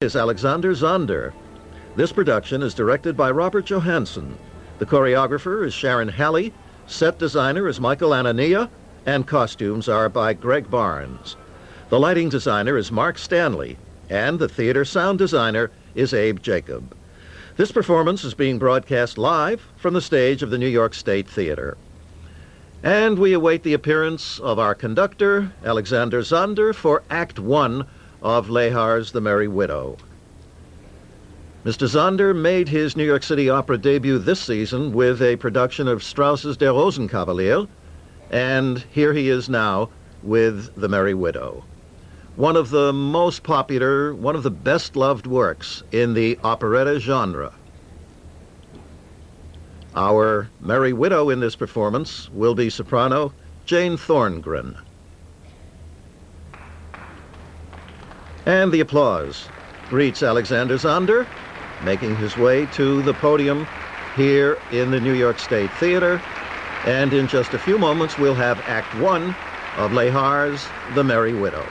Is Alexander Zonder. This production is directed by Robert Johansson. The choreographer is Sharon Halley, set designer is Michael Anania, and costumes are by Greg Barnes. The lighting designer is Mark Stanley, and the theater sound designer is Abe Jacob. This performance is being broadcast live from the stage of the New York State Theater. And we await the appearance of our conductor, Alexander Zonder, for Act 1 of Lehar's The Merry Widow. Mr. Zonder made his New York City Opera debut this season with a production of Strauss's Der Rosenkavalier, and here he is now with The Merry Widow. One of the most popular, one of the best-loved works in the operetta genre. Our Merry Widow in this performance will be soprano Jane Thorngren. And the applause greets Alexander Zonder, making his way to the podium here in the New York State Theater. And in just a few moments, we'll have Act 1 of Lehar's The Merry Widow.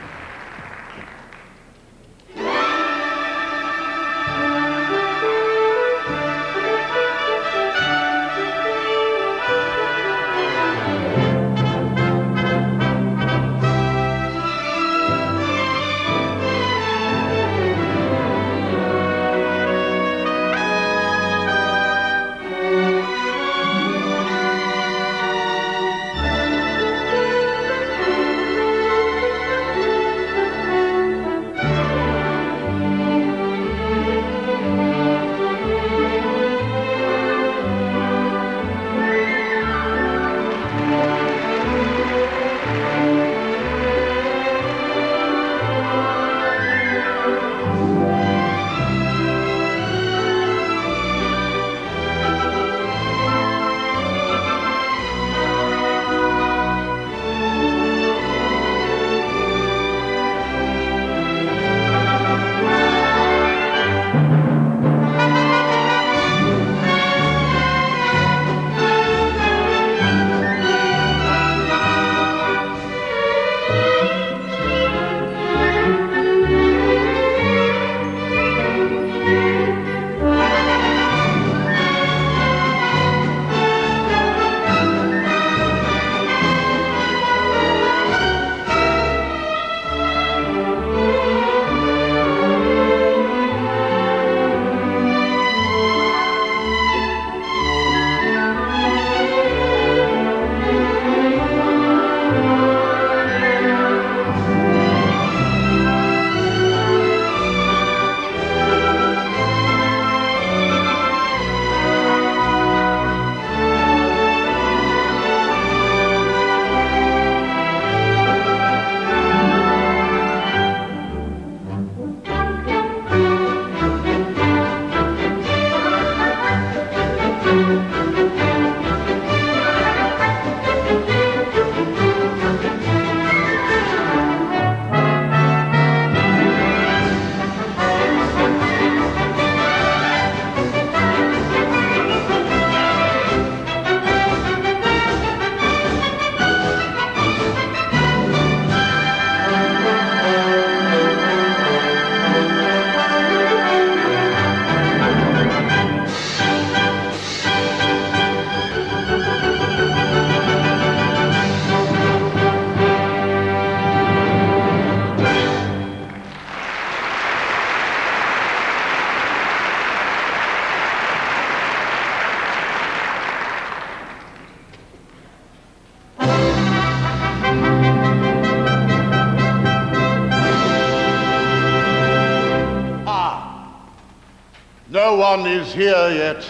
No one is here yet.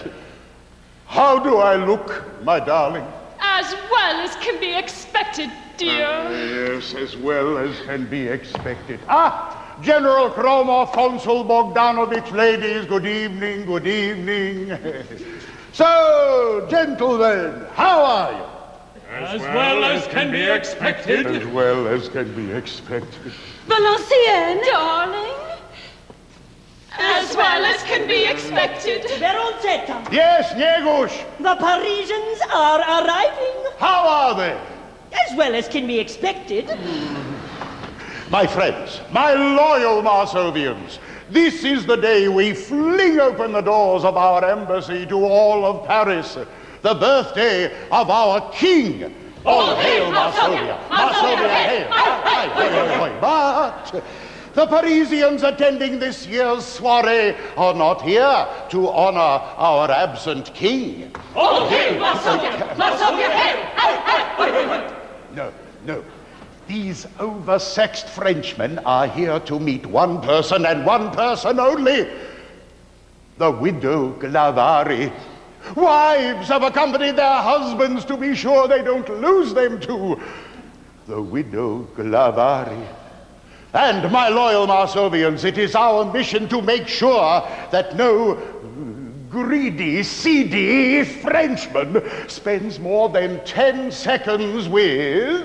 How do I look, my darling? As well as can be expected, dear. Yes, as well as can be expected. General Kromov, Consul Bogdanovich, ladies, good evening, good evening. So, gentlemen, how are you? As well as can be expected. As well as can be expected. Valenciennes? Darling? As well as can be expected. Veronzetta. Yes, Niegush. The Parisians are arriving. How are they? As well as can be expected. My friends, my loyal Marsovians, This is the day we fling open the doors of our embassy to all of Paris, the birthday of our king. All hail Marsovia! Marsovia, hail! But the Parisians attending this year's soiree are not here to honor our absent king. All hail Marsovia! Marsovia, hail! No. These oversexed Frenchmen are here to meet one person and one person only. The widow Glavari. Wives have accompanied their husbands to be sure they don't lose them to the widow Glavari. And my loyal Marsovians, it is our mission to make sure that no greedy, seedy Frenchman spends more than 10 seconds with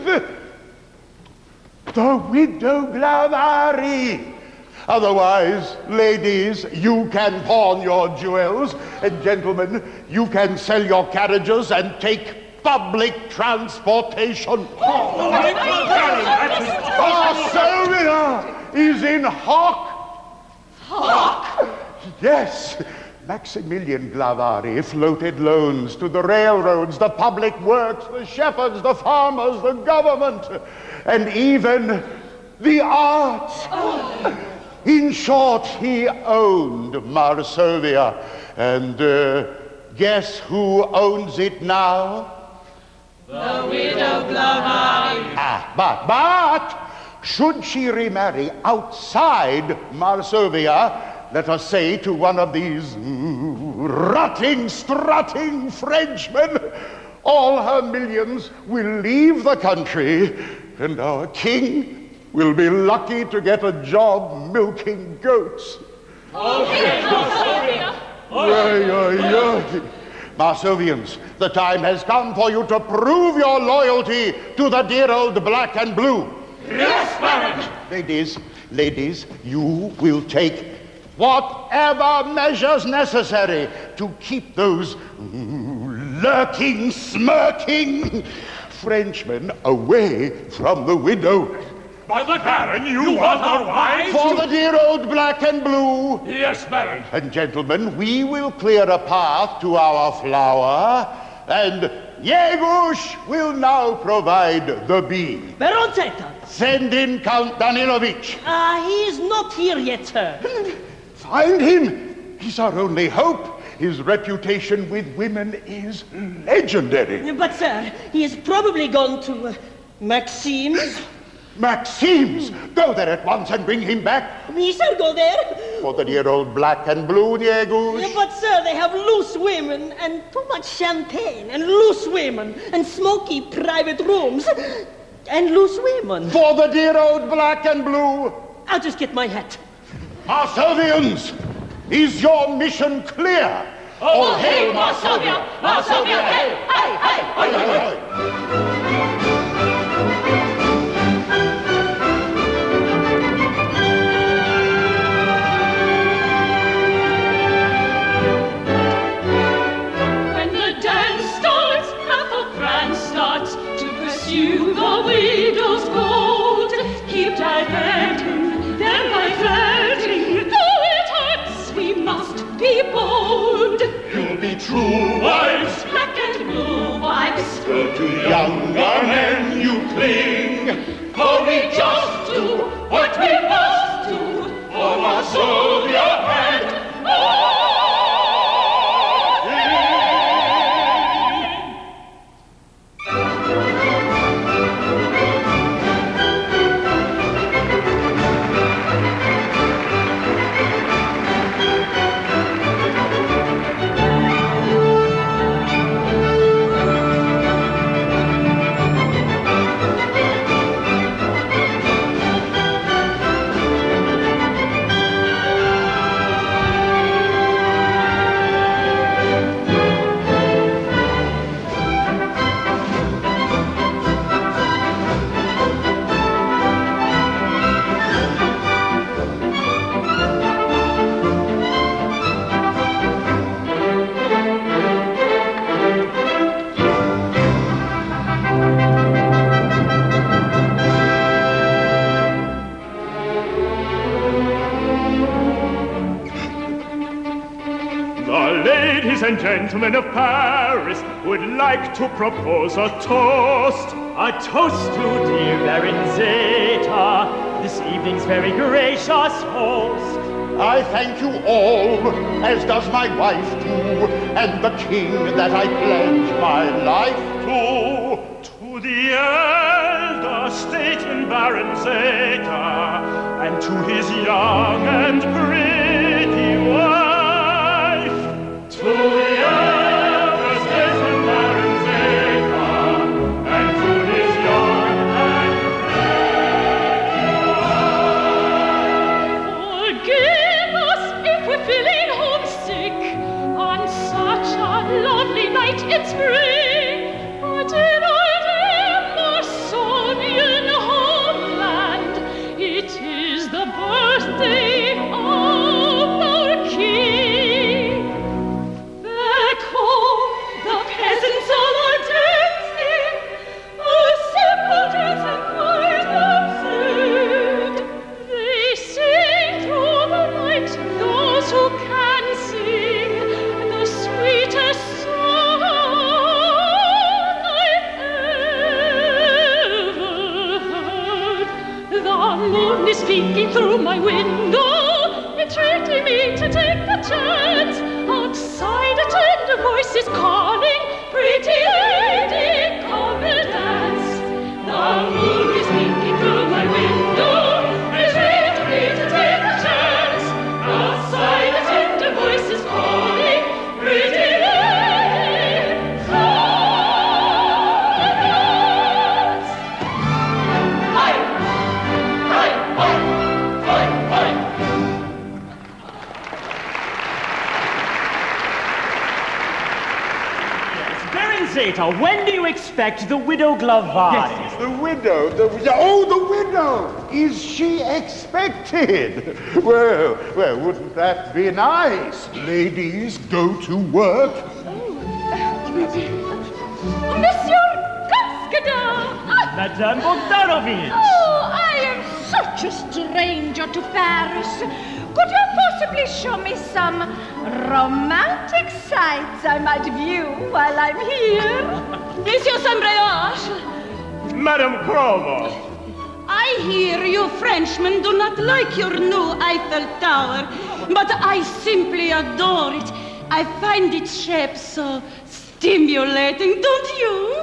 the widow Glavari. Otherwise, ladies, you can pawn your jewels, and gentlemen, you can sell your carriages and take public transportation. Marsovia is in hock. Hock? Yes. Maximilian Glavari floated loans to the railroads, the public works, the shepherds, the farmers, the government, and even the arts. In short, he owned Marsovia. And guess who owns it now? The widow Glavari. But should she remarry outside Marsovia, let us say to one of these rotting, strutting Frenchmen, all her millions will leave the country, and our king will be lucky to get a job milking goats. Okay, Marsovia. Marsovians, the time has come for you to prove your loyalty to the dear old black and blue. Yes, Baron. Ladies, you will take whatever measures necessary to keep those lurking, smirking Frenchmen away from the widow. By the Baron, you want our wives? For the dear old black and blue. Yes, Baron. And gentlemen, we will clear a path to our flower, and Yegush will now provide the bean. Baron Zeta. Send in Count Danilovich. He is not here yet, sir. Find him. He's our only hope. His reputation with women is legendary. But, sir, he is probably gone to Maxime's. Maxime's! Go there at once and bring him back. We shall go there. For the dear old black and blue, Yegush. But, sir, they have loose women and too much champagne and loose women and smoky private rooms and loose women. For the dear old black and blue. I'll just get my hat. Marsovians, is your mission clear? All hail Marsovia! Marsovia, hail! When the dance starts, half of France starts to pursue the widow's gold. Keep diverting, then by flirting, though it hurts, we must be bold. You'll be true wives. Black and blue wives. To younger men you cling. For we just do what we must do for Marsovia and all. Ladies and gentlemen of Paris would like to propose a toast. A toast to dear Baron Zeta, this evening's very gracious host. I thank you all, as does my wife too, and the king that I pledge my life to. To the elder statesman Baron Zeta, and to his young and pretty wife. To the elder statesman Baron Zeta, and to his young and Forgive us if we're feeling homesick on such a lovely night in spring. But in our dear Amazonian homeland, it is the birthday of our king. Back home, the peasants all are dancing, a simple dance and quite absurd. They sing through the night, those who can sing, the sweetest song I've ever heard. The moon is peeking through my window, entreating me to take the chance. Outside a tender voice is calling, pretty lady, come and dance. The moon is peeking through my window, entreating me to take the chance. Outside a tender voice is calling, pretty lady, come and dance. Hi, hi, hi, hi, hi. Baron Zeta, when do you expect the widow Glavard? The widow, the widow! Is she expected? Well, wouldn't that be nice? Ladies, go to work. Monsieur Kaskada! Madame Bogdanovich! Oh, I am such a stranger to Paris. Could you possibly show me some romantic sights I might view while I'm here? Monsieur Sambrayage, Madame Cromo. I hear you Frenchmen do not like your new Eiffel Tower, but I simply adore it. I find its shape so stimulating, don't you?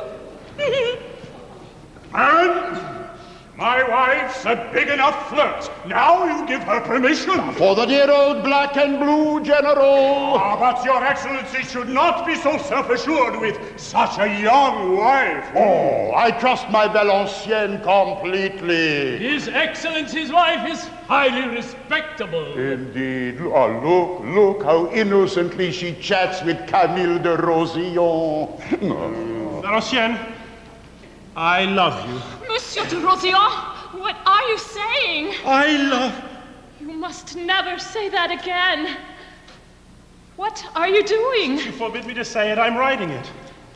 And my wife's a big enough flirt. Now you give her permission. For the dear old black and blue general. Ah, but your excellency should not be so self-assured with such a young wife. Oh, I trust my Valenciennes completely. His Excellency's wife is highly respectable. Indeed. Oh, look how innocently she chats with Camille de Rosillon. Valenciennes, I love you. Monsieur de Rosillon, what are you saying? I love... You must never say that again. What are you doing? You forbid me to say it. I'm writing it.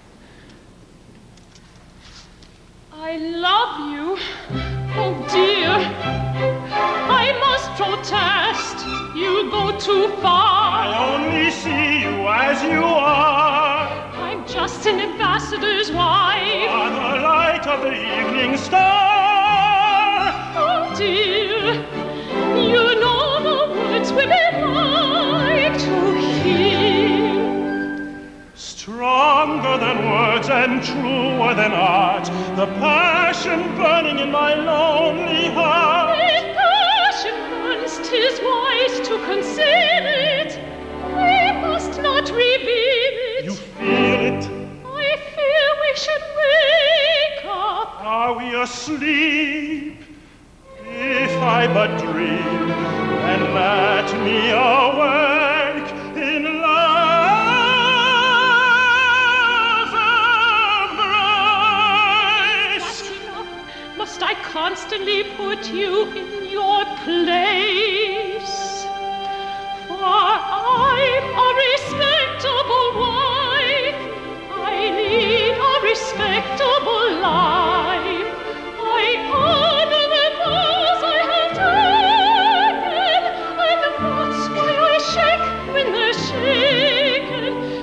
I love you. Oh dear. I must protest. You go too far. I only see you as you are. I'm just an ambassador's wife. On the light of the evening star. Oh dear. You know the words women like to hear. Stronger than words and truer than art, the passion burning in my lonely heart. If passion burns, 'tis wise to conceal it. We must not reveal it. You feel it? I feel we should wake up. Are we asleep? If I but dream, then let me awake in love's embrace. That's enough. Must I constantly put you in your place? For I'm a respectable wife. I lead a respectable life. I honor the vows I have taken, and that's why I shake when they're shaken.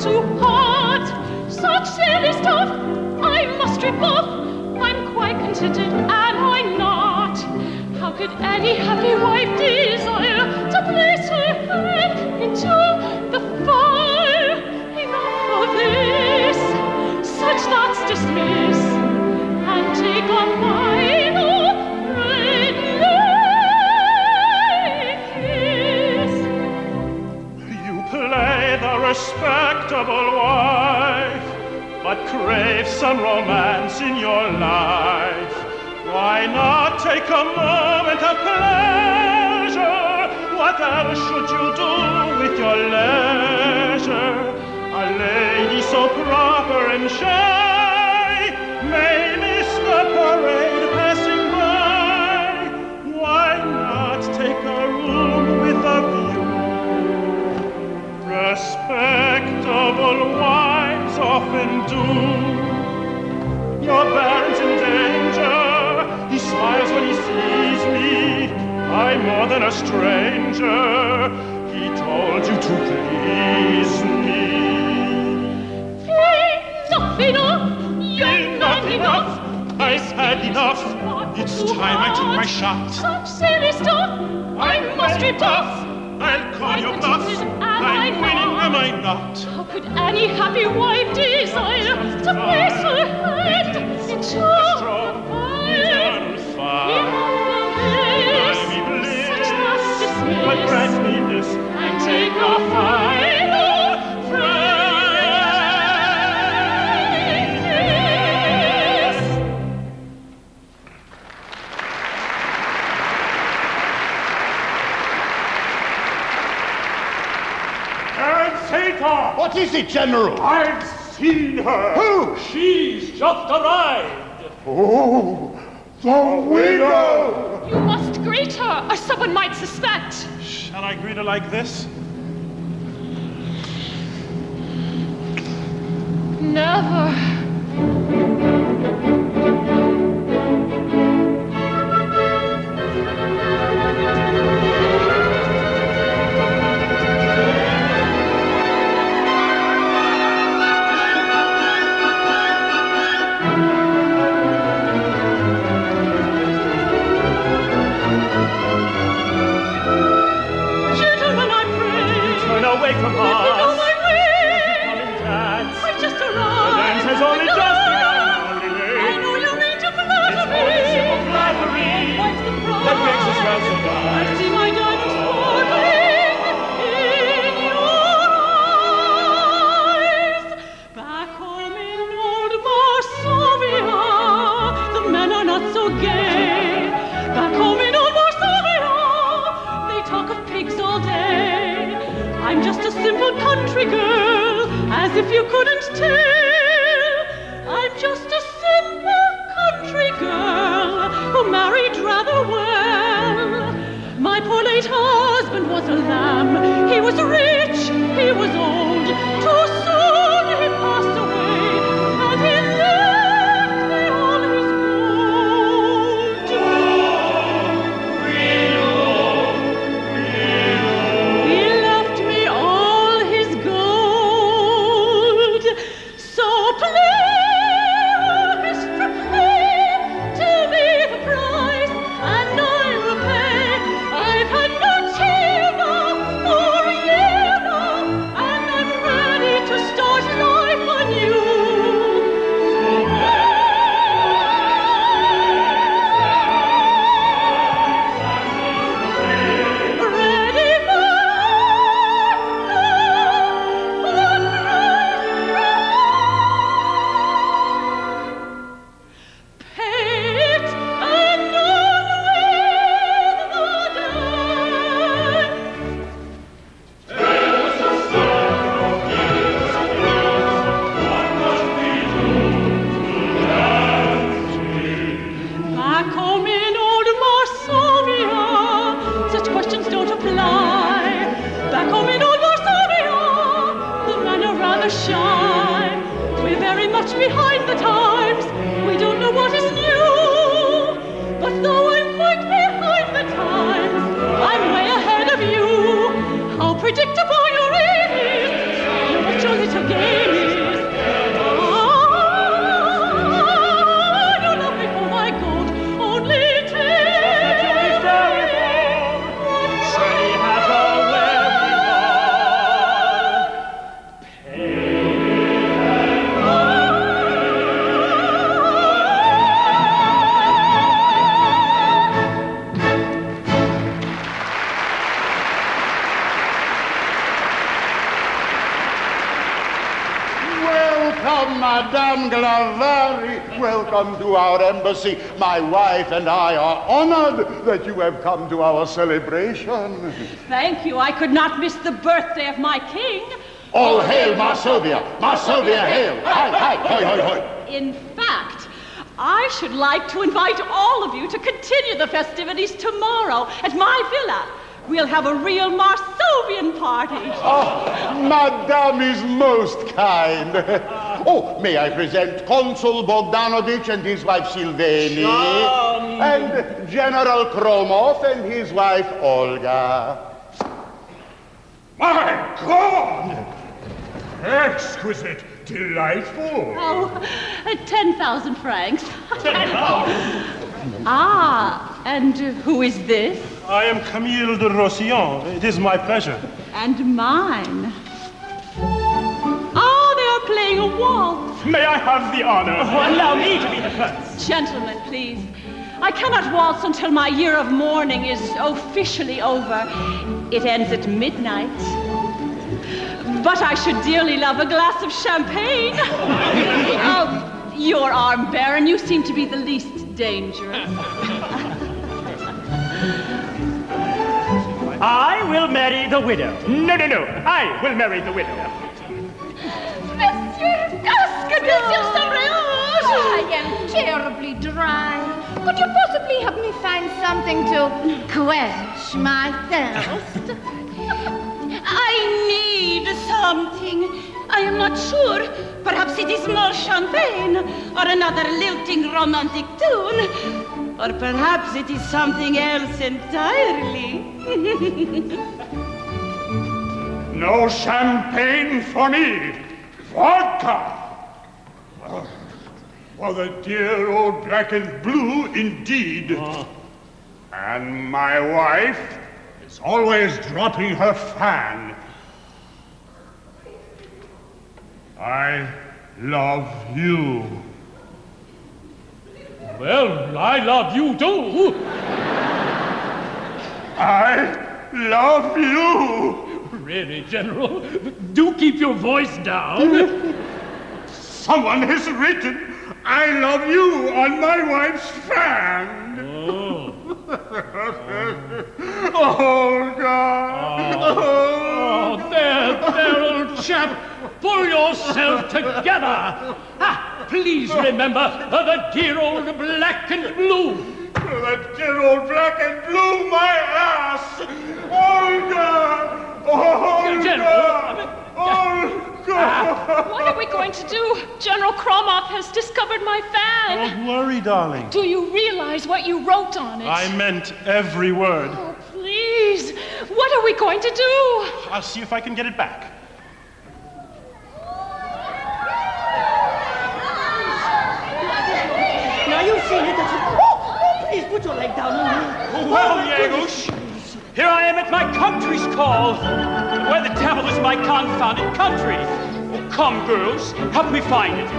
to heart. Such silly stuff I must rebuff. I'm quite contented, am I not? How could any happy wife desire to place her hand into the fire? Enough of this, such thoughts dismiss, and take a final friendly kiss. You play the respectable wife, but crave some romance in your life. Why not take a moment of pleasure? What else should you do with your leisure? A lady so proper and shy may miss the parade passing by. Why not take a room with a view? Respectable wives often do. Your baron's in danger. He smiles when he sees me. I'm more than a stranger. He told you to please me. Enough, enough. I've had enough. It's time I took my shot. Such silly stuff I must rebuff. I'll call your bluff. I'm winning, am I not? How could any happy wife desire to place her hand into the fire? Grant me bliss, but grant me this, And take a final friendly kiss. And take her! What is it, General? I've seen her! Who? She's just arrived! Oh, the widow! You must greet her, or someone might suspect. Shall I greet her like this? Never. Gentlemen, I pray, Turn away from let me go us. my way. Come and dance. I just The arrived. dance has only No, just begun. I know you mean to flatter me. Only simple flattery What's the price? that makes us well so I nice. see my diamonds sparkling in your eyes. Back home in old Varsovia, the men are not so gay. Back home in old Varsovia, they talk of pigs all day. I'm just a simple country girl, as if you couldn't tell. I'm just a simple country girl who married rather well. My poor late husband was a lamb. He was rich, he was old. Too soon he passed away, and he left me all his gold. He left me all his gold. So play, Mr. Play, tell me the price, and I will pay. I've had no cheer now for a year now, and I'm ready to start life anew. Ready for pay it, and on with the dance. Back home in old Varsovia, such questions don't apply. Back home in old Varsovia, the men are rather shy. We're very much behind the times. We don't know what is new. But though I'm quite behind the times, I'm way ahead of you. How predictable your is. What's your little game? Madame Glavari, welcome to our embassy. My wife and I are honored that you have come to our celebration. Thank you. I could not miss the birthday of my king. All hail Marsovia! Marsovia hail! Hi, hi, hi, hi, hi. In fact, I should like to invite all of you to continue the festivities tomorrow at my villa. We'll have a real Marsovian party. Oh, Madame is most kind. Oh, may I present Consul Bogdanovich and his wife Silveni, and General Kromov and his wife Olga. My God! Exquisite, delightful. Oh, 10,000 francs. Ah, and who is this? I am Camille de Rossillon. It is my pleasure. And mine. Oh, they are playing a waltz. May I have the honor? Allow me to be the first. Gentlemen, please. I cannot waltz until my year of mourning is officially over. It ends at midnight. But I should dearly love a glass of champagne. Oh, your arm, Baron. You seem to be the least dangerous. I will marry the widow. No. I will marry the widow. Monsieur Dusk, Monsieur Sabreuge! I am terribly dry. Could you possibly help me find something to quench my thirst? I need something. I am not sure. Perhaps it is more champagne, or another lilting romantic tune, or perhaps it is something else entirely. No champagne for me. Vodka. For the dear old black and blue, indeed. And my wife is always dropping her fan. I love you. Well, I love you too. I love you. Really, General, do keep your voice down. Someone has written, I love you on my wife's fan. Oh. Oh, God. Oh, there, old chap. Pull yourself together. Please remember the dear old black and blue. That dear old black and blue, my ass! Olga! Olga! General! Olga! What are we going to do? General Kromov has discovered my fan. Don't worry, darling. Do you realize what you wrote on it? I meant every word. Oh, please. What are we going to do? I'll see if I can get it back. Now you see it. Please put your leg down on me. Well, Yegush, here I am at my country's call. Where the devil is my confounded country? Oh, come, girls, help me find it.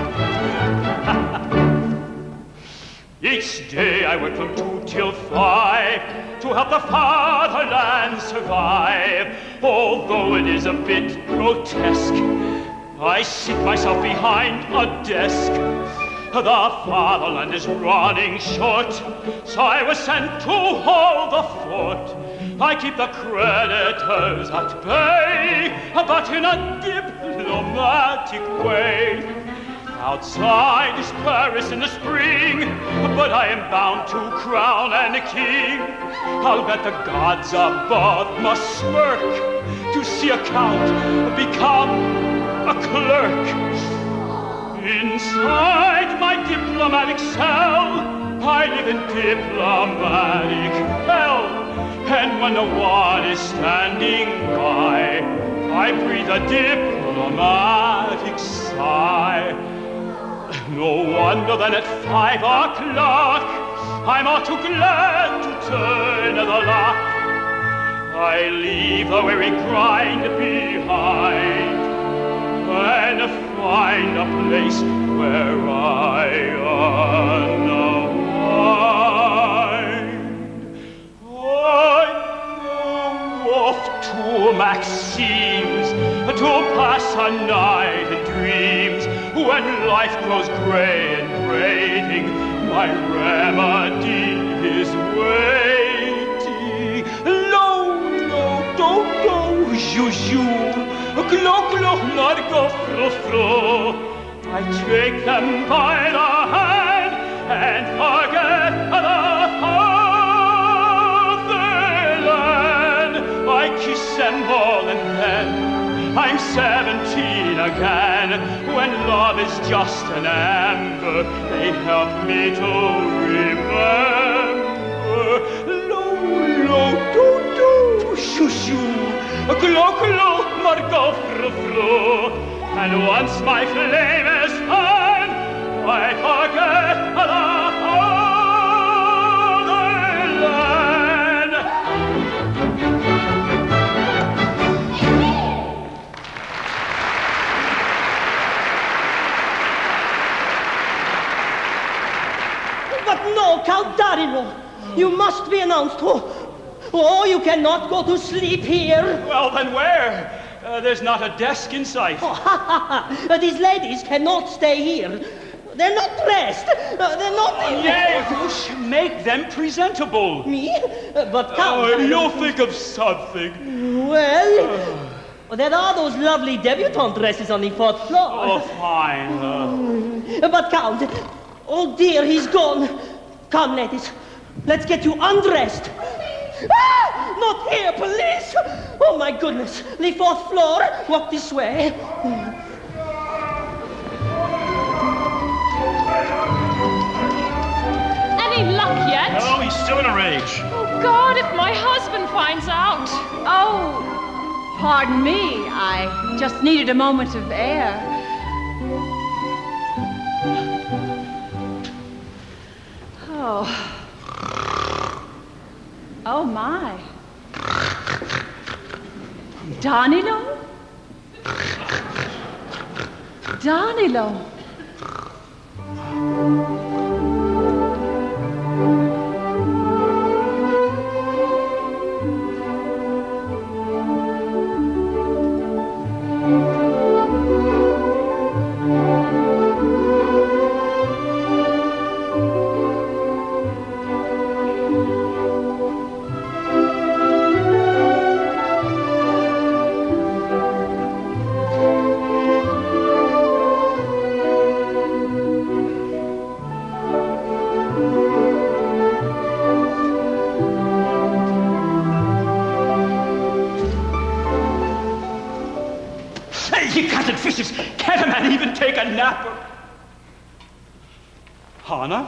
Each day I work from 2 till 5 to help the fatherland survive. Although it is a bit grotesque, I sit myself behind a desk. The fatherland is running short, so I was sent to hold the fort. I keep the creditors at bay, but in a diplomatic way. Outside is Paris in the spring, but I am bound to crown and a king. I'll bet the gods above must smirk to see a count become a clerk. Inside my diplomatic cell, I live in diplomatic hell. And when no one is standing by, I breathe a diplomatic sigh. No wonder then at 5 o'clock, I'm all too glad to turn the lock. I leave the weary grind behind and find a place where I unwind. I'm off to Maxime's to pass a night in dreams when life grows gray and grating, my remedy is waiting. Lo, lo, do, do, ju, ju, glo, glo, not go, fro, fro. I take them by the hand and forget the fatherland. I kiss them all and then I'm 17 again. When love is just an ember, they help me to remember. Lo, lo, do, do, shoo, shoo, glo, glo, margo, fro, fro. And once my flame is fine, I forget the fatherland. But no, Count Danilo, you must be announced. Oh, you cannot go to sleep here. Well, then where? There's not a desk in sight. These ladies cannot stay here. They're not dressed. They're not... Yes, make them presentable. Me? But Count... You'll think of something. Well, there are those lovely debutante dresses on the 4th floor. Oh, fine. But Count... Oh, dear, he's gone. Come, ladies. Let's get you undressed. Ah! Not here, police! Oh, my goodness. The 4th floor. Walk this way. Any luck yet? No, he's still in a rage. Oh, God, if my husband finds out. Oh, pardon me. I just needed a moment of air. Oh. Oh, my. Danilo? Danilo. Can't a man even take a nap? Hannah?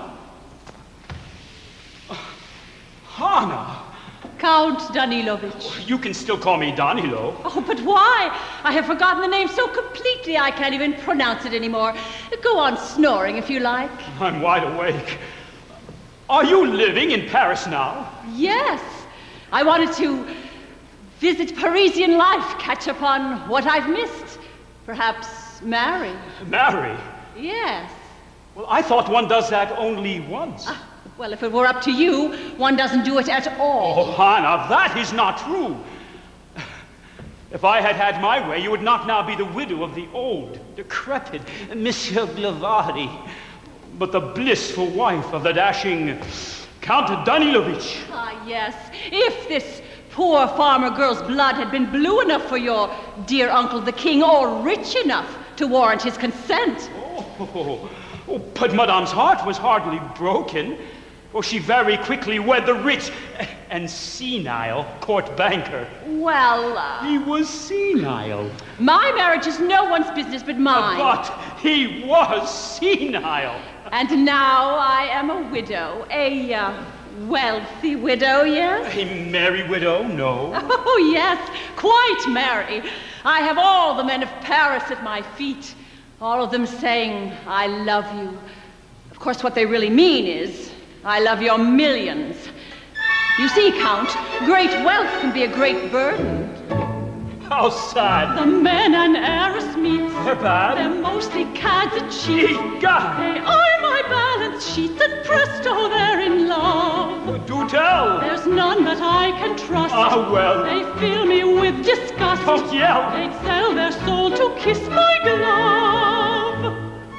Hannah? Count Danilovich. You can still call me Danilo. Oh, but why? I have forgotten the name so completely I can't even pronounce it anymore. Go on snoring if you like. I'm wide awake. Are you living in Paris now? Yes. I wanted to visit Parisian life, catch up on what I've missed. Perhaps marry. Marry? Yes. Well, I thought one does that only once. Well, if it were up to you, one doesn't do it at all. Oh, Hannah, that is not true. If I had had my way, you would not now be the widow of the old, decrepit Monsieur Glavari, but the blissful wife of the dashing Count Danilovich. Ah, yes. If this poor farmer girl's blood had been blue enough for your dear uncle the king, or rich enough to warrant his consent. Oh, but Madame's heart was hardly broken, for she very quickly wed the rich and senile court banker. Well, he was senile. My marriage is no one's business but mine. But he was senile. And now I am a widow, a wealthy widow, yes? A merry widow, no. Oh, yes, quite merry. I have all the men of Paris at my feet, all of them saying, I love you. Of course, what they really mean is, I love your millions. You see, Count, great wealth can be a great burden. How sad. The men an heiress meets. They're bad. They're mostly cads and cheats. Egad. They are my balance sheets, and presto, they're in love. Do tell. There's none that I can trust. Ah, well. They fill me with disgust. Oh, yeah. They'd sell their soul to kiss my glove.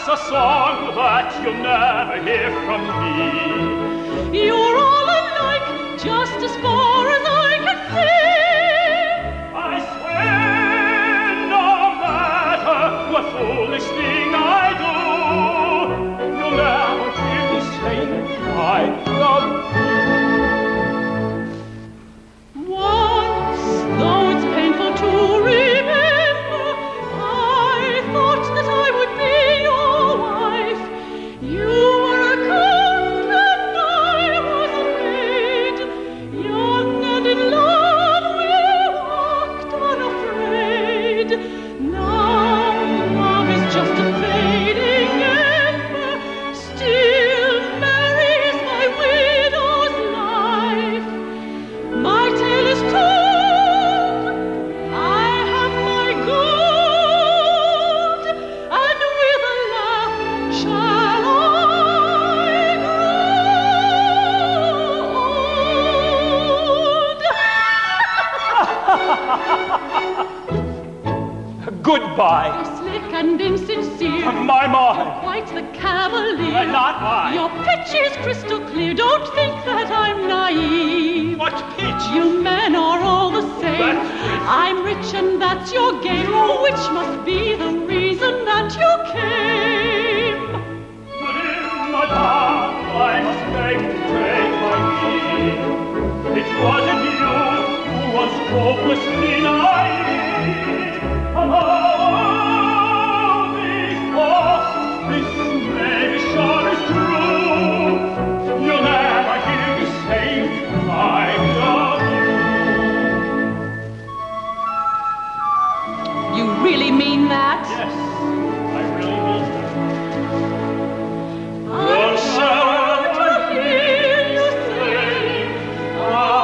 That's a song that you'll never hear from me. You're all alike, just as far as I can see. I swear, no matter what foolish thing I do, you'll never hear me say I love you. Once, though it's painful to remember, I thought that I would be your wife. You were a count and I was a maid. Young and in love we walked unafraid. Now love is just a fading ember, still merry is my widow's life. My tale is told, I have my gold, and with a laugh shall I grow old. Goodbye. You're slick and insincere, My mind. quite the cavalier. Not I. Your pitch is crystal clear, don't think that I'm naive. What pitch? You men are all the same. That's it. I'm rich and that's your game, which must be the reason that you came. Madame, I must beg to take my leave. It wasn't you who was hopelessly naive. Oh, this maybe sure is true. You'll never hear me say I love you. You really mean that? Yes, I really mean that. I'm sure to hear you say, I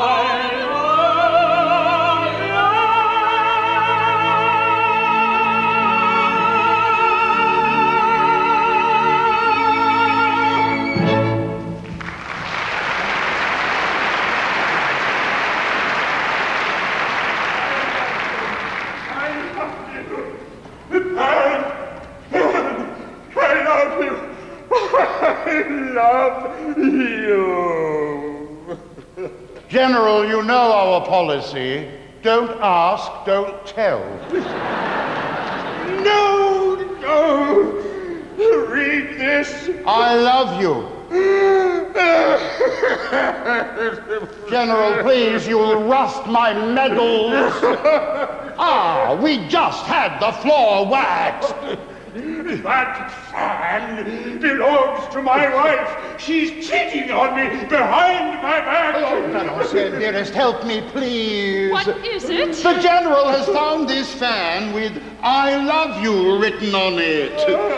love you. General, you know our policy. Don't ask, don't tell. No, no. Read this. I love you. General, please, you'll rust my medals. Ah, we just had the floor waxed. That fan belongs to my wife. She's cheating on me behind my back. Oh, Mademoiselle, dearest, help me, please. what is it? The General has found this fan with I love you written on it.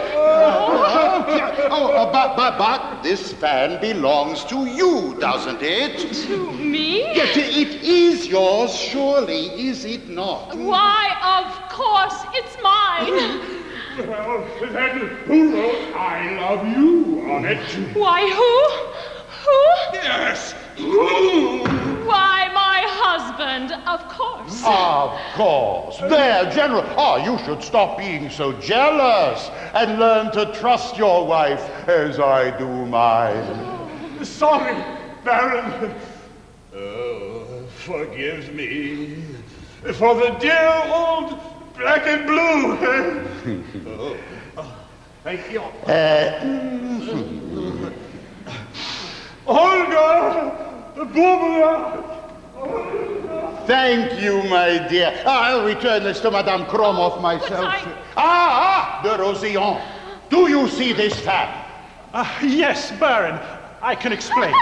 But this fan belongs to you, doesn't it? To me? Yes, it is yours, surely, is it not? Why, of course, it's mine. Well, then who wrote I love you on it? Why, who? Yes, who? Why, my husband, of course. Of course. There, General. Oh, you should stop being so jealous and learn to trust your wife as I do mine. Sorry, Baron. Oh, forgive me for the dear old black and blue. Thank you. Olga, Bubla. Thank you, my dear. I'll return this to Madame Kromov myself. De Rosillon. Do you see this fan? Yes, Baron. I can explain.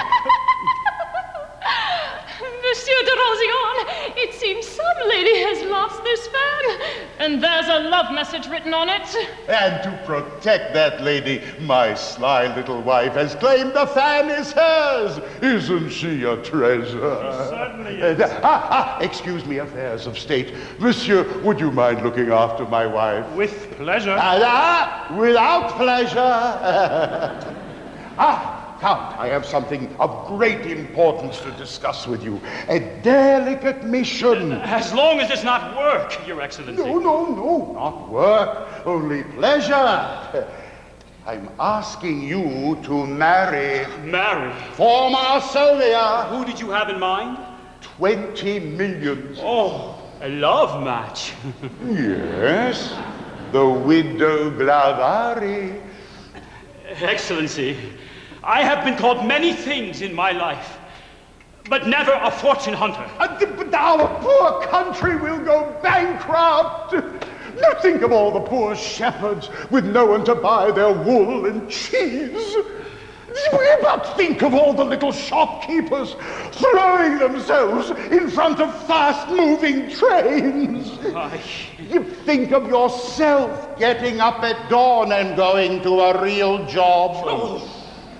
Monsieur de Rosillon, it seems some lady has lost this fan, and there's a love message written on it. And to protect that lady, my sly little wife has claimed the fan is hers. Isn't she a treasure? She certainly is. Excuse me, affairs of state. Monsieur, would you mind looking after my wife? With pleasure. Without pleasure. Count, I have something of great importance to discuss with you. A delicate mission. As long as it's not work, Your Excellency. No, not work, only pleasure. I'm asking you to marry... Marry? For Marsonia. Who did you have in mind? 20 millions. Oh, a love match. Yes, the widow Glavari. Excellency, I have been called many things in my life, but never a fortune hunter. But our poor country will go bankrupt. You think of all the poor shepherds with no one to buy their wool and cheese. But think of all the little shopkeepers throwing themselves in front of fast-moving trains. You think of yourself getting up at dawn and going to a real job. Oh.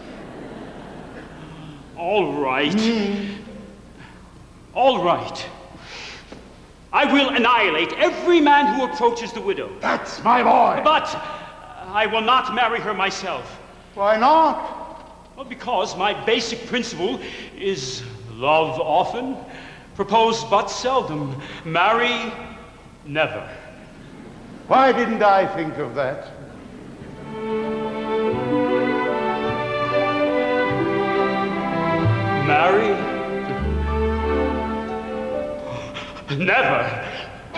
All right. All right. I will annihilate every man who approaches the widow. That's my boy. But I will not marry her myself. Why not? Well, because my basic principle is love often, propose but seldom, marry never. Why didn't I think of that? Marry? Never.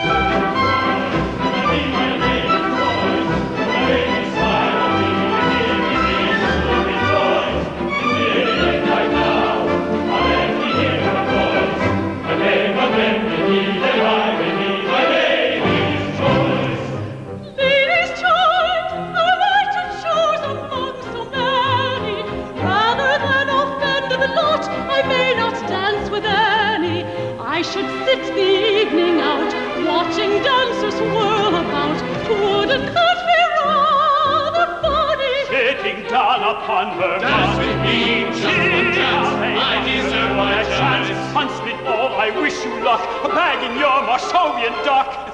Sit the evening out, watching dancers whirl about. Wouldn't that be rather funny? Sitting down upon her dance with me, just dance. I deserve my chance. Huntsman, all I wish you luck, bagging your Marsovian duck.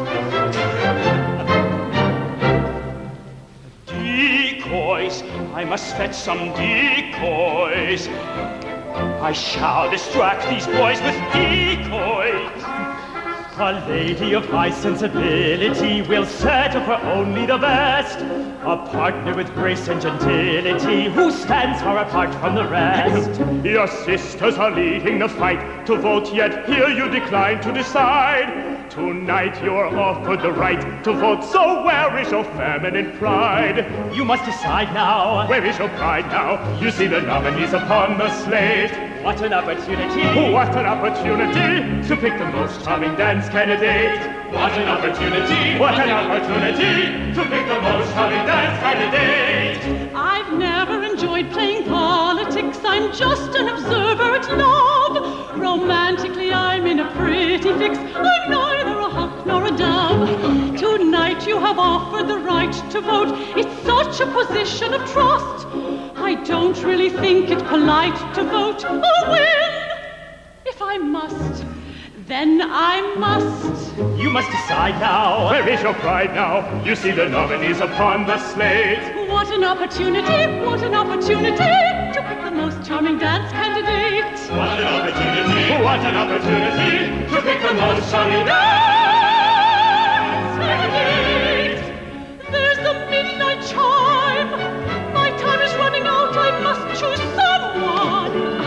Decoys, I must fetch some decoys. I shall distract these boys with decoys. A lady of high sensibility will settle for only the best. A partner with grace and gentility who stands far apart from the rest. Your sisters are leading the fight to vote, yet here you decline to decide. Tonight you're offered the right to vote, so where is your feminine pride? You must decide now. Where is your pride now? You see the nominees upon the slate. What an opportunity! What an opportunity to pick the most charming dance candidate! What an opportunity! What an opportunity to pick the most charming dance candidate! I've never enjoyed playing politics. I'm just an observer at love. Romantically, I'm in a pretty fix. I'm neither a hawk nor a dove. Tonight you have offered the right to vote. It's such a position of trust. I don't really think it polite to vote. I'll win if I must. Then I must. You must decide now. Where is your pride now? You see the nominees upon the slate. What an opportunity, what an opportunity to pick the most charming dance candidate. What an opportunity, what an opportunity to pick the most charming dance candidate. There's the midnight chime. My time is running out. I must choose someone.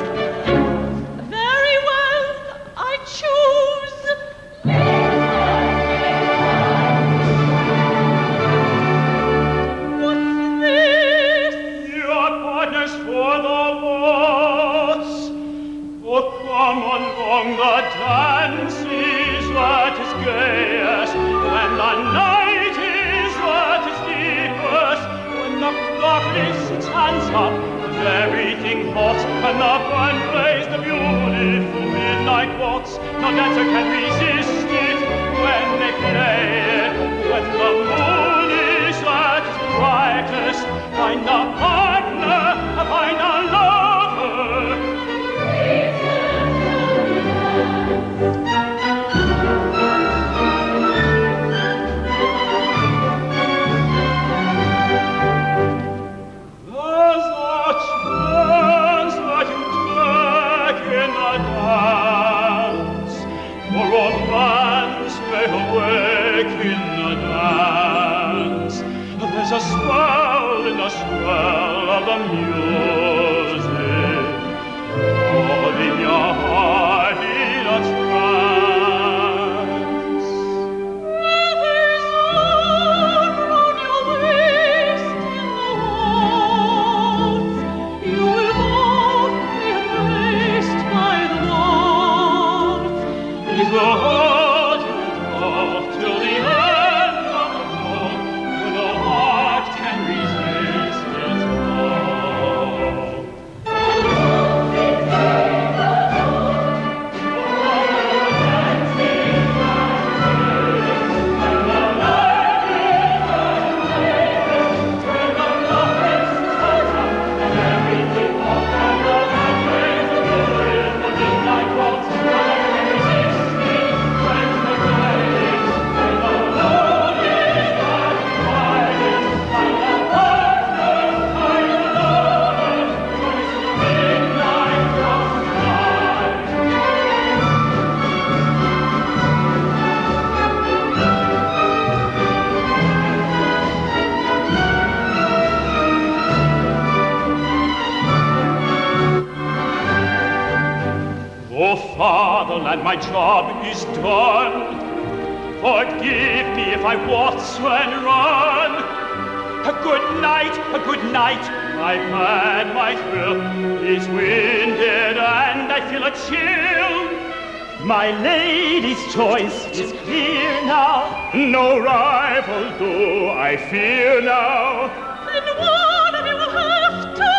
Very well, I choose. What's this? Your partners for the votes. Oh, come along, the dance is what is gayest, and the night is what is deepest. When the clock lifts its hands up, and everything hot, and the band plays the beautiful midnight waltz, no dancer can resist it when they play it. When the moon is at its brightest, find a partner, find a lover. Romance may awake in the night. the music, holding your heart in a trance. There's honor on your waist in the waltz. You will both be embraced by the waltz. It will hold you both till the end of the road, when no heart can resist its call. Oh, fatherland, my job is done. Forgive me if I waltz and run. A good night, I've had my thrill. It's winded and I feel a chill. My lady's choice is clear now. No rival do I fear now. Then one of you will have to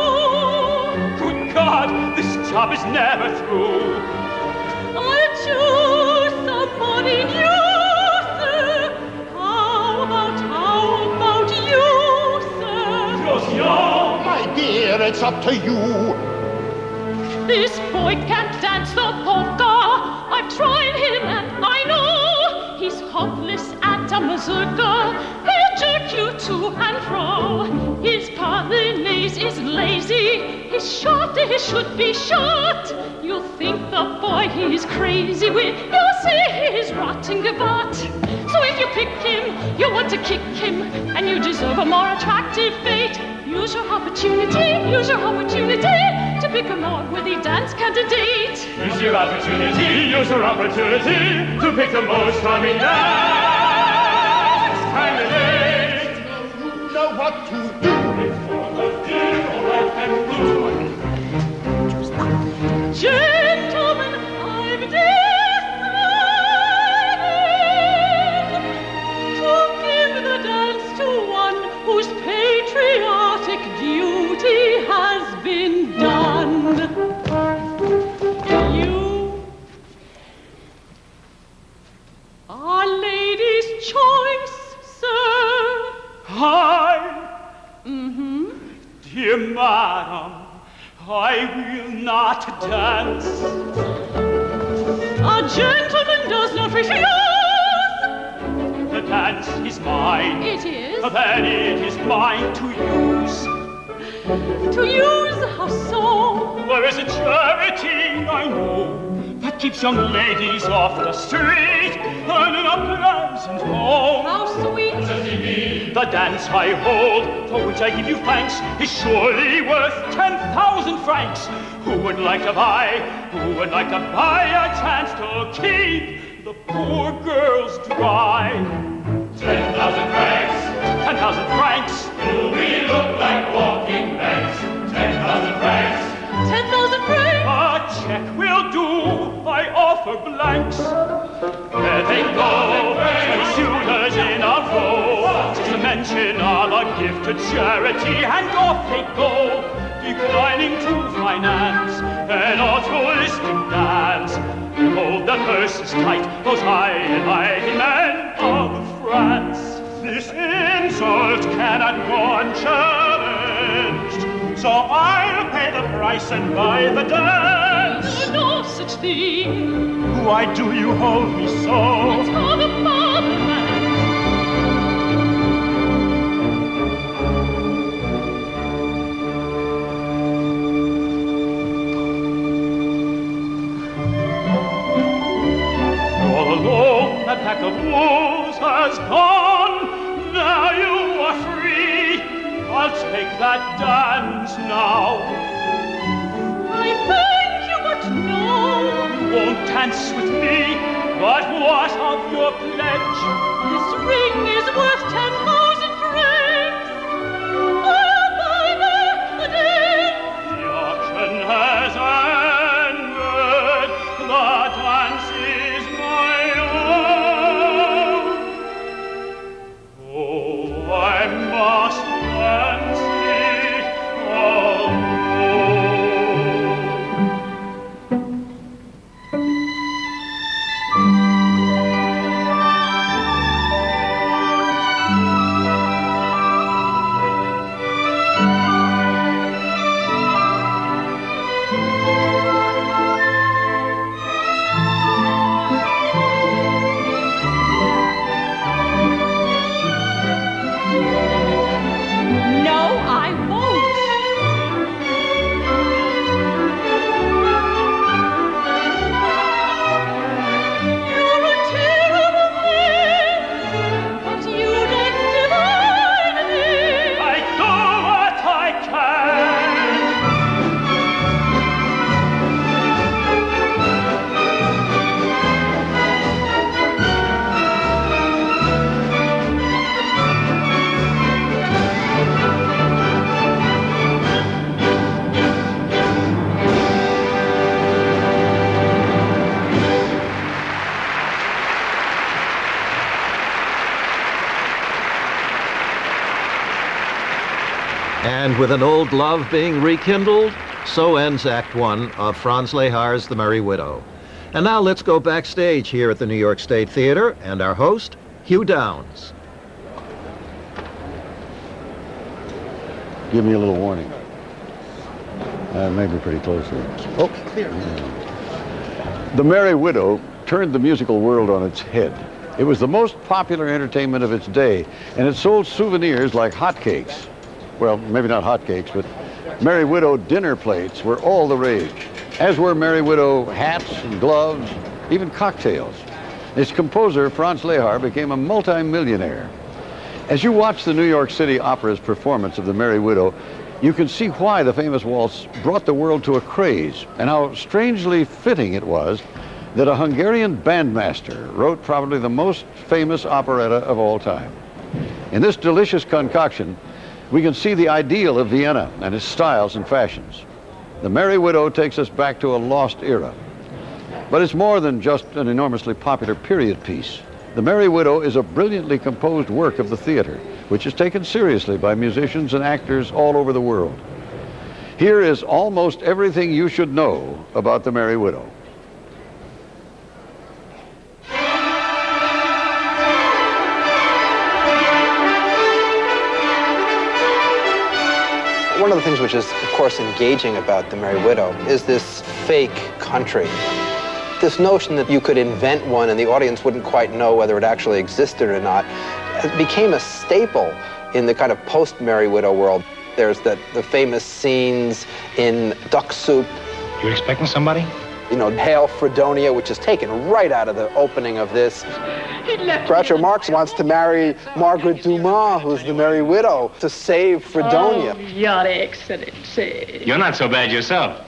do. Good God, this job is never through. I'll choose somebody new, sir. How about you, sir? My dear, it's up to you. This boy can't dance the polka. I've tried him and I know he's hopeless at a mazurka. He'll jerk you to and fro. His polonaise is lazy. His shot, he should be shot. You'll think the boy he's crazy with. You'll say he's rotting about. So if you pick him, you want to kick him, and you deserve a more attractive fate. Use your opportunity to pick a more worthy dance candidate. Use your opportunity to pick the most charming dance candidate. You know what to do. Gentlemen, I've decided to give the dance to one whose patriotic duty has been done. You are lady's choice, sir. Hi, dear madam, I will not dance. A gentleman does not refuse. The dance is mine. It is. Then it is mine to use. To use, how so? There is a charity, I know, that keeps young ladies off the street and in a pleasant home. How sweet. What does he mean? The dance I hold, for which I give you thanks, is surely worth 10,000 francs. Who would like to buy a chance to keep the poor girls dry? 10,000 francs. 10,000 francs. Do we look like walking banks? 10,000 francs. 10,000 francs. A check will do. I offer blanks. There they go, 20 suitors in a row, to mention all a gift to charity, and off they go, declining to finance an altruistic dance. Hold the purses tight, those high and mighty men of France. This insult cannot go unchallenged, so I'll pay the price and buy the dance. No such thing. Why do you hold me so? Let's call the fatherland. All alone, that pack of wolves has gone. Now you are free. A I'll take that dance now. I thank you, but no. You won't dance with me, but what of your pledge? This ring is worth 10,000 francs. I'll buy back the day. The auction has ended. The dance is my own. Oh, I must dance it alone. No, I won't. You're a terrible man, but you dance divinely. I do what I can. And with an old love being rekindled, so ends Act One of Franz Lehar's The Merry Widow. And now let's go backstage here at the New York State Theater and our host, Hugh Downs. Give me a little warning. Maybe pretty close here. Oh, clear. The Merry Widow turned the musical world on its head. It was the most popular entertainment of its day, and it sold souvenirs like hotcakes. Well, maybe not hotcakes, but Merry Widow dinner plates were all the rage, as were Merry Widow hats and gloves, even cocktails. Its composer, Franz Lehar, became a multi-millionaire. As you watch the New York City Opera's performance of The Merry Widow, you can see why the famous waltz brought the world to a craze, and how strangely fitting it was that a Hungarian bandmaster wrote probably the most famous operetta of all time. In this delicious concoction, we can see the ideal of Vienna and its styles and fashions. The Merry Widow takes us back to a lost era. But it's more than just an enormously popular period piece. The Merry Widow is a brilliantly composed work of the theater, which is taken seriously by musicians and actors all over the world. Here is almost everything you should know about The Merry Widow. One of the things which is, of course, engaging about The Merry Widow is this fake country. This notion that you could invent one and the audience wouldn't quite know whether it actually existed or not, it became a staple in the kind of post-Merry Widow world. There's the famous scenes in Duck Soup. You expecting somebody? You know, Hail Fredonia, which is taken right out of the opening of this. Groucho Marx wants to marry Margaret Dumas, who's the Merry Widow, to save Fredonia. Oh, Your Excellency. You're not so bad yourself.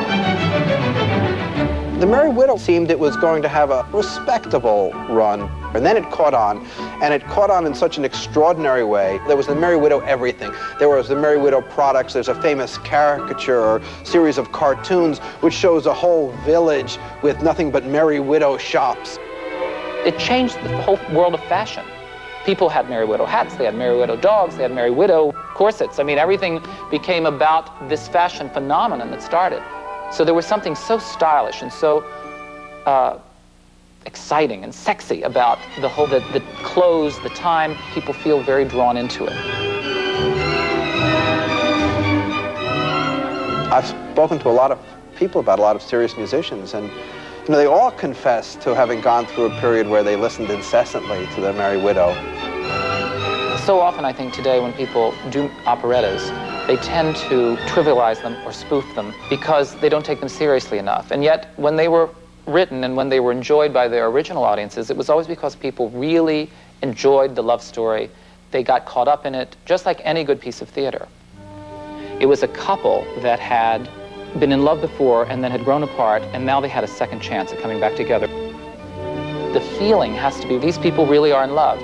The Merry Widow seemed it was going to have a respectable run, and then it caught on, and it caught on in such an extraordinary way. There was the Merry Widow everything. There was the Merry Widow products. There's a famous caricature or series of cartoons which shows a whole village with nothing but Merry Widow shops. It changed the whole world of fashion. People had Merry Widow hats, they had Merry Widow dogs, they had Merry Widow corsets. I mean, everything became about this fashion phenomenon that started. So there was something so stylish and so exciting and sexy about the whole, the clothes, the time. People feel very drawn into it. I've spoken to a lot of people about a lot of serious musicians, and you know, they all confess to having gone through a period where they listened incessantly to the Merry Widow. So often, I think, today when people do operettas, they tend to trivialize them or spoof them because they don't take them seriously enough. And yet, when they were written and when they were enjoyed by their original audiences, it was always because people really enjoyed the love story. They got caught up in it, just like any good piece of theater. It was a couple that had been in love before and then had grown apart, and now they had a second chance at coming back together. The feeling has to be, these people really are in love.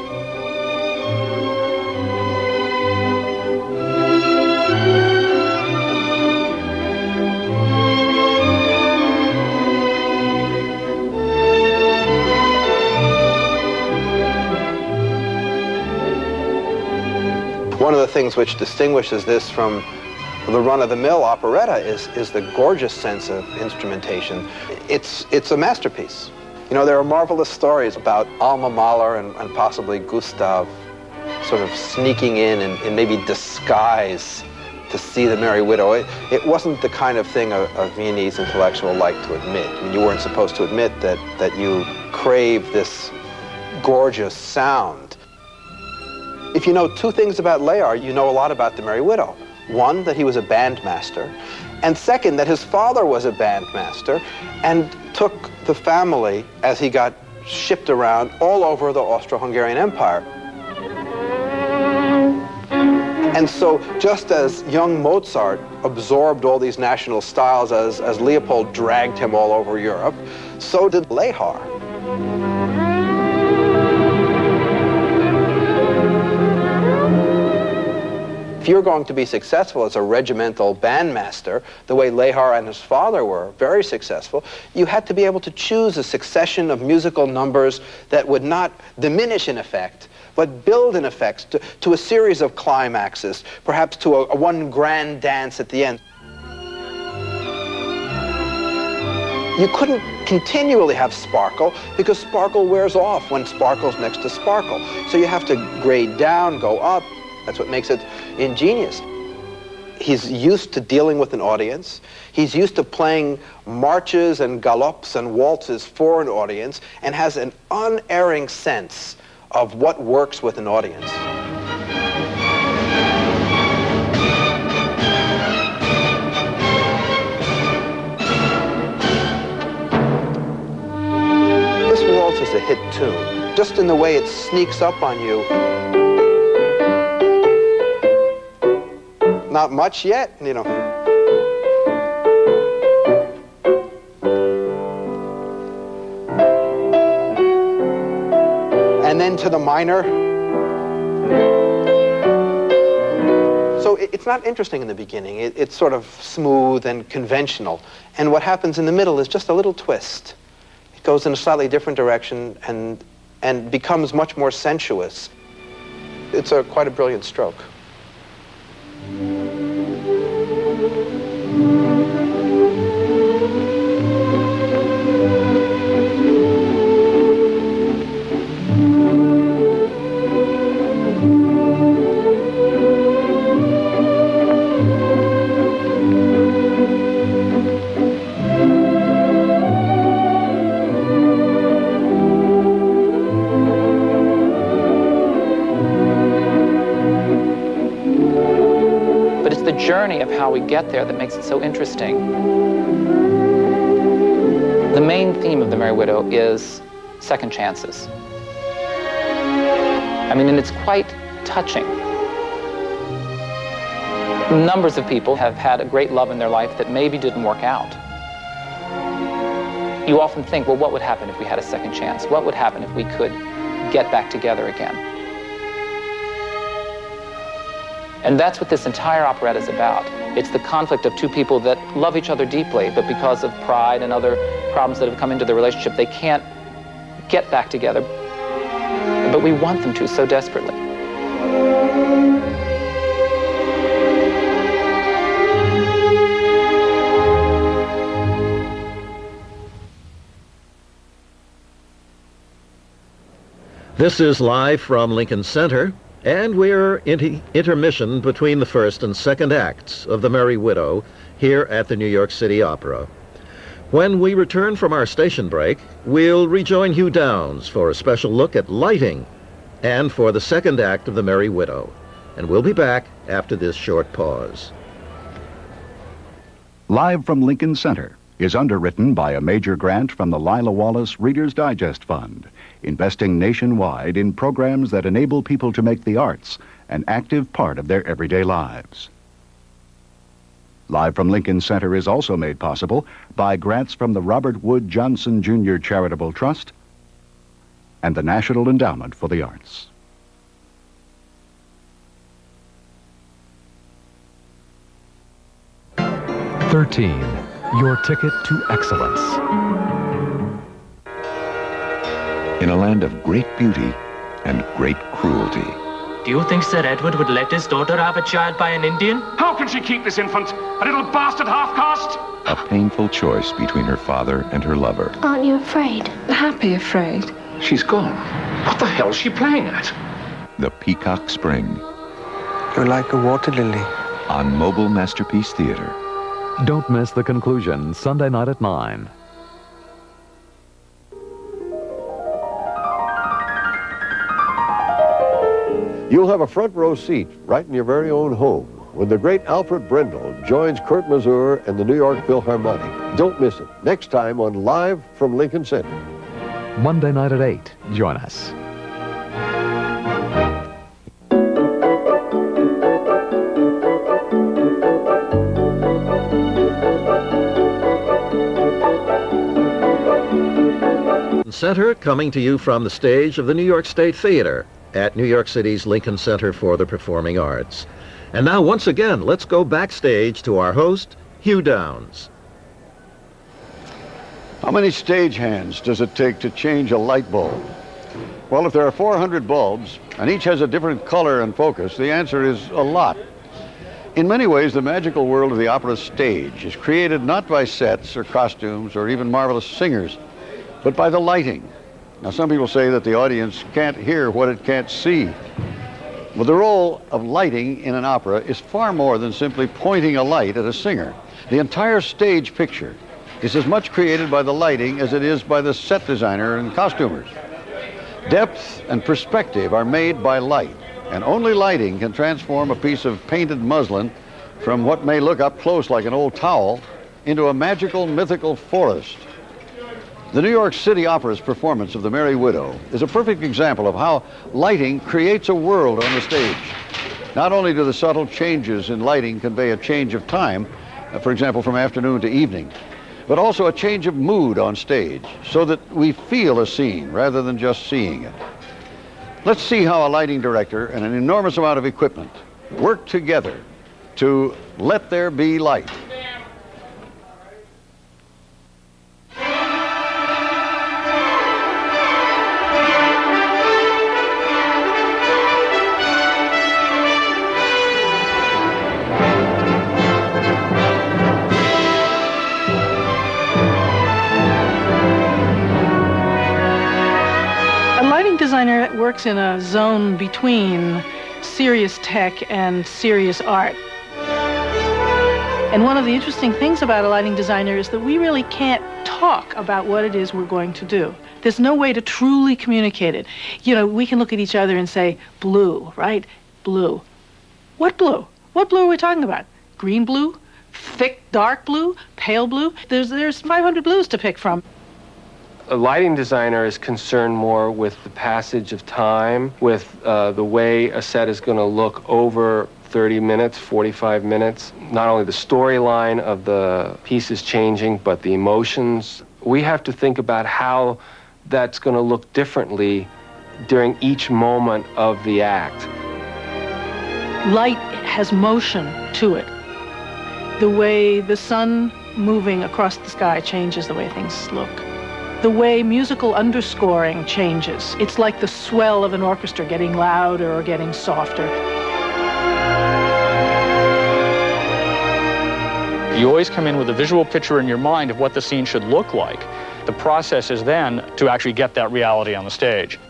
One of the things which distinguishes this from the run-of-the-mill operetta is the gorgeous sense of instrumentation. It's a masterpiece. You know, there are marvelous stories about Alma Mahler and possibly Gustav sort of sneaking in maybe disguise to see the Merry Widow. It wasn't the kind of thing a Viennese intellectual liked to admit. I mean, you weren't supposed to admit that you crave this gorgeous sound. If you know two things about Lehar, you know a lot about the Merry Widow. One, that he was a bandmaster, and second, that his father was a bandmaster and took the family as he got shipped around all over the Austro-Hungarian Empire. And so just as young Mozart absorbed all these national styles as Leopold dragged him all over Europe, so did Lehar. If you're going to be successful as a regimental bandmaster, the way Lehar and his father were very successful, you had to be able to choose a succession of musical numbers that would not diminish in effect, but build in effect to a series of climaxes, perhaps to a one grand dance at the end. You couldn't continually have sparkle because sparkle wears off when sparkle's next to sparkle. So you have to grade down, go up. That's what makes it ingenious. He's used to dealing with an audience. He's used to playing marches and galops and waltzes for an audience and has an unerring sense of what works with an audience. This waltz is a hit tune, just in the way it sneaks up on you. Not much yet, you know. And then to the minor. So it's not interesting in the beginning. It's sort of smooth and conventional. And what happens in the middle is just a little twist. It goes in a slightly different direction and becomes much more sensuous. It's quite a brilliant stroke. Journey of how we get there that makes it so interesting. The main theme of The Merry Widow is second chances. I mean, and it's quite touching. Numbers of people have had a great love in their life that maybe didn't work out. You often think, well, what would happen if we had a second chance? What would happen if we could get back together again? And that's what this entire operetta is about. It's the conflict of two people that love each other deeply, but because of pride and other problems that have come into the relationship, they can't get back together. But we want them to so desperately. This is live from Lincoln Center. And we're in intermission between the first and second acts of The Merry Widow here at the New York City Opera. When we return from our station break, we'll rejoin Hugh Downs for a special look at lighting and for the second act of The Merry Widow. And we'll be back after this short pause. Live from Lincoln Center, is underwritten by a major grant from the Lila Wallace Reader's Digest Fund, investing nationwide in programs that enable people to make the arts an active part of their everyday lives. Live from Lincoln Center is also made possible by grants from the Robert Wood Johnson Jr. Charitable Trust and the National Endowment for the Arts. "13, your ticket to excellence." In a land of great beauty and great cruelty, Do you think Sir Edward would let his daughter have a child by an Indian? How can she keep this infant? A little bastard half-caste? a painful choice between her father and her lover. Aren't you afraid? Happy afraid. She's gone. What the hell's she playing at? The Peacock Spring. You're like a water lily. On Mobile Masterpiece Theater. Don't miss the conclusion, Sunday night at 9. You'll have a front row seat right in your very own home when the great Alfred Brendel joins Kurt Masur and the New York Philharmonic. Don't miss it. Next time on Live from Lincoln Center. Monday night at 8. Join us. Center, coming to you from the stage of the New York State Theater at New York City's Lincoln Center for the Performing Arts. And now, once again, let's go backstage to our host, Hugh Downs. How many stagehands does it take to change a light bulb? Well, if there are 400 bulbs, and each has a different color and focus, the answer is a lot. In many ways, the magical world of the opera stage is created not by sets or costumes or even marvelous singers, but by the lighting. Now, some people say that the audience can't hear what it can't see. Well, the role of lighting in an opera is far more than simply pointing a light at a singer. The entire stage picture is as much created by the lighting as it is by the set designer and costumers. Depth and perspective are made by light, and only lighting can transform a piece of painted muslin from what may look up close like an old towel into a magical, mythical forest. The New York City Opera's performance of The Merry Widow is a perfect example of how lighting creates a world on the stage. Not only do the subtle changes in lighting convey a change of time, for example, from afternoon to evening, but also a change of mood on stage, so that we feel a scene rather than just seeing it. Let's see how a lighting director and an enormous amount of equipment work together to let there be light. Designer works in a zone between serious tech and serious art. And one of the interesting things about a lighting designer is that we really can't talk about what it is we're going to do. There's no way to truly communicate it. You know, we can look at each other and say, blue, right? Blue. What blue? What blue are we talking about? Green blue? Thick, dark blue? Pale blue? There's 500 blues to pick from. A lighting designer is concerned more with the passage of time, with the way a set is going to look over 30 minutes, 45 minutes. Not only the storyline of the piece is changing, but the emotions. We have to think about how that's going to look differently during each moment of the act. Light has motion to it. The way the sun moving across the sky changes the way things look. The way musical underscoring changes. It's like the swell of an orchestra getting louder or getting softer. You always come in with a visual picture in your mind of what the scene should look like. The process is then to actually get that reality on the stage.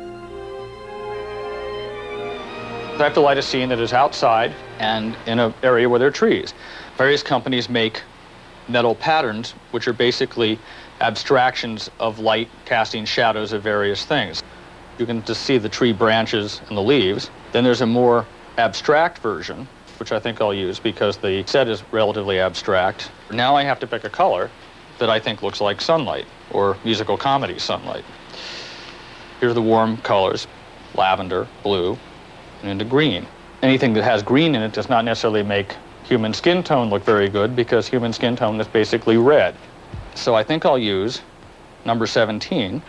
I have to light a scene that is outside and in an area where there are trees. Various companies make metal patterns, which are basically abstractions of light casting shadows of various things. You can just see the tree branches and the leaves. Then there's a more abstract version, which I think I'll use because the set is relatively abstract. Now I have to pick a color, that I think looks like sunlight, or musical comedy sunlight. Here are the warm colors, lavender, blue, and into green. Anything that has green in it does not necessarily make human skin tone look very good, because human skin tone is basically red. So I think I'll use number 17.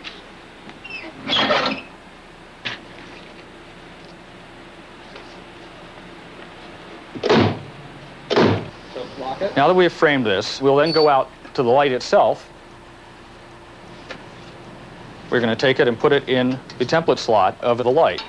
Now that we have framed this, we'll then go out to the light itself. We're going to take it and put it in the template slot of the light.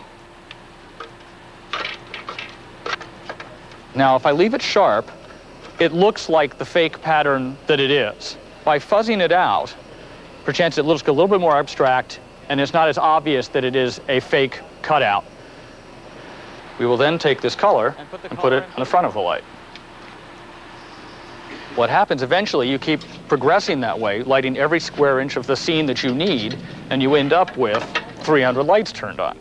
Now, if I leave it sharp, it looks like the fake pattern that it is. By fuzzing it out, perchance it looks a little bit more abstract, and it's not as obvious that it is a fake cutout. We will then take this color and put it on the front of the light. What happens eventually, you keep progressing that way, lighting every square inch of the scene that you need, and you end up with 300 lights turned on.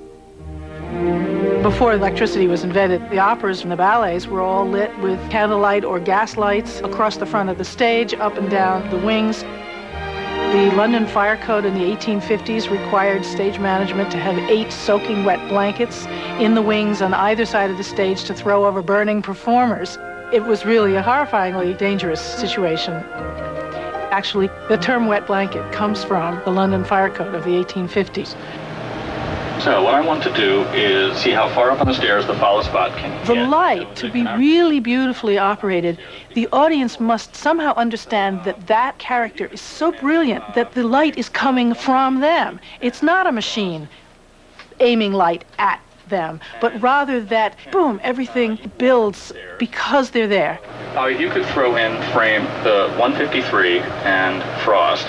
Before electricity was invented, the operas and the ballets were all lit with candlelight or gas lights across the front of the stage, up and down the wings. The London Fire Code in the 1850s required stage management to have 8 soaking wet blankets in the wings on either side of the stage to throw over burning performers. It was really a horrifyingly dangerous situation. Actually, the term wet blanket comes from the London Fire Code of the 1850s. So what I want to do is see how far up on the stairs the follow spot can get. The light, to be really beautifully operated, the audience must somehow understand that that character is so brilliant that the light is coming from them. It's not a machine aiming light at them, but rather that, boom, everything builds because they're there. If you could throw in frame the 153 and Frost,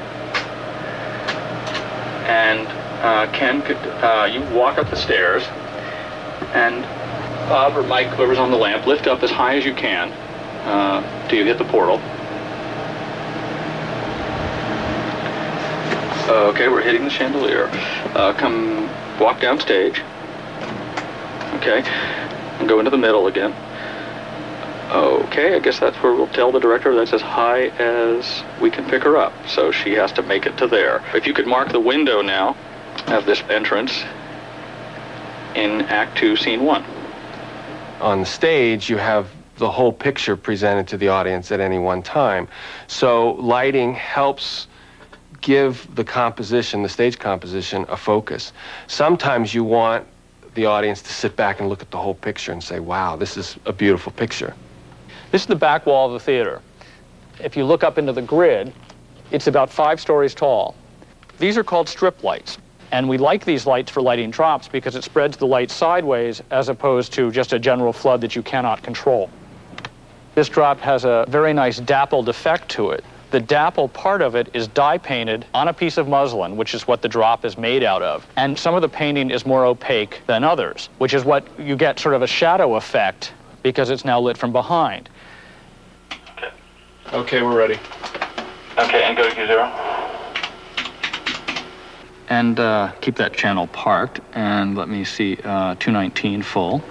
and Ken, could you walk up the stairs, and Bob or Mike, whoever's on the lamp, lift up as high as you can till you hit the portal. Okay, we're hitting the chandelier. Come walk downstage. Okay, and go into the middle again. Okay, I guess that's where we'll tell the director that's as high as we can pick her up. So she has to make it to there. If you could mark the window now of this entrance in Act 2, Scene 1. On the stage, you have the whole picture presented to the audience at any one time. So lighting helps give the composition, the stage composition, a focus. Sometimes you want the audience to sit back and look at the whole picture and say, wow, this is a beautiful picture. This is the back wall of the theater. If you look up into the grid, it's about 5 stories tall. These are called strip lights. And we like these lights for lighting drops because it spreads the light sideways as opposed to just a general flood that you cannot control. This drop has a very nice dappled effect to it. The dapple part of it is dye painted on a piece of muslin, which is what the drop is made out of. And some of the painting is more opaque than others, which is what you get sort of a shadow effect because it's now lit from behind. Okay, we're ready. Okay, and go to Q0. And keep that channel parked, and let me see, 219 full.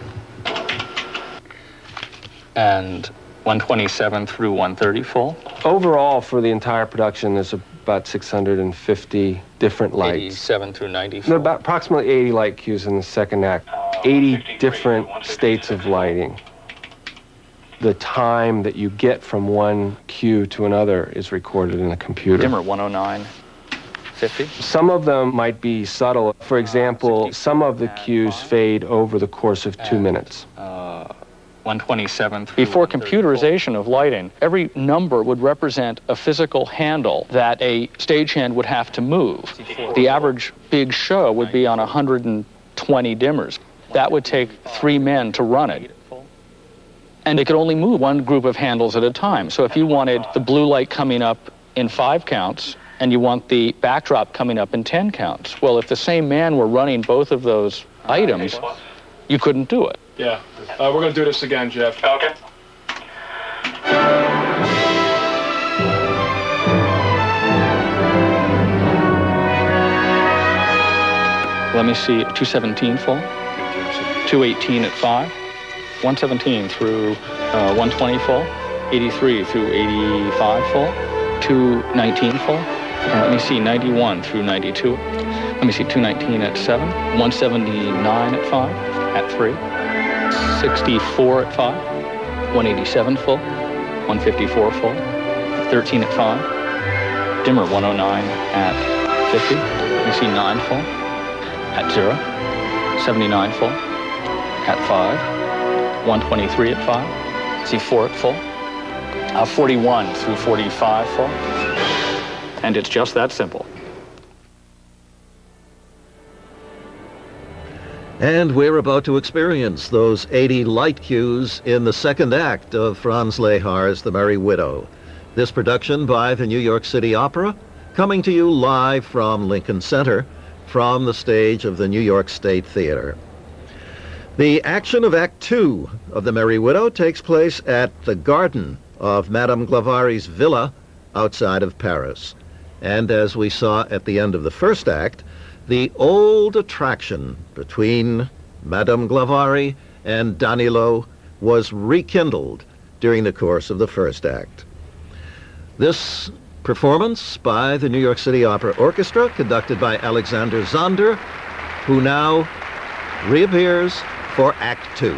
And 127 through 130 full. Overall, for the entire production, there's about 650 different lights. 87 through 90 full. There are about approximately 80 light cues in the second act. 80 different states of lighting. The time that you get from one cue to another is recorded in a computer. Dimmer, 109. 50? Some of them might be subtle. For example, some of the cues fade over the course of 2 minutes. 127. Before computerization of lighting, every number would represent a physical handle that a stagehand would have to move. The average big show would be on 120 dimmers. That would take 3 men to run it. And it could only move one group of handles at a time. So if you wanted the blue light coming up in 5 counts, and you want the backdrop coming up in 10 counts. Well, if the same man were running both of those items, you couldn't do it. Yeah. We're going to do this again, Jeff. Okay. Let me see, 217 full, 218 at 5, 117 through 120 full, 83 through 85 full, 219 full. And let me see, 91 through 92. Let me see, 219 at 7, 179 at 5, at 3, 64 at 5, 187 full, 154 full, 13 at 5, dimmer 109 at 50. Let me see, 9 full, at 0, 79 full, at 5, 123 at 5, see 4 at full, 41 through 45 full, and it's just that simple. And we're about to experience those 80 light cues in the second act of Franz Lehar's The Merry Widow. This production by the New York City Opera, coming to you live from Lincoln Center, from the stage of the New York State Theater. The action of Act 2 of The Merry Widow takes place at the garden of Madame Glavari's villa outside of Paris. And as we saw at the end of the first act, the old attraction between Madame Glavari and Danilo was rekindled during the course of the first act. This performance by the New York City Opera Orchestra, conducted by Alexander Zonder, who now reappears for Act 2.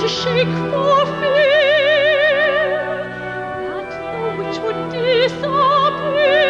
shake for fear that the witch would disappear.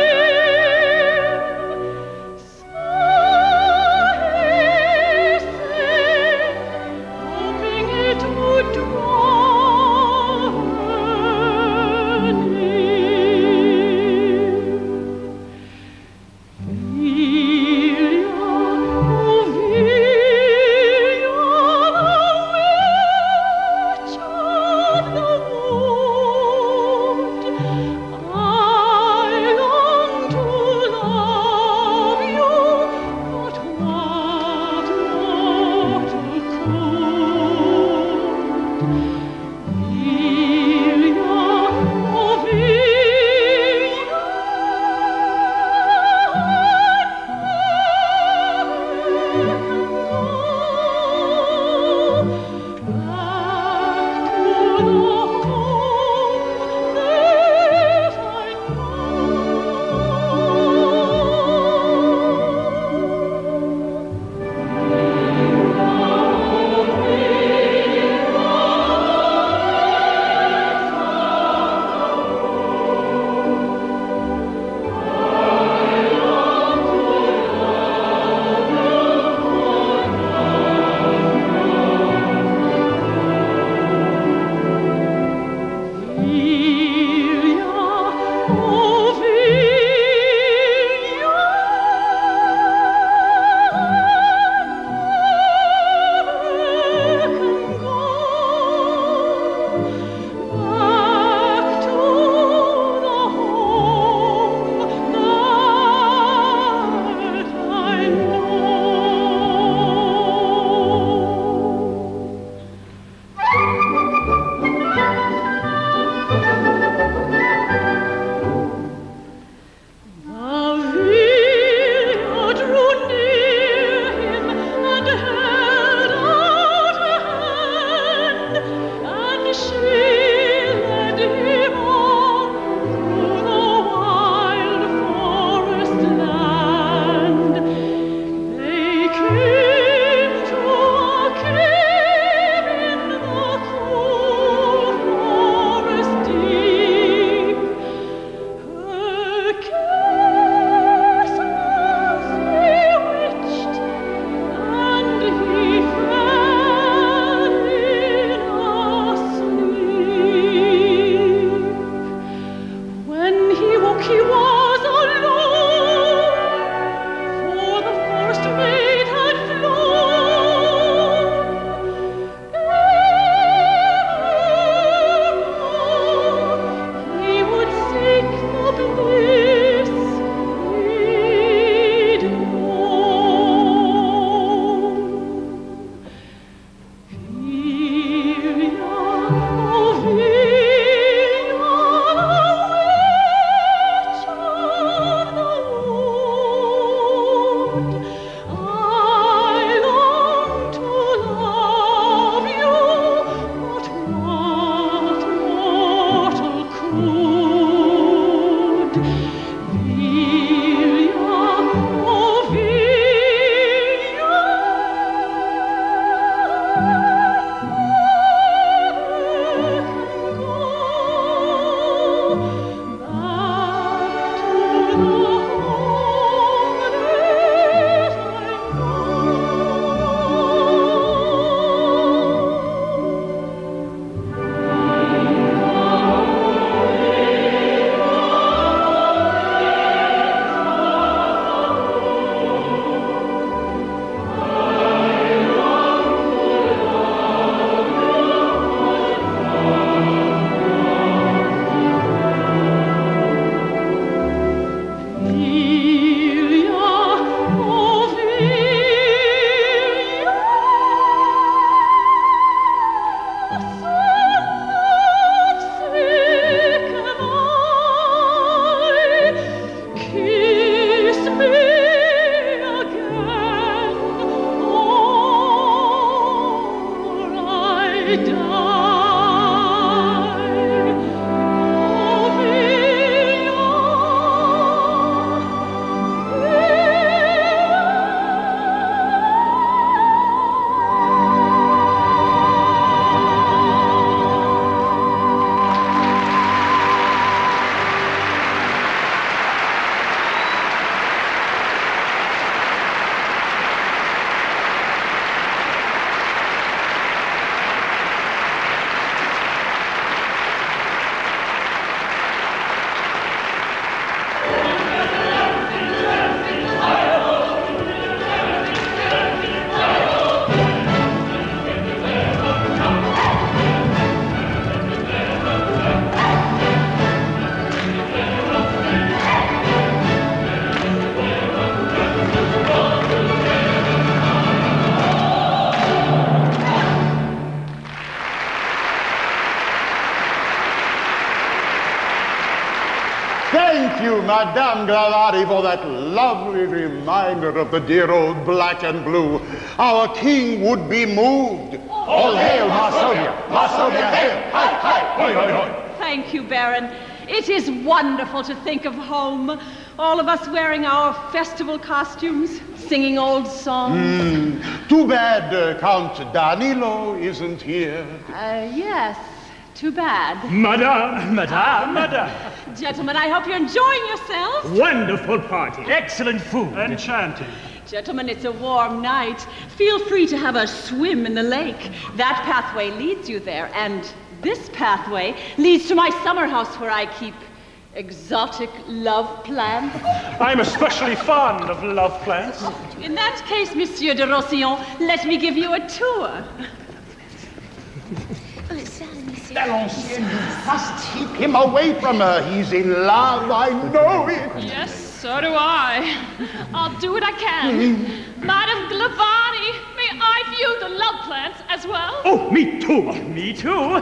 you, Madame Gravati, for that lovely reminder of the dear old black and blue. Our king would be moved. All hail, Marsonia! Marsonia, hail! Hi, hi! Hoi, hoi, hoi! Thank you, Baron. It is wonderful to think of home. All of us wearing our festival costumes, singing old songs. Too bad Count Danilo isn't here. Yes. Too bad. Madame. Gentlemen, I hope you're enjoying yourselves. Wonderful party. Excellent food. Enchanting. Gentlemen, it's a warm night. Feel free to have a swim in the lake. That pathway leads you there, and this pathway leads to my summer house where I keep exotic love plants. I'm especially fond of love plants. In that case, Monsieur de Rossillon, let me give you a tour. L'Ancien, you must keep him away from her. He's in love, I know it. Yes, so do I. I'll do what I can. Madame Glavani, may I view the love plants as well? Oh, me too. Me too.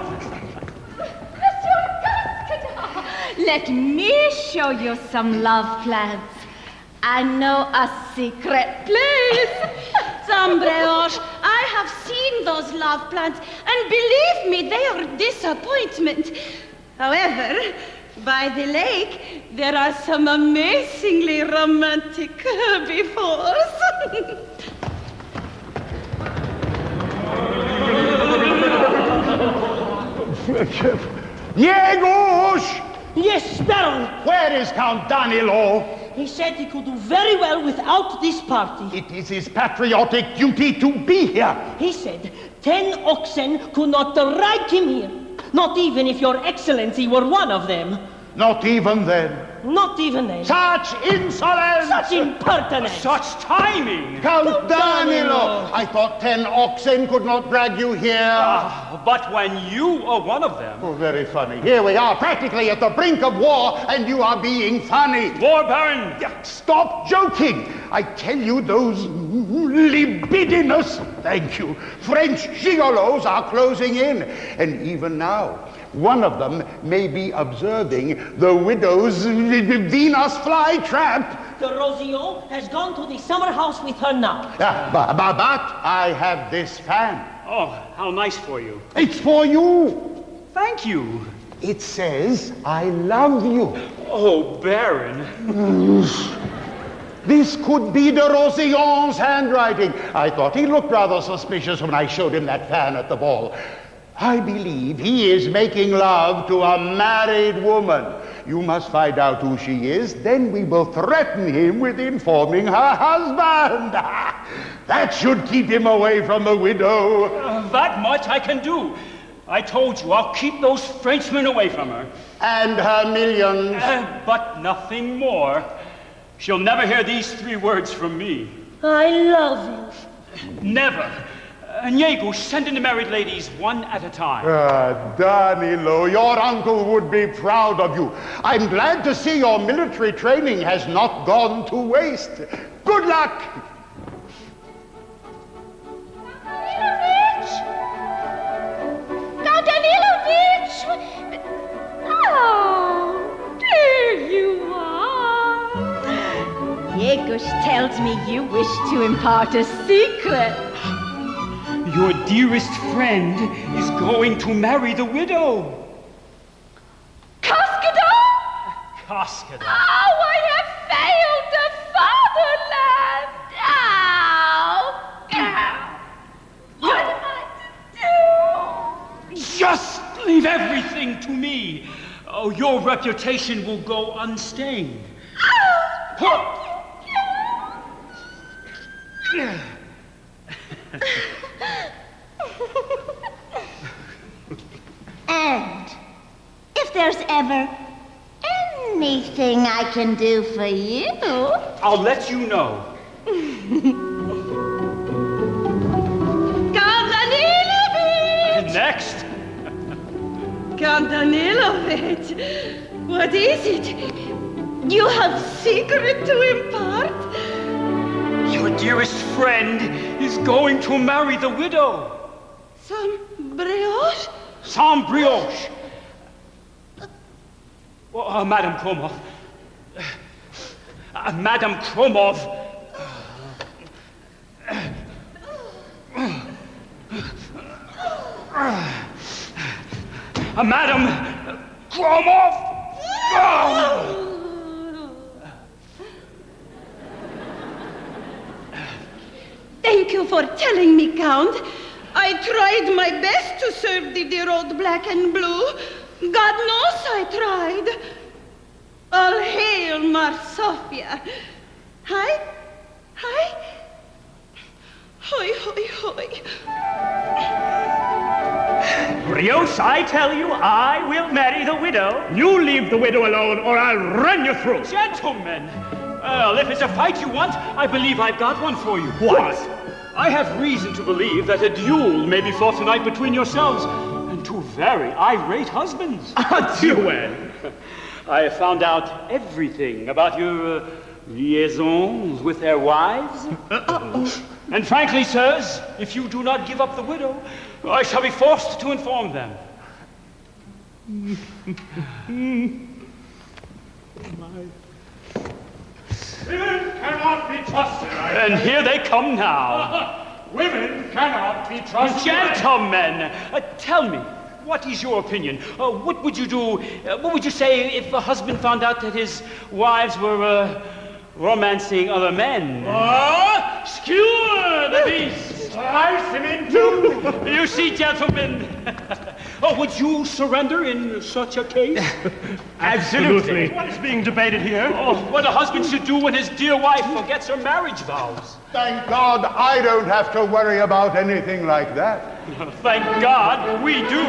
Let me show you some love plants. I know a secret place. Sombreros, I have seen those love plants, and believe me, they are a disappointment. However, by the lake, there are some amazingly romantic herbivores. Yegush! Yes, Baron. Where is Count Danilo? He said he could do very well without this party. It is his patriotic duty to be here. He said 10 oxen could not drag him here. Not even if your excellency were one of them. Not even then. Not even then. Such insolence! Such impertinence! Such timing! Count Danilo! I thought 10 oxen could not drag you here. But when you are one of them... Oh, very funny. Here we are, practically at the brink of war, and you are being funny. War, Baron! Stop joking! I tell you, those libidinous, thank you, French gigolos are closing in. And even now, one of them may be observing the widow's Venus flytrap. The Rosillon has gone to the summer house with her now. But I have this fan. Oh, how nice for you. It's for you. Thank you. It says, I love you. Oh, Baron. This could be de Rosillon's handwriting. I thought he looked rather suspicious when I showed him that fan at the ball. I believe he is making love to a married woman. You must find out who she is, then we will threaten him with informing her husband. That should keep him away from the widow. That much I can do. I told you, I'll keep those Frenchmen away from her. And her millions. But nothing more. She'll never hear these 3 words from me. I love you. Never. Yegush, send in the married ladies one at a time. Danilo, your uncle would be proud of you. I'm glad to see your military training has not gone to waste. Good luck! Count Danilovich! Oh, there you are. Yegush tells me you wish to impart a secret. Your dearest friend is going to marry the widow. Koskeda? Koskeda. Oh, I have failed the fatherland. What am I to do? Just leave everything to me. Oh, your reputation will go unstained. And if there's ever anything I can do for you, I'll let you know. Count Danilovich! Next. Count Danilovich, what is it? You have secret to impart? Your dearest friend is going to marry the widow. Some brioche? Some brioche. Madame Como, Madame Kromov. Madame Kromov! Thank you for telling me, Count. I tried my best to serve the dear old black and blue. God knows I tried. All hail, Mar Sophia. Hi? Hi? Hoi, hoi, hoi. Rios, I tell you, I will marry the widow. You leave the widow alone, or I'll run you through. Gentlemen, well, if it's a fight you want, I believe I've got one for you. What? I have reason to believe that a duel may be fought tonight between yourselves and two very irate husbands. A duel? I have found out everything about your liaisons with their wives. And frankly, sirs, if you do not give up the widow, I shall be forced to inform them. Women cannot be trusted. And here they come now. Women cannot be trusted. Gentlemen, tell me, what is your opinion? What would you do, what would you say if a husband found out that his wives were romancing other men? Skewer the beast! Slice him in two! You see, gentlemen, would you surrender in such a case? Absolutely. What is being debated here? What a husband should do when his dear wife forgets her marriage vows. Thank God I don't have to worry about anything like that. Thank God we do.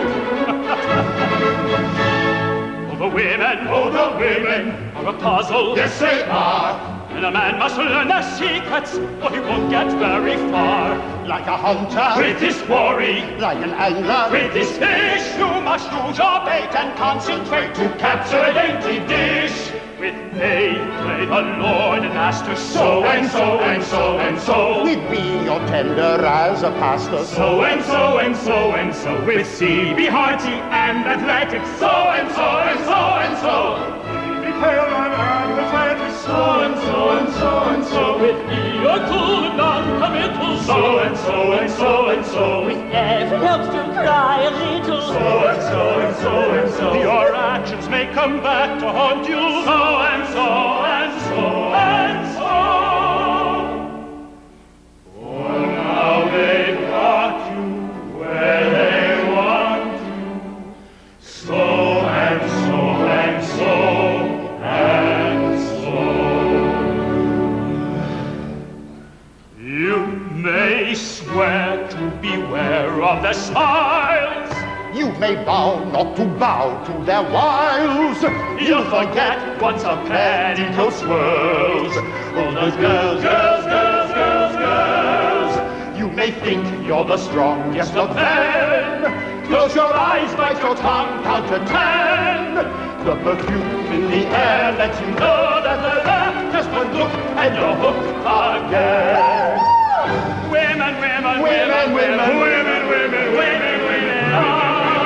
The women are a puzzle. Yes, they are. And a man must learn their secrets, or he won't get very far. Like a hunter with his quarry, like an angler with his fish, you must use your bait and concentrate to capture a dainty dish. With me, play the Lord and Master, so and so and so and so. With me, you're tender as a pastor, so and so and so and so. With C, be hearty and athletic, so and so and so and so. Be pale and athletic, so and so and so and so. With E, you're cool and non-committal, so and so and so and so. With F, helps to cry a little, so and so and so and so. Your actions may come back to haunt you, so and so and so and so. For now they've got you where they want you, so and so and so and so. You may swear to beware of their smiles. You may vow not to bow to their wiles. You'll forget once a petticoat swirls. Oh, those girls, girls, girls, girls, girls. You may think you're the strongest of men. Close your eyes, bite your tongue, count to 10. The perfume in the air lets you know that they're there. Just one look and you're hooked again. Women, women, women, women, women, women, women, women, women.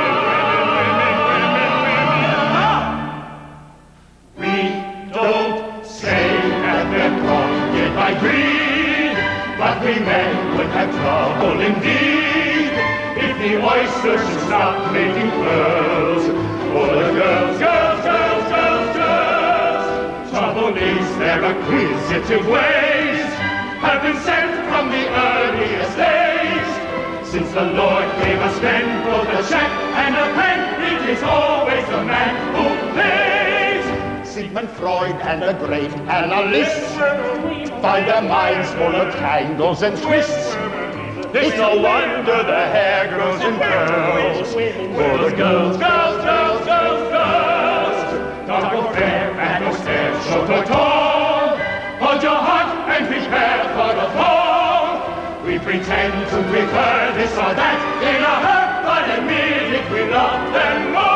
Don't say that they're prompted by greed, but we men would have trouble indeed if the oysters should stop making pearls. For the girls, girls, girls, girls, girls, trouble is their acquisitive ways have been sent from the earliest days. Since the Lord gave us men both a check and a pen, it is always the man who plays. Sigmund Freud and the great analysts find their minds full of tangles and twists. It's no wonder the hair grows in curls. For the girls, girls, girls, girls, girls, dark or fair and austere, short or tall, hold your heart and prepare for the fall. We pretend to prefer this or that in a hurt, but admit it, we love them more.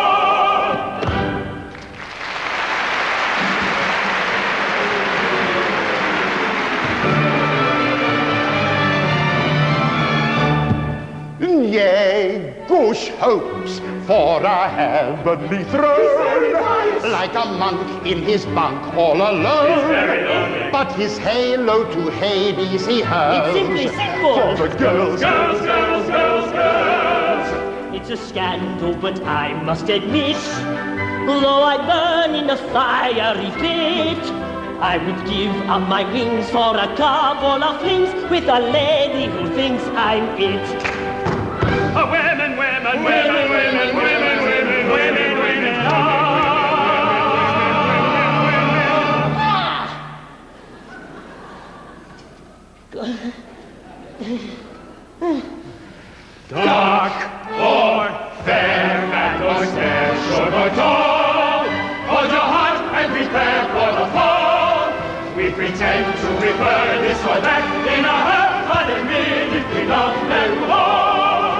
Yea, good push hopes for a heavenly throne. Like a monk in his bunk all alone. He's very lonely. But his halo to Hades he hurls. It's simply simple. For the girls, Girls, girls, girls, girls. It's a scandal, but I must admit, though I burn in a fiery pit, I would give up my wings for a couple of flings with a lady who thinks I'm it. Women, women, women, women, women, women, women, women, Dark or fair, fat or spare, short or tall, hold your heart and prepare for the fall. We pretend to prefer this or that in a hurt, but admit if we love them all.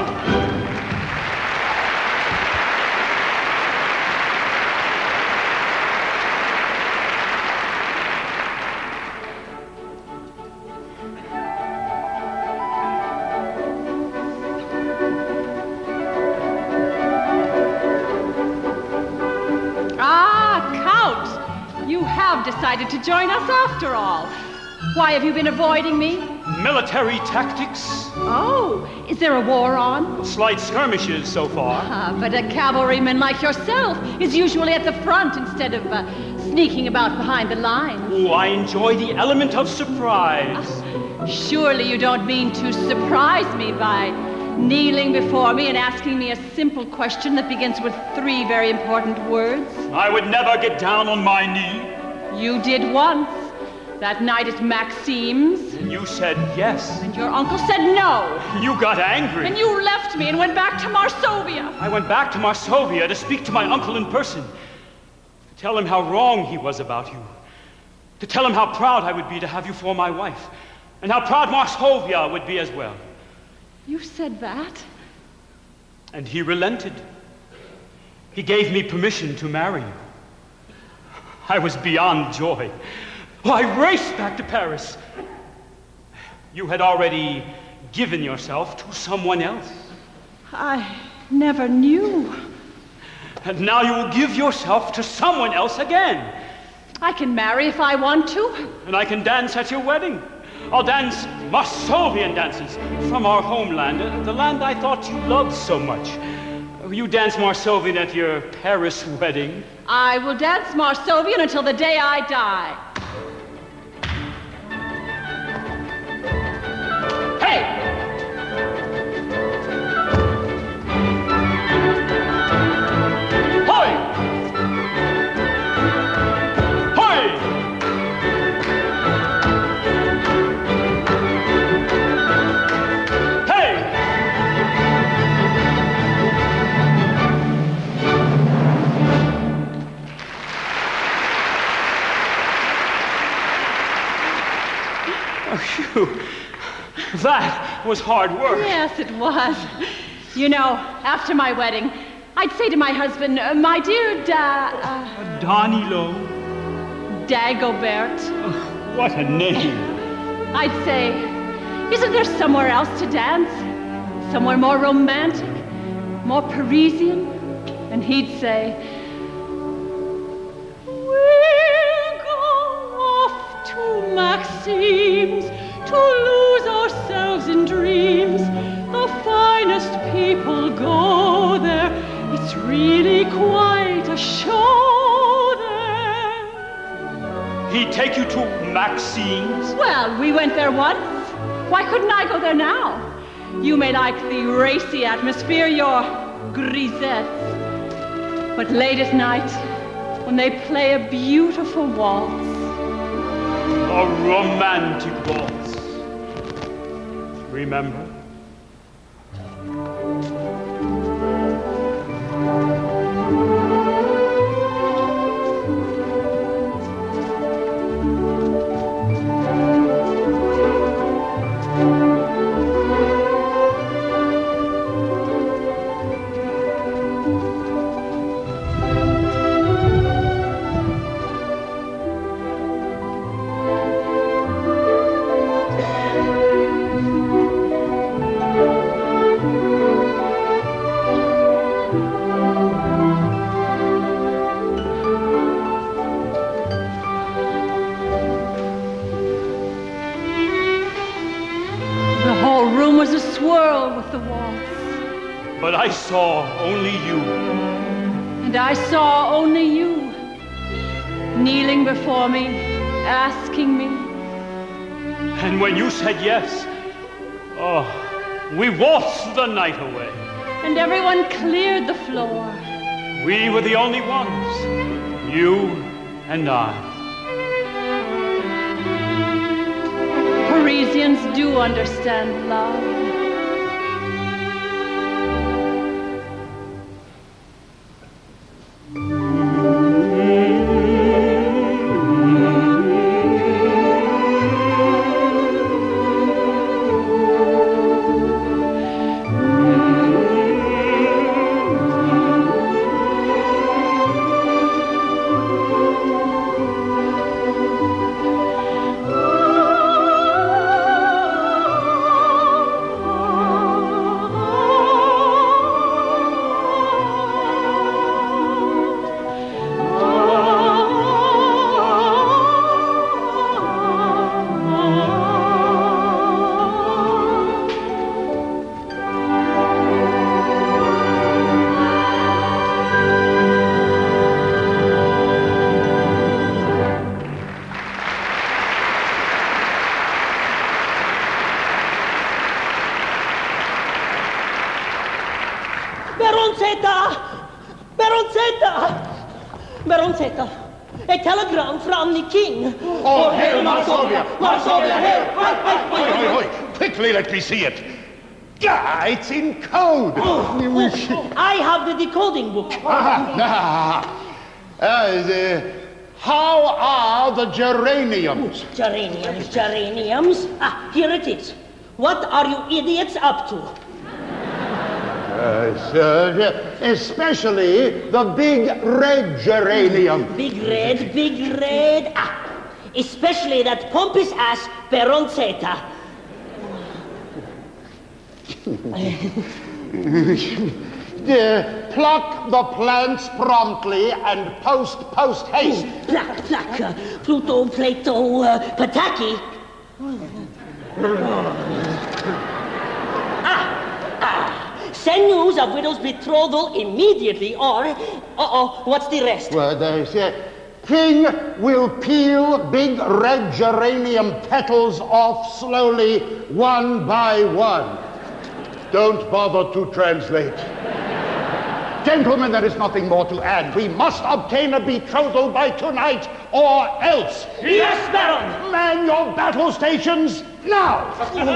Decided to join us after all. Why have you been avoiding me? Military tactics. Oh, is there a war on? Slight skirmishes so far. But a cavalryman like yourself is usually at the front instead of sneaking about behind the lines. Oh, I enjoy the element of surprise. Surely you don't mean to surprise me by kneeling before me and asking me a simple question that begins with 3 very important words? I would never get down on my knee. You did once. That night at Maxime's. You said yes. And your uncle said no. You got angry. And you left me and went back to Marsovia. I went back to Marsovia to speak to my uncle in person. To tell him how wrong he was about you. To tell him how proud I would be to have you for my wife. And how proud Marsovia would be as well. You said that? And he relented. He gave me permission to marry you. I was beyond joy. I raced back to Paris. You had already given yourself to someone else. I never knew. And now you will give yourself to someone else again. I can marry if I want to. And I can dance at your wedding. I'll dance Marsovian dances from our homeland, the land I thought you loved so much. Will you dance Marsovian at your Paris wedding? I will dance Marsovian until the day I die. Hey! That was hard work. Yes, it was. You know, after my wedding, I'd say to my husband, my dear Danilo. Dagobert. Oh, what a name. I'd say, isn't there somewhere else to dance? Somewhere more romantic, more Parisian? And he'd say, we'll go off to Maxime's to lose ourselves in dreams. The finest people go there. It's really quite a show there. He'd take you to Maxime's? Well, we went there once. Why couldn't I go there now? You may like the racy atmosphere, your grisettes. But late at night, when they play a beautiful waltz. A romantic waltz. Remember? whirl with the waltz. But I saw only you. And I saw only you, kneeling before me, asking me. And when you said yes, oh, we waltzed the night away. And everyone cleared the floor. We were the only ones, you and I. Parisians do understand love. Baronzetta, a telegram from the king. Oh, hail Marsovia! Marsovia, hail! Oi, quickly, let me see it. Ah, it's in code. I have the decoding book. How are the geraniums? Geraniums. Ah, here it is. What are you idiots up to? Especially the big red geranium. Big red. Ah, especially that pompous ass Baronzetta. Pluck the plants promptly and post haste. Pluck. Pluto, Plato, Pataki. Send news of widow's betrothal immediately, or... what's the rest? Well, they say, King will peel big red geranium petals off slowly, one by one. Don't bother to translate. Gentlemen, there is nothing more to add. We must obtain a betrothal by tonight, or else. Yes, Baron! Man your battle stations now!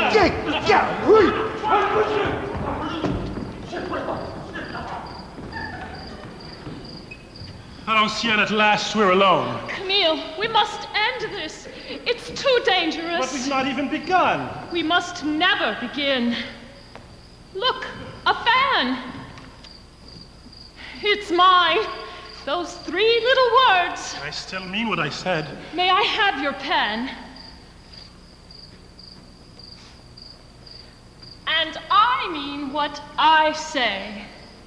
Ancienne, at last we're alone. Camille, we must end this. It's too dangerous. But we've not even begun. We must never begin. Look, a fan. It's mine. Those 3 little words. I still mean what I said. May I have your pen? And I mean what I say.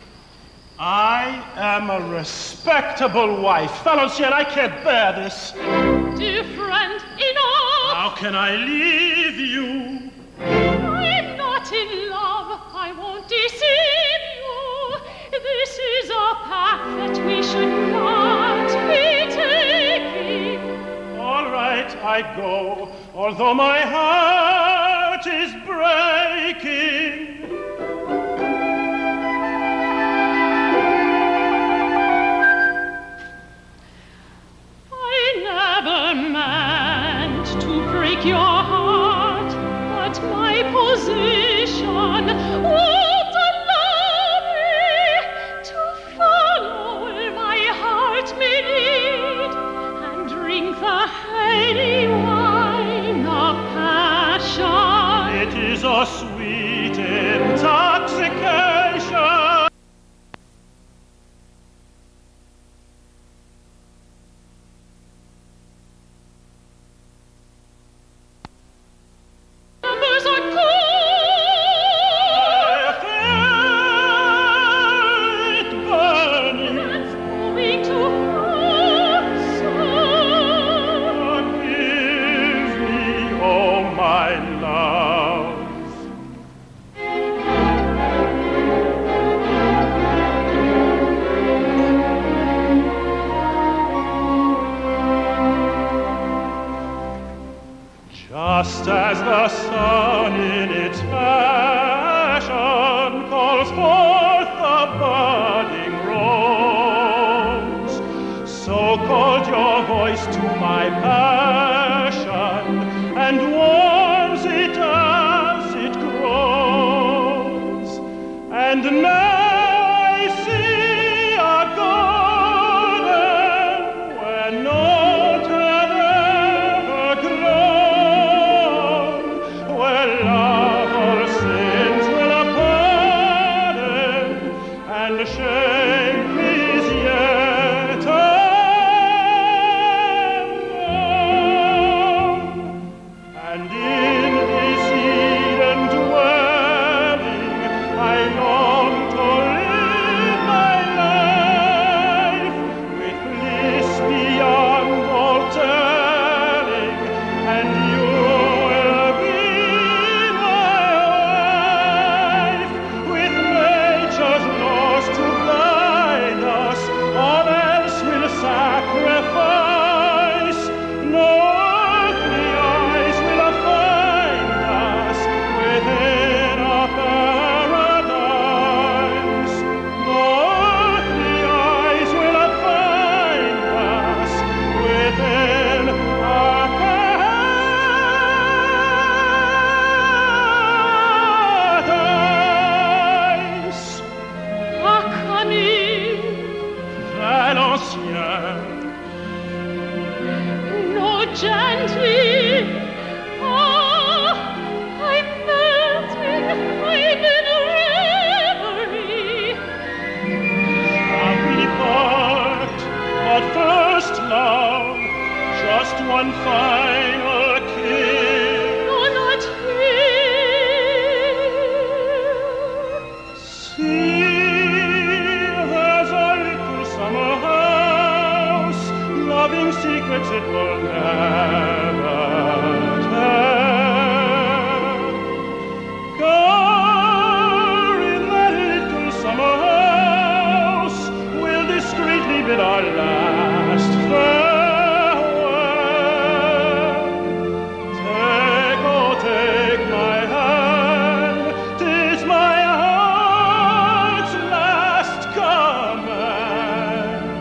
I am a respectable wife. Valenciennes, I can't bear this. Dear friend, enough! How can I leave you? I'm not in love. I won't deceive you. This is a path that we should not be taking. All right, I go, although my heart is breaking. Never meant to break your heart, but my position won't allow me to follow where my heart may lead and drink the heady wine of passion. It is a sweet intoxication. Forgive me, oh my love. lips to my passion and warms it as it grows. And now I see a garden where naught had ever grown, where love or sins will pardon, and shame is yet unknown. And in this Eden dwelling, I long to live my life with bliss beyond all telling, and you will be my wife. With nature's laws to guide us, all else will sacrifice. No earthly eyes will find us within a paradise. No earthly eyes will find us within a paradise. Ah, Camille, Valencien, no gently. Ah, I'm melting, I'm in reverie. shall we part? But first, love, just one final kiss. No, not here. See, there's a little summer house, loving secrets it will never tell. Girl, in that little summer house, we'll discreetly bid our last farewell. Take, oh, take my hand, 'tis my heart's last command.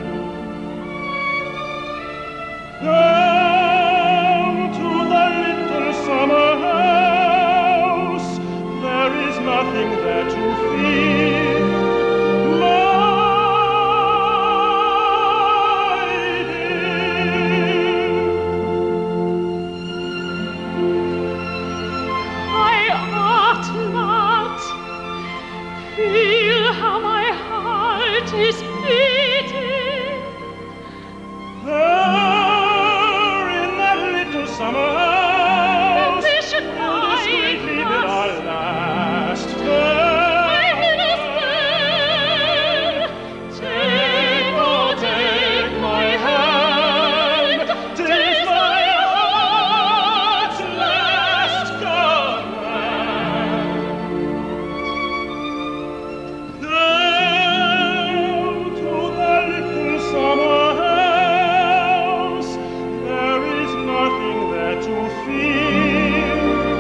Down to the little summer house, there is nothing there to fear. My dear, I ought not. Feel how my heart is beating. there in that little summer house, We should we'll discreetly find bid our us. last I'm farewell. in a spell. Take, oh, take my hand. 'Tis my heart's last command. Down to the little summer house, there is nothing there to fear.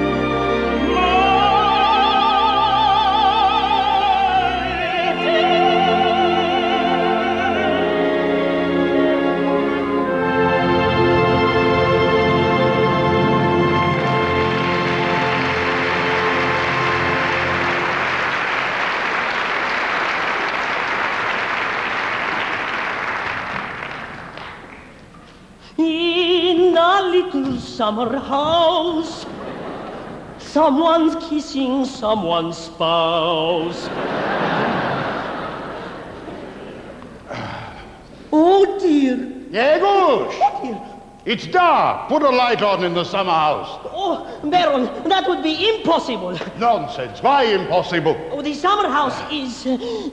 In a little summer house, someone's kissing someone's spouse. Oh dear. Yegush! What dear? It's dark. Put a light on in the summer house. Oh, Baron, that would be impossible. Nonsense. Why impossible? Oh, the summer house is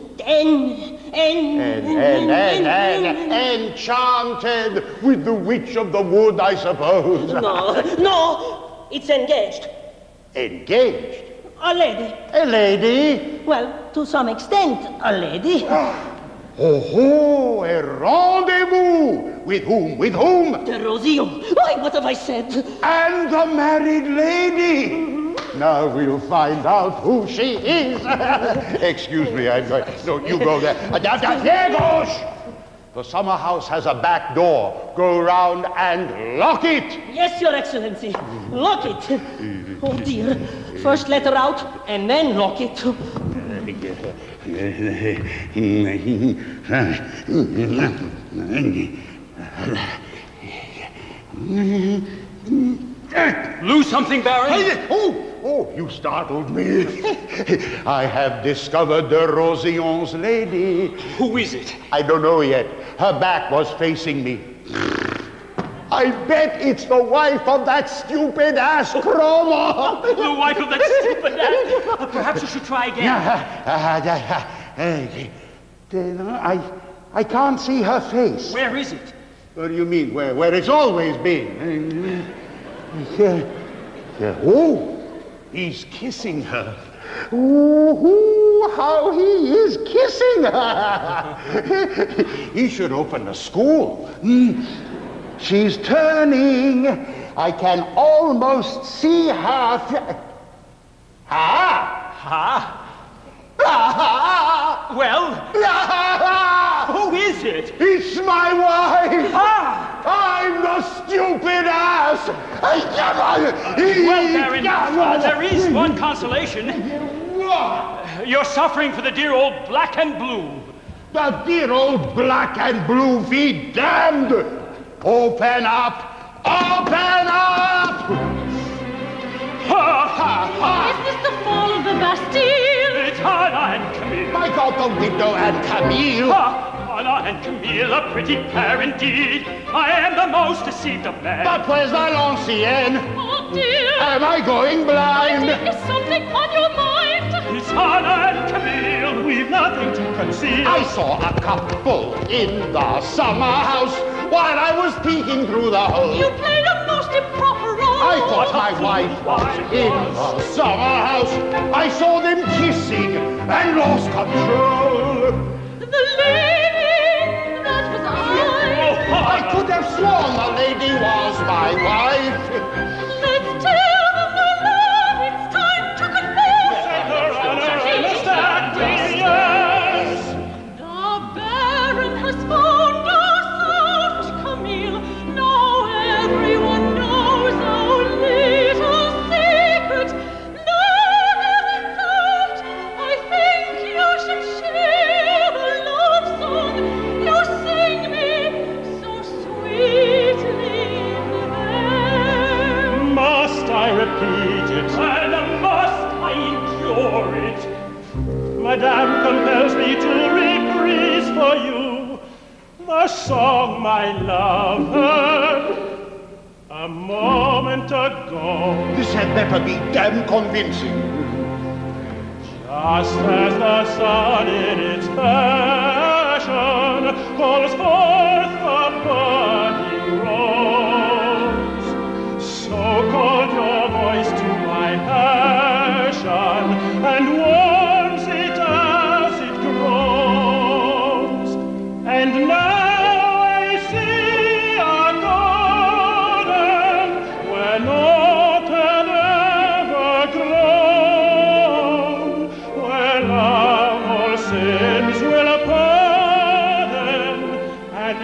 Enchanted with the witch of the wood, I suppose. No, it's engaged. Engaged? A lady. A lady? Well, to some extent, a lady. Oh, a rendezvous! With whom? With whom? The Rosion. Why, what have I said? And the married lady! Now we'll find out who she is. Excuse me, I'm going. No, you go there. Yegush! The summer house has a back door. Go round and lock it. Yes, Your Excellency. Lock it. Oh, dear. First let her out, and then lock it. Lose something, Baron? Oh, you startled me. I have discovered the Rosillon's lady. Who is it? I don't know yet. Her back was facing me. I bet it's the wife of that stupid ass Cromer. The wife of that stupid ass? Perhaps you should try again. I can't see her face. Where is it? What do you mean, where it's always been? Oh, he's kissing her. Ooh, how he is kissing her. He should open a school. She's turning. I can almost see her. Well, who is it? It's my wife. I'm the stupid ass. Well, Baron, there is one consolation. You're suffering for the dear old black and blue. The dear old black and blue, be damned. Open up! Open up! Is this the fall of the Bastille? It's Anna and Camille. My God, the widow and Camille. Anna and Camille, a pretty pair indeed. I am the most deceived of men. But where's the Lancienne? Oh, dear. Am I going blind? Is something on your mind? It's Anna and Camille. We've nothing to conceal. I saw a couple in the summer house while I was peeking through the hole. You played a most improper role. I thought my wife was in the summer house. I saw them kissing and lost control. The lady, that was I. I could have sworn the lady was my wife. Let's tell them no lie. It's time to confess. Understand me, yes. The Baron has found us out, Camille. Now everyone knows our little secret. Never thought, I think you should share the love song you sing me so sweetly then. Must I repeat it? And must I endure it? Madame compels me to reprise for you the song my love heard a moment ago. This had better be damn convincing. Just as the sun in its passion calls forth the burning rose, so called your voice to my passion and warms it as it grows. And now I see a garden where naught had ever grown, where love all sins will pardon and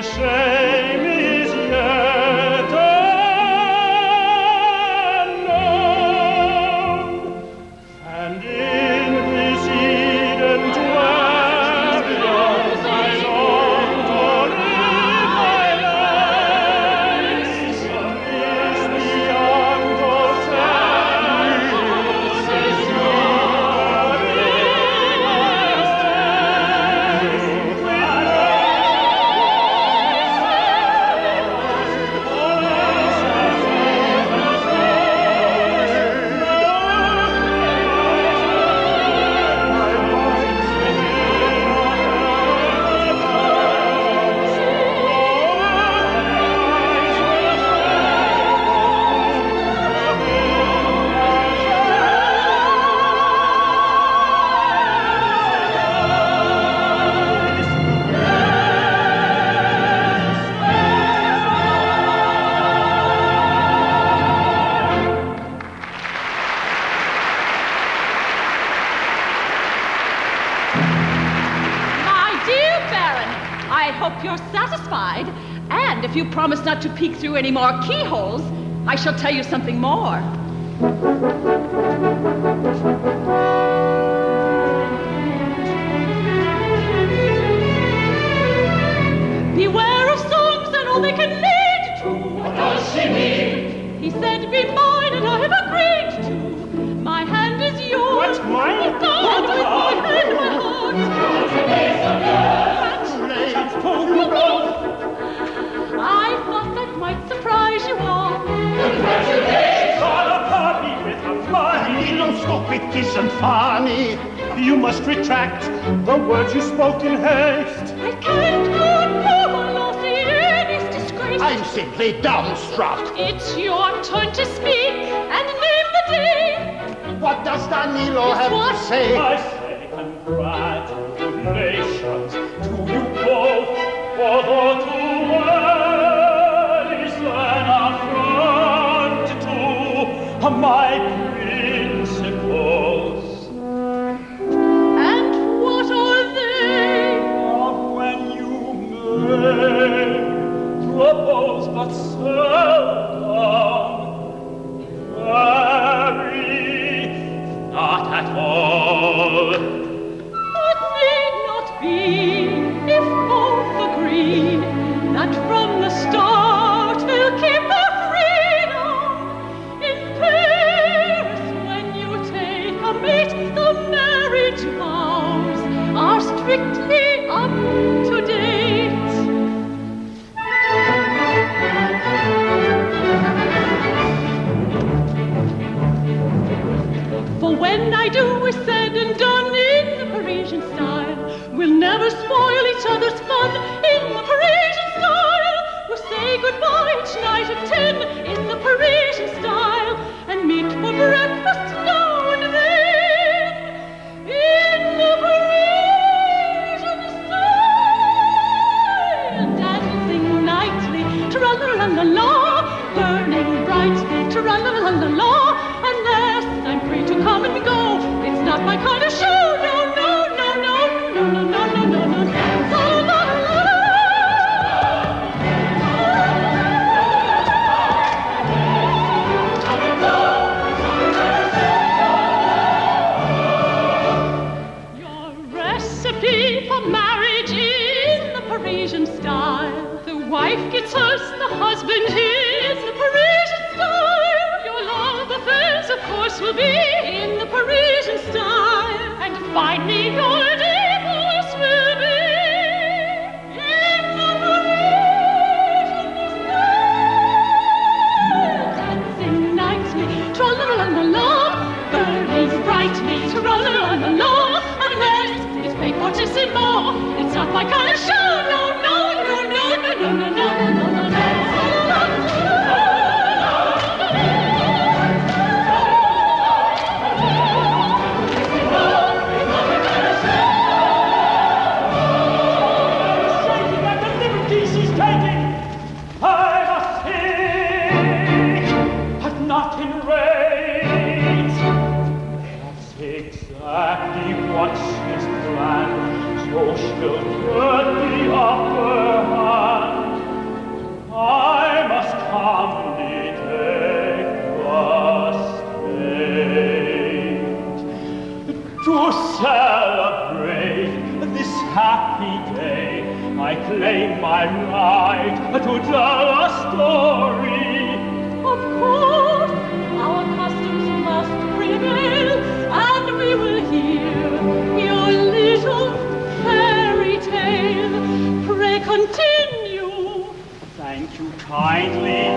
hope you're satisfied. And if you promise not to peek through any more keyholes, I shall tell you something more. Beware of songs and all they can lead to. What does she mean? He said, be mine, and I have agreed to. My hand is yours. What's mine? Oh, God, with my hand, my heart. I thought that might surprise you all. Congratulations on a party with a party. Don't stop, it isn't funny. You must retract the words you spoke in haste. I can't go, no, my Lossie, it is disgrace. I'm simply dumbstruck. It's your turn to speak and name the day. What does Danilo have to say? I say congratulations to you both, although too well is an affront to my principles. And what are they? When you may propose but seldom, very not at all. It need not be if both agree that from the start we'll keep our freedom. In Paris, when you take a mate, the marriage vows are strictly up to date. For when I do is said and done in the Parisian style, we'll never spoil each other's fun in the Parisian style. We'll say goodbye each night at 10 in the Parisian style, and meet for breakfast now and then in the Parisian style. Dancing nightly, tra-la-la-la-la, burning brightly, tra-la-la-la-la, unless I'm free to come and go. It's not my kind of show. No, no, no, no, no, no, no, no, no, no. Your recipe for marriage in the Parisian style. The wife gets hers, the husband is the Parisian style. Your love affairs, of course, will be in the Parisian style. And finally, your divorce will be in the Parisian style. Dancing nightly, tra-la-la-la-la, burning brightly, tra-la-la-la-la, unless it's paid fortissimo. It's not my kind of show. No, no, no, no, no, no, no, no, no, no, no. Exactly what she's planned, so she'll get the upper hand. I must calmly take the stage. To celebrate this happy day, I claim my right to tell a story. Of course, our customs must prevail, and we will hear your little fairy tale. Pray continue. Thank you kindly.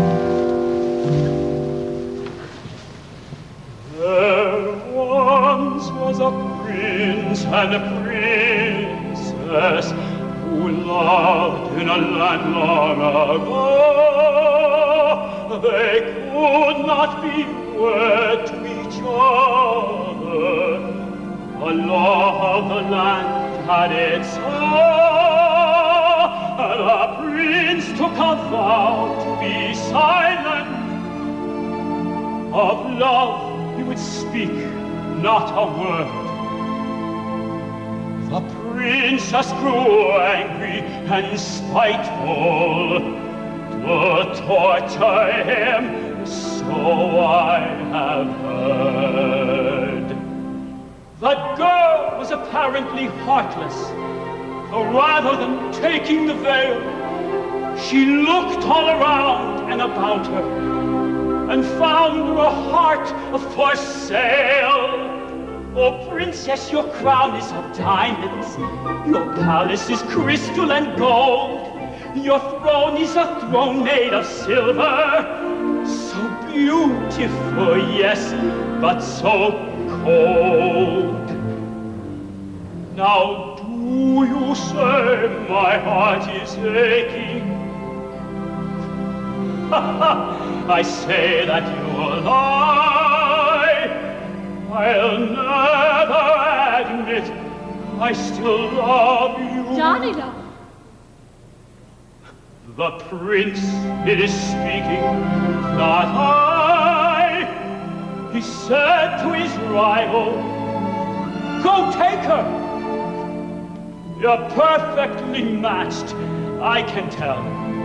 There once was a prince and a princess who loved in a land long ago. They could not be wed to each other. The law of the land had it so. The prince took a vow to be silent. Of love he would speak not a word. The princess grew angry and spiteful to torture him, so I have heard. The girl was apparently heartless. Rather than taking the veil, she looked all around and about her and found her heart for sale. Oh, princess, your crown is of diamonds, your palace is crystal and gold, your throne is a throne made of silver, so beautiful, yes, but so cold. Now do you say my heart is aching? I say that you lie. I'll never admit I still love you. Johnny, love. The prince is speaking, not I. He said to his rival, go take her. You're perfectly matched, I can tell.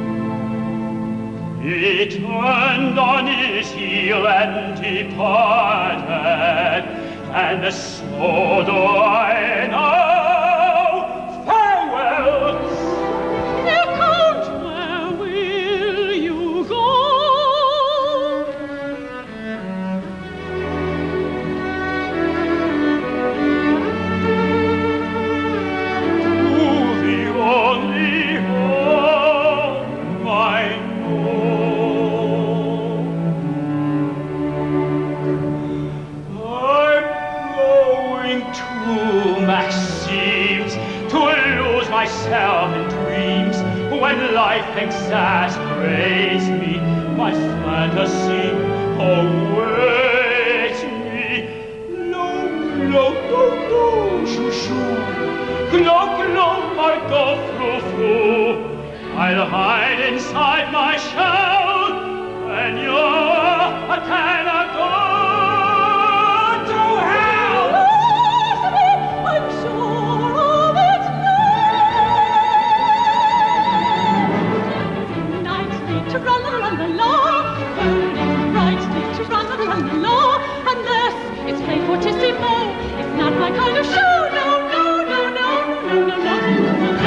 He turned on his heel and departed, and so do I now. Farewell! Dear Count, where will you go? To the only home I seems to lose myself in dreams when life exasperates me. My fantasy awaits me. No, no, no, no, chouchou. Clo, clo, Margot, frou, frou. I'll hide inside my shell, and you're a cannot go. It's plain fortissimo, it's not my kind of show. No, no, no, no, no, no, no,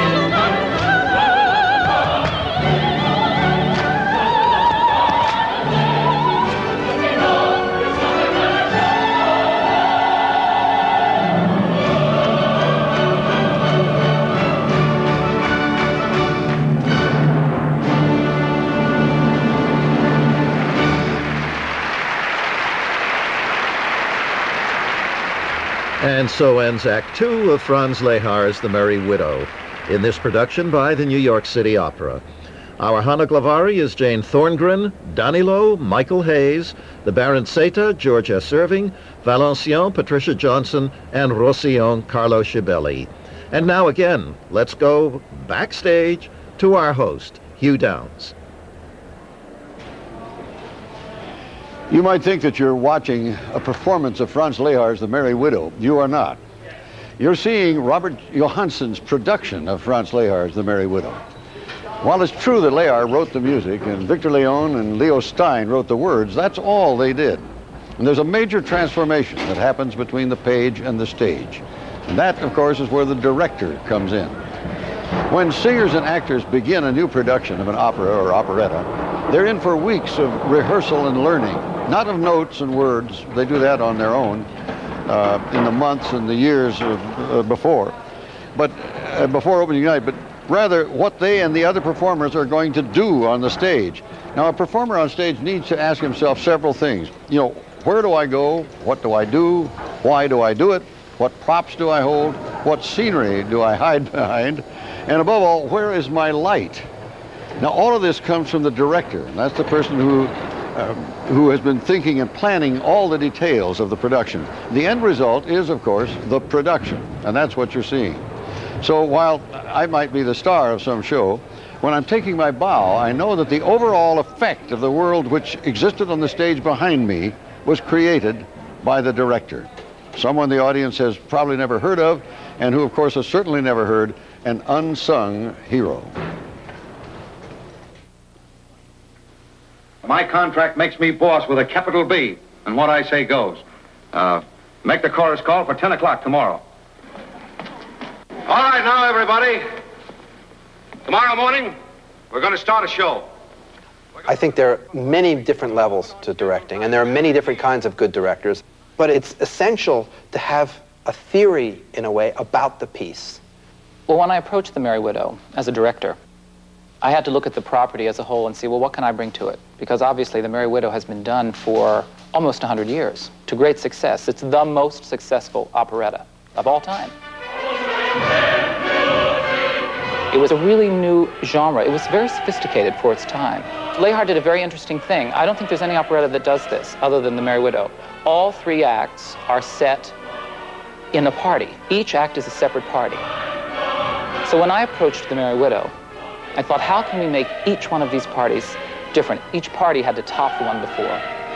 And so ends Act Two of Franz Lehar's The Merry Widow, in this production by the New York City Opera. Our Hanna Glavari is Jane Thorngren, Danilo, Michael Hayes, the Baron Seta, George S. Irving, Valenciennes, Patricia Johnson, and Roussillon, Carlo Schibelli. And now again, let's go backstage to our host, Hugh Downs. You might think that you're watching a performance of Franz Lehar's The Merry Widow. You are not. You're seeing Robert Johansson's production of Franz Lehar's The Merry Widow. While it's true that Lehar wrote the music and Victor Leon and Leo Stein wrote the words, that's all they did. And there's a major transformation that happens between the page and the stage. And that, of course, is where the director comes in. When singers and actors begin a new production of an opera or operetta, they're in for weeks of rehearsal and learning, not of notes and words. They do that on their own in the months and the years before opening night, but rather what they and the other performers are going to do on the stage. Now, a performer on stage needs to ask himself several things. You know, where do I go? What do I do? Why do I do it? What props do I hold? What scenery do I hide behind? And above all, where is my light? Now, all of this comes from the director, and that's the person who has been thinking and planning all the details of the production. The end result is, of course, the production, and that's what you're seeing. So while I might be the star of some show, when I'm taking my bow, I know that the overall effect of the world which existed on the stage behind me was created by the director. Someone the audience has probably never heard of, and who, of course, has certainly never heard an unsung hero. My contract makes me boss with a capital B, and what I say goes. Make the chorus call for 10 o'clock tomorrow. All right, now, everybody. Tomorrow morning, we're going to start a show. I think there are many different levels to directing, and there are many different kinds of good directors, but it's essential to have a theory, in a way, about the piece. Well, when I approached The Merry Widow as a director, I had to look at the property as a whole and see, well, what can I bring to it? Because obviously The Merry Widow has been done for almost 100 years to great success. It's the most successful operetta of all time. It was a really new genre. It was very sophisticated for its time. Lehár did a very interesting thing. I don't think there's any operetta that does this other than The Merry Widow. All 3 acts are set in a party. Each act is a separate party. So when I approached The Merry Widow, I thought, how can we make each one of these parties different? Each party had to top the one before.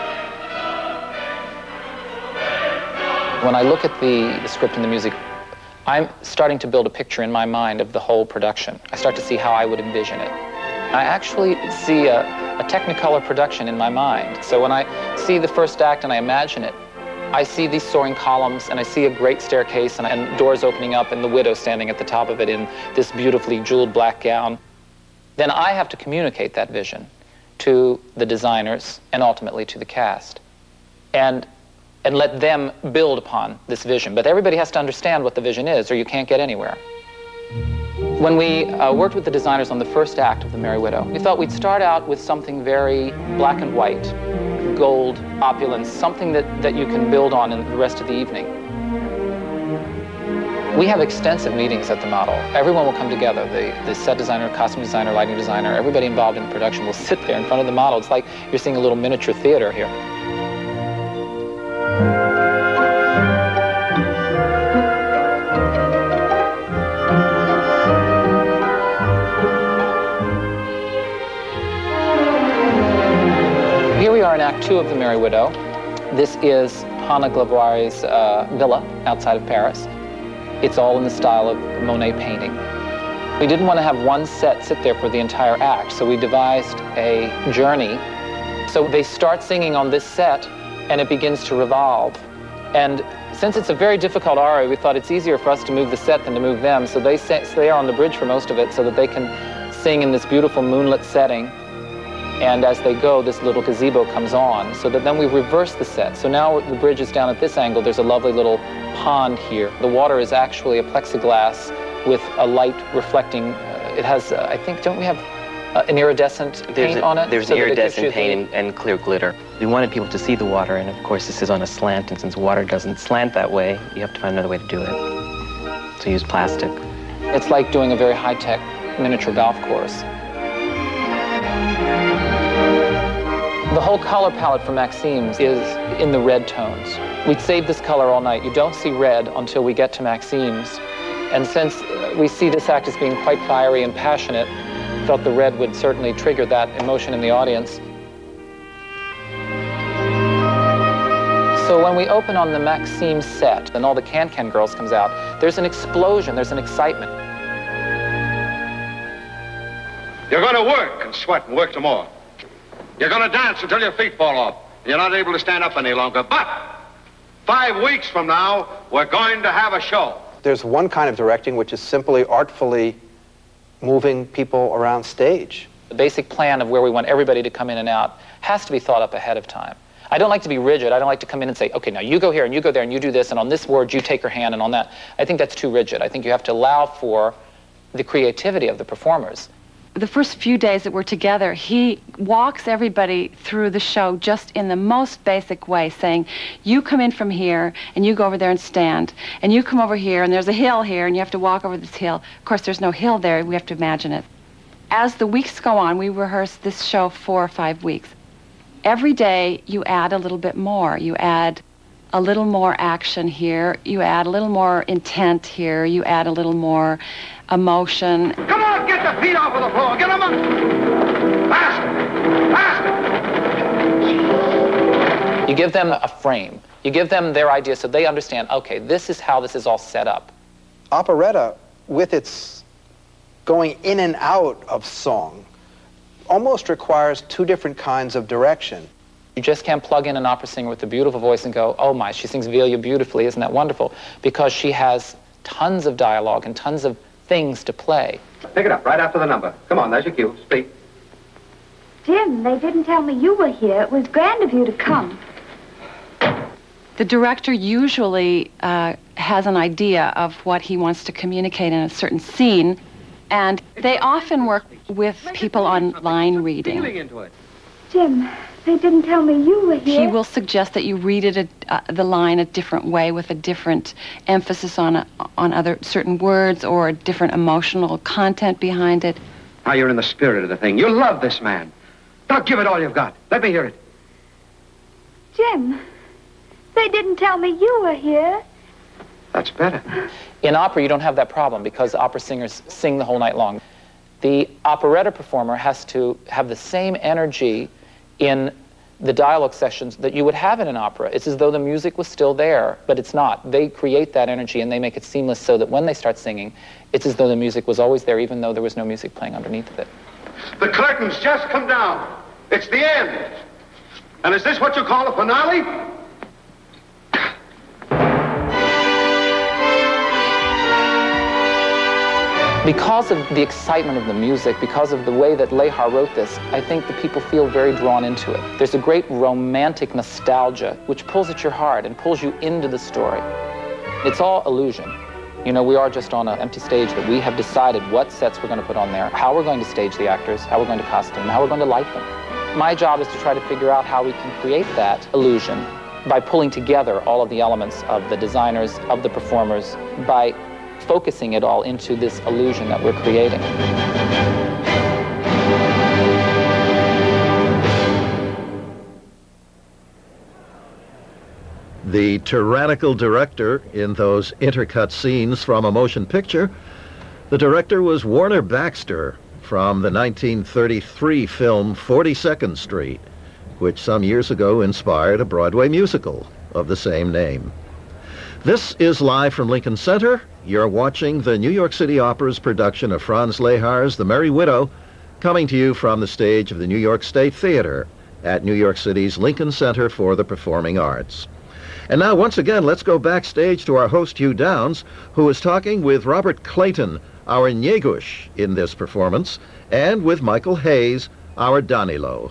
When I look at the script and the music, I'm starting to build a picture in my mind of the whole production. I start to see how I would envision it. I actually see a Technicolor production in my mind. So when I see the first act and I imagine it, I see these soaring columns, and I see a great staircase and doors opening up, and the widow standing at the top of it in this beautifully jeweled black gown. Then I have to communicate that vision to the designers and ultimately to the cast, and let them build upon this vision. But everybody has to understand what the vision is, or you can't get anywhere. When we worked with the designers on the first act of The Merry Widow, we thought we'd start out with something very black and white, gold, opulence, something that you can build on in the rest of the evening. We have extensive meetings at the model. Everyone will come together. The set designer, costume designer, lighting designer, everybody involved in the production will sit there in front of the model. It's like you're seeing a little miniature theater here. Here we are in Act 2 of The Merry Widow. This is Hannah Glavoire's villa outside of Paris. It's all in the style of Monet painting. We didn't want to have one set sit there for the entire act, so we devised a journey. So they start singing on this set, and it begins to revolve. And since it's a very difficult aria, we thought it's easier for us to move the set than to move them, so they stay on the bridge for most of it so that they can sing in this beautiful moonlit setting. And as they go, this little gazebo comes on, so that then we reverse the set. So now the bridge is down at this angle. There's a lovely little pond here. The water is actually a plexiglass with a light reflecting. It has, I think, don't we have an iridescent paint on it? There's iridescent paint and clear glitter. We wanted people to see the water, and of course this is on a slant, and since water doesn't slant that way, you have to find another way to do it. So use plastic. It's like doing a very high-tech miniature golf course. The whole color palette for Maxime's is in the red tones. We'd save this color all night. You don't see red until we get to Maxime's. And since we see this act as being quite fiery and passionate, felt the red would certainly trigger that emotion in the audience. So when we open on the Maxime set and all the Can-Can girls comes out, there's an explosion, there's an excitement. You're going to work and sweat and work some more. You're going to dance until your feet fall off. You're not able to stand up any longer. But 5 weeks from now, we're going to have a show. There's one kind of directing which is simply artfully moving people around stage. The basic plan of where we want everybody to come in and out has to be thought up ahead of time. I don't like to be rigid. I don't like to come in and say, okay, now you go here and you go there and you do this, and on this word you take her hand, and on that. I think that's too rigid. I think you have to allow for the creativity of the performers. The first few days that we're together, he walks everybody through the show just in the most basic way, saying, you come in from here, and you go over there and stand, and you come over here, and there's a hill here, and you have to walk over this hill. Of course, there's no hill there. We have to imagine it. As the weeks go on, we rehearse this show 4 or 5 weeks. Every day, you add a little bit more. You add a little more action here. You add a little more intent here. You add a little more emotion. Come on, get the feet off of the floor. Get them up. Faster. Faster. You give them a frame. You give them their idea so they understand, okay, this is how this is all set up. operetta, with its going in and out of song, almost requires two different kinds of direction. You just can't plug in an opera singer with a beautiful voice and go, oh my, she sings Villa beautifully, isn't that wonderful? Because she has tons of dialogue and tons of things to play. Pick it up right after the number. Come on, there's your cue. Speak. Jim, they didn't tell me you were here. It was grand of you to come. The director usually has an idea of what he wants to communicate in a certain scene, and they often work with people on line reading. Jim, they didn't tell me you were here. He will suggest that you read it the line a different way, with a different emphasis on other certain words or a different emotional content behind it. Now you're in the spirit of the thing. You love this man. Now give it all you've got. Let me hear it. Jim, they didn't tell me you were here. That's better. In opera, you don't have that problem because opera singers sing the whole night long. The operetta performer has to have the same energy in the dialogue sessions that you would have in an opera. It's as though the music was still there, but it's not. They create that energy and they make it seamless so that when they start singing, it's as though the music was always there, even though there was no music playing underneath of it. The curtain's just come down. It's the end. And is this what you call a finale? Because of the excitement of the music, because of the way that Lehar wrote this, I think the people feel very drawn into it. There's a great romantic nostalgia which pulls at your heart and pulls you into the story. It's all illusion. You know, we are just on an empty stage that we have decided what sets we're going to put on there, how we're going to stage the actors, how we're going to costume them, how we're going to light them. My job is to try to figure out how we can create that illusion by pulling together all of the elements of the designers, of the performers, by focusing it all into this illusion that we're creating. The tyrannical director in those intercut scenes from a motion picture, the director was Warner Baxter from the 1933 film 42nd Street, which some years ago inspired a Broadway musical of the same name. This is Live from Lincoln Center. You're watching the New York City Opera's production of Franz Lehar's The Merry Widow, coming to you from the stage of the New York State Theater at New York City's Lincoln Center for the Performing Arts. And now, once again, let's go backstage to our host, Hugh Downs, who is talking with Robert Clayton, our Njegush in this performance, and with Michael Hayes, our Danilo.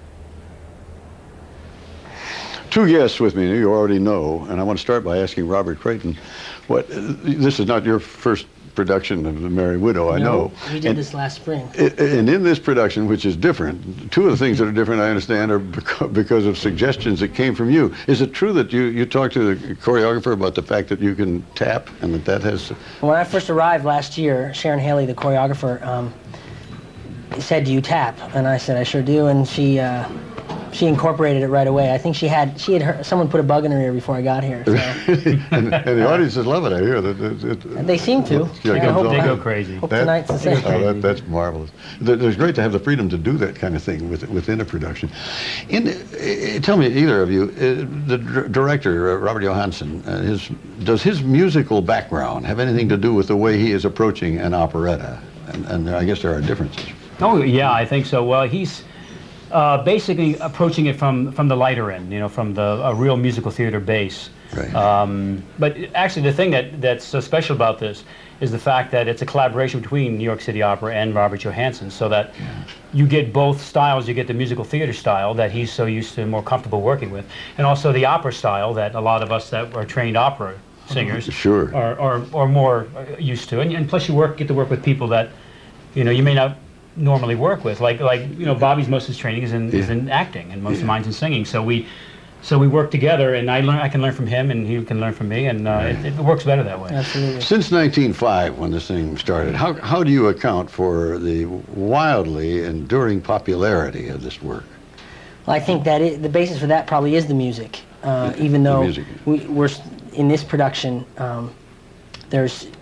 Two guests with me you already know, and I want to start by asking Robert Clayton, this is not your first production of The Merry Widow, I know. We did this last spring. And in this production, which is different, two of the things that are different, I understand, are because of suggestions that came from you. Is it true that you talked to the choreographer about the fact that you can tap, and that has... When I first arrived last year, Sharon Haley, the choreographer, said, "Do you tap?" And I said, "I sure do," and she incorporated it right away. I think she had heard someone put a bug in her ear before I got here. So. and the audiences love it, I hear. They seem to. They go crazy. Hope tonight's the same. That's marvelous. It's great to have the freedom to do that kind of thing within a production. Tell me, either of you, the director, Robert Johansson, does his musical background have anything to do with the way he is approaching an operetta? And I guess there are differences. Oh, yeah, I think so. Well, he's basically approaching it from the lighter end, you know, from a real musical theater base. Right. But actually, the thing that's so special about this is the fact that it's a collaboration between New York City Opera and Robert Johansson, so that you get both styles. You get the musical theater style that he's so used to and more comfortable working with, and also the opera style that a lot of us that are trained opera singers are more used to. And plus, you get to work with people that, you know, you may not normally work with. Like you know, Bobby's most of his training is in acting, and most of mine's in singing. So we work together, and I can learn from him, and he can learn from me, and it works better that way. Absolutely. Since 1905, when this thing started, how do you account for the wildly enduring popularity of this work? Well, I think that the basis for that probably is the music. Even though we're in this production, there's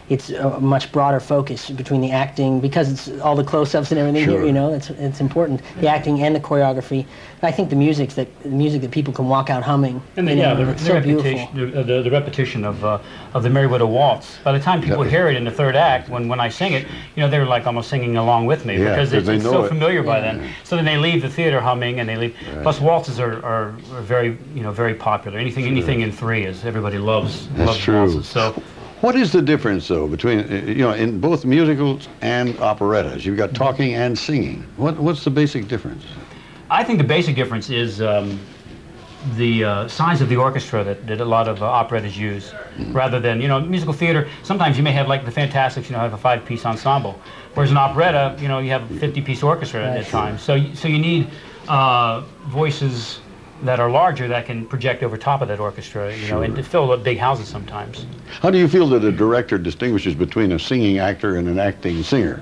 it's a much broader focus between the acting, because it's all the close-ups and everything here, you know, it's important. The acting and the choreography. I think the music that people can walk out humming. And then, the repetition of the Merry Widow Waltz. By the time people hear it in the third act, when I sing it, you know, they're like almost singing along with me, because it's so familiar by then. So then they leave the theater humming, and they leave. Plus, waltzes are very, you know, very popular. Anything in 3 is everybody loves waltzes. So. What is the difference, though, between, you know, in both musicals and operettas? You've got talking and singing. What's the basic difference? I think the basic difference is the size of the orchestra that a lot of operettas use, rather than, you know, musical theater. Sometimes you may have, like the Fantastics, you know, have a 5-piece ensemble, whereas an operetta, you know, you have a 50-piece orchestra at times. So you need voices that are larger that can project over top of that orchestra, you know, and to fill up big houses sometimes. How do you feel that a director distinguishes between a singing actor and an acting singer?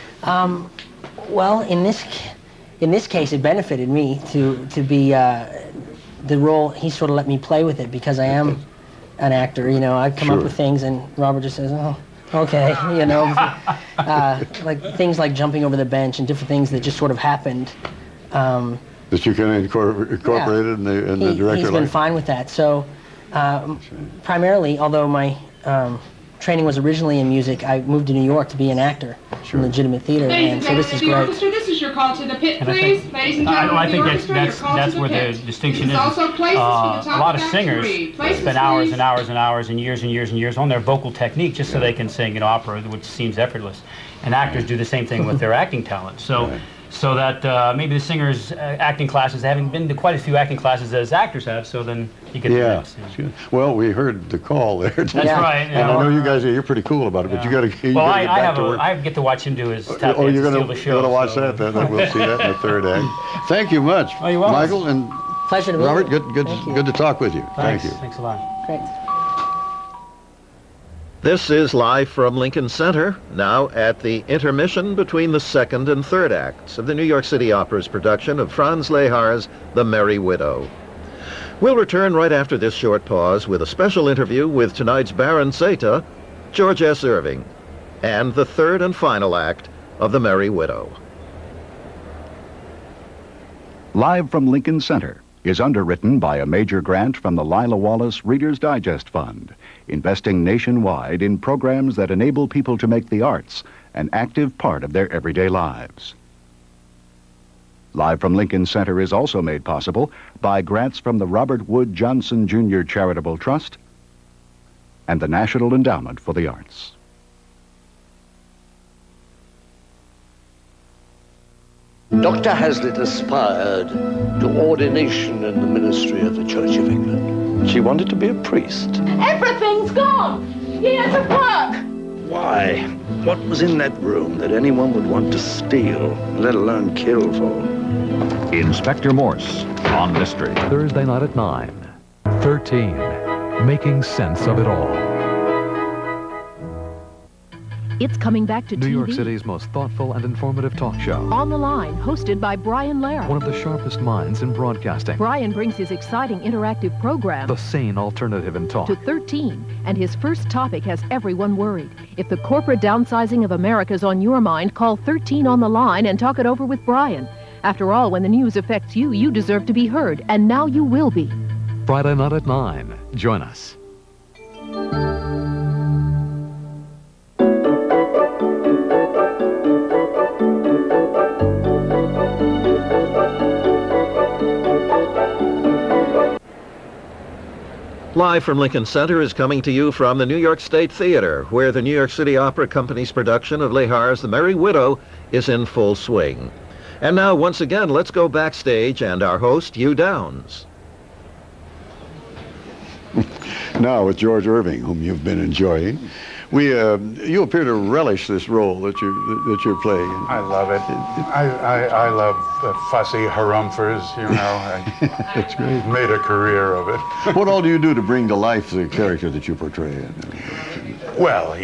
Well, in this case, it benefited me to be the role. He sort of let me play with it, because I am an actor. You know, I come up with things, and Robert just says, "Oh, okay," you know, like things like jumping over the bench and different things that just sort of happened. That you can incorporate it, and the director. He's been fine with that. So, primarily, although my training was originally in music, I moved to New York to be an actor in legitimate theater, and so this is great. Orchestra, this is your call to the pit, please. Ladies and gentlemen, I think that's where the distinction is. A lot of singers spend hours and hours and hours and years and years and years on their vocal technique just so they can sing, you know, opera, which seems effortless. And actors do the same thing with their acting talent. So that maybe the singers' acting classes, they haven't been to quite a few acting classes as actors have, so then you get the mix. Well, we heard the call there. That's right. And I know you guys, you're pretty cool about it, but you got to get back to work. I get to watch him do his tap dance you're to steal the show. You're going to watch that then. We'll see that in the third act. Thank you much, Michael, and pleasure to meet Robert. you. Good to talk with you. Thanks. Thank you. Thanks a lot. Great. This is live from Lincoln Center, now at the intermission between the second and third acts of the New York City Opera's production of Franz Lehar's The Merry Widow. We'll return right after this short pause with a special interview with tonight's Baron Zeta, George S. Irving, and the third and final act of The Merry Widow. Live from Lincoln Center is underwritten by a major grant from the Lila Wallace Reader's Digest Fund, investing nationwide in programs that enable people to make the arts an active part of their everyday lives. Live from Lincoln Center is also made possible by grants from the Robert Wood Johnson Jr. Charitable Trust and the National Endowment for the Arts. Dr. Hazlitt aspired to ordination in the ministry of the Church of England. She wanted to be a priest. Everything's gone. He had to work. Why? What was in that room that anyone would want to steal, let alone kill for? Inspector Morse on Mystery. Thursday night at 9. 13. Making sense of it all. It's coming back to TV. New York City's most thoughtful and informative talk show. On the Line, hosted by Brian Lehrer. One of the sharpest minds in broadcasting. Brian brings his exciting interactive program, The Sane Alternative in Talk, to 13, and his first topic has everyone worried. If the corporate downsizing of America is on your mind, call 13 on the Line and talk it over with Brian. After all, when the news affects you, you deserve to be heard, and now you will be. Friday night at 9. Join us. Live from Lincoln Center is coming to you from the New York State Theater, where the New York City Opera Company's production of Lehar's The Merry Widow is in full swing. And now, once again, let's go backstage and our host, Hugh Downs. Now with George Irving, whom you've been enjoying. You appear to relish this role that you're playing. I love it. I love fussy harumphers, you know. That's great. Made a career of it. What all do you do to bring to life the character that you portray? Well,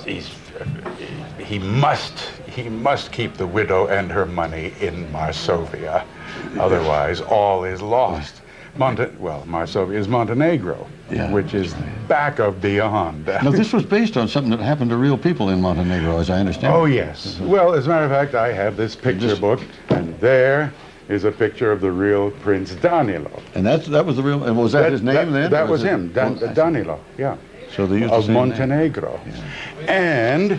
he must keep the widow and her money in Marsovia. Otherwise, all is lost. Marsovia is Montenegro. which is back of beyond. Now, this was based on something that happened to real people in Montenegro, as I understand. Oh, yes. Well, as a matter of fact, I have this picture book, and there is a picture of the real Prince Danilo. And that was the real, and was that his name then? That was him, Danilo, yeah. So they used of the same Montenegro. And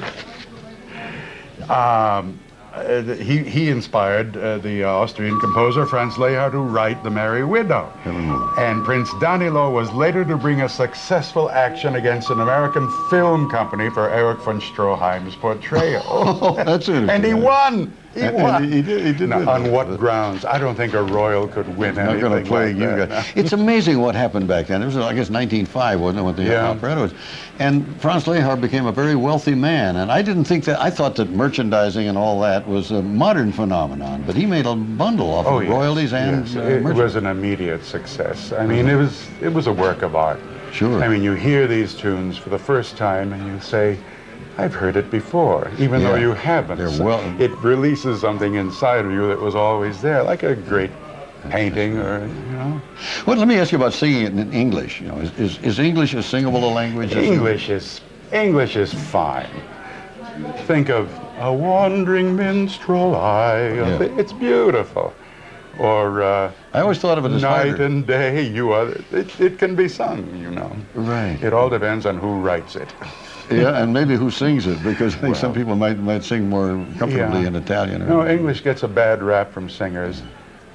he inspired the Austrian composer Franz Lehár to write The Merry Widow. And Prince Danilo was later to bring a successful action against an American film company for Erich von Stroheim's portrayal. Oh, that's interesting. And he won! He won. He did now, win. on what grounds? I don't think a royal could win anything not going to play like you that. guys. It's amazing what happened back then. It was, I guess, 1905, wasn't it, when the operetta was. And Franz Lehár became a very wealthy man. And I didn't think that, I thought that merchandising and all that was a modern phenomenon. But he made a bundle of royalties and it was an immediate success. I mean, it was a work of art. Sure. I mean, you hear these tunes for the first time and you say, I've heard it before, even though you haven't. It releases something inside of you that was always there, like a great painting, or Well, let me ask you about singing it in English. You know, is English as singable a language? English is fine. Think of a wandering minstrel it's beautiful. Or I always thought of it as night harder. and day. It can be sung, you know. Right. It all depends on who writes it. Yeah, and maybe who sings it, because I think some people might sing more comfortably in Italian. No, English gets a bad rap from singers.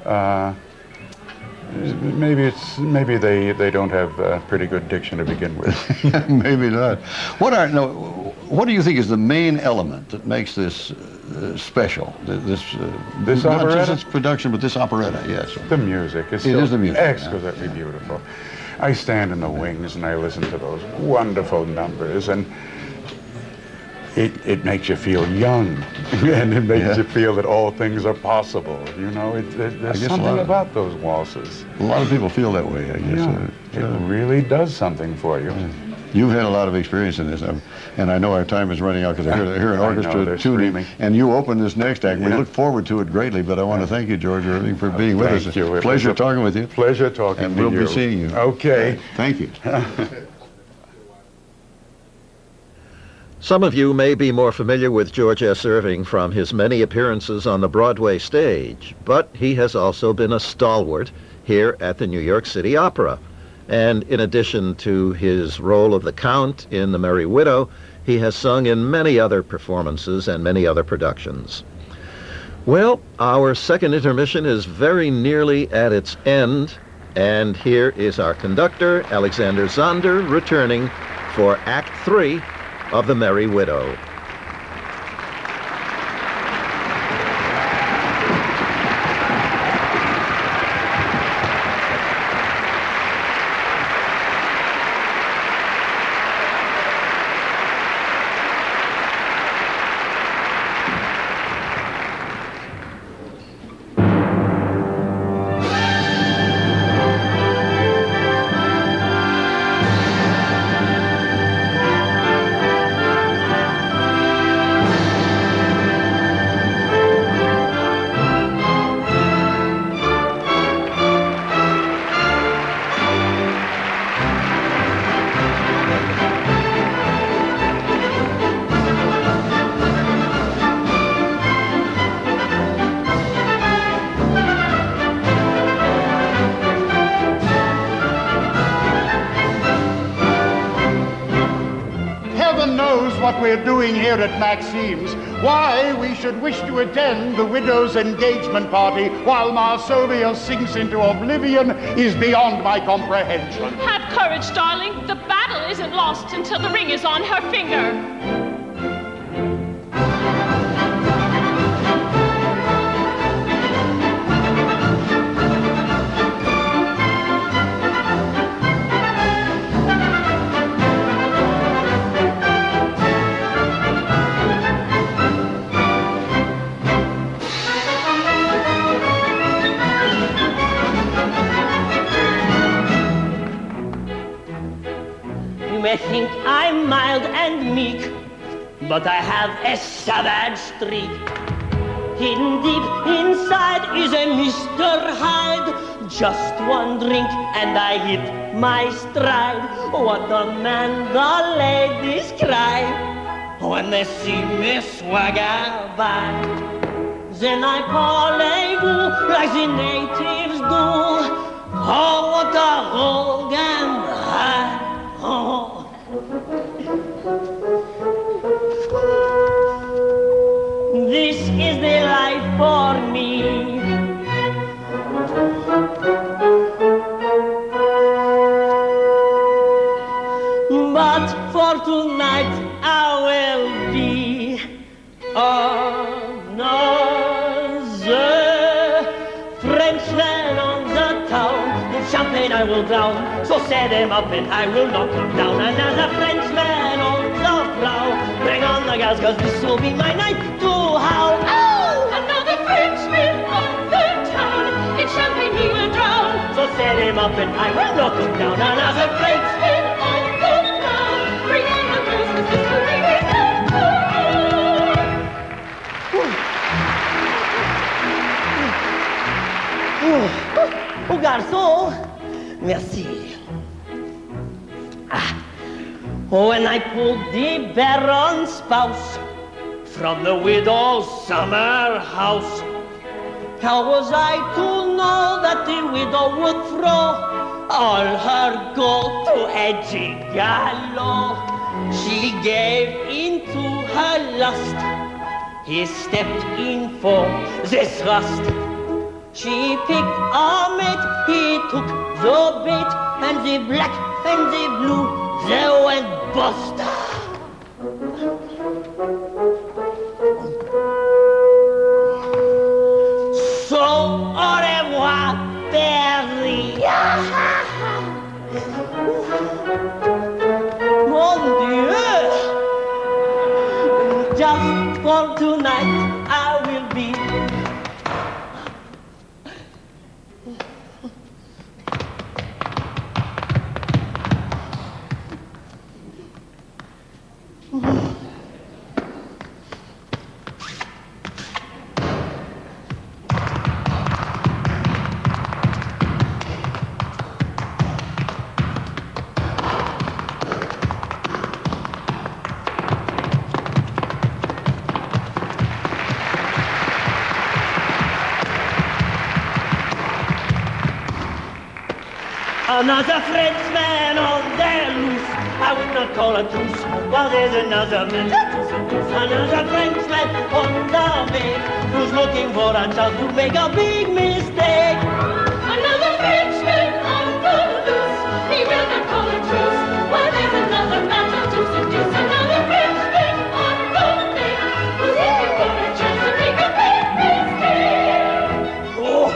Maybe they don't have a pretty good diction to begin with. Maybe not. What do you think is the main element that makes this special? This not operetta? just its production, but this operetta. Yes. The music. It is the music. Exquisitely beautiful. I stand in the wings and I listen to those wonderful numbers, and it makes you feel young, and it makes you feel that all things are possible. You know, there's something about those waltzes. A lot of people feel that way, I guess. It really does something for you. You've had a lot of experience in this, and I know our time is running out because I hear an orchestra tuning, and you open this next act. We look forward to it greatly, but I want to thank you, George Irving, for being with us. Thank you. Pleasure talking with you. Pleasure talking and to you. And we'll be seeing you. Okay. Thank you. Some of you may be more familiar with George S. Irving from his many appearances on the Broadway stage, but he has also been a stalwart here at the New York City Opera. And in addition to his role of the Count in The Merry Widow, he has sung in many other performances and many other productions. Well, our second intermission is very nearly at its end, and here is our conductor, Alexander Zonder, returning for Act 3 of The Merry Widow. What we're doing here at Maxime's, why we should wish to attend the widow's engagement party while Marsovia sinks into oblivion is beyond my comprehension. Have courage, darling. The battle isn't lost until the ring is on her finger. You may think I'm mild and meek, but I have a savage streak. Hidden deep inside is a Mr. Hyde, Just one drink and I hit my stride. What a man the ladies cry when they see me swagger by. Then I parlez-vous like the natives do. Oh, what a rogue and high. Oh. This is the life for me. But for tonight I will be another Frenchman on the town. In champagne I will drown, so set him up and I will knock him down. Another Frenchman on the prow. Bring on the gas, cause this will be my night to howl. Oh! Another Frenchman on the town. In champagne he will drown, so set him up and I will knock him down. Another Frenchman on the town. Bring on the gas, cause this will be my night to howl. Oh, garçon, merci. When I pulled the Baron's spouse from the widow's summer house, how was I to know that the widow would throw all her gold to a gigolo? She gave into her lust. He stepped in for this rust. She picked a mate, he took the bait, and the black and the blue, they went bust. So, au revoir, Paris. Mon Dieu, just for tonight I will be. Another Frenchman on their loose. I would not call a truce, while there's another man. Another Frenchman on the make, who's looking for a chance to make a big mistake. Another Frenchman on the loose. He will not call a truce, while there's another man to seduce. Another Frenchman on the make, who's looking for a chance to make a big mistake.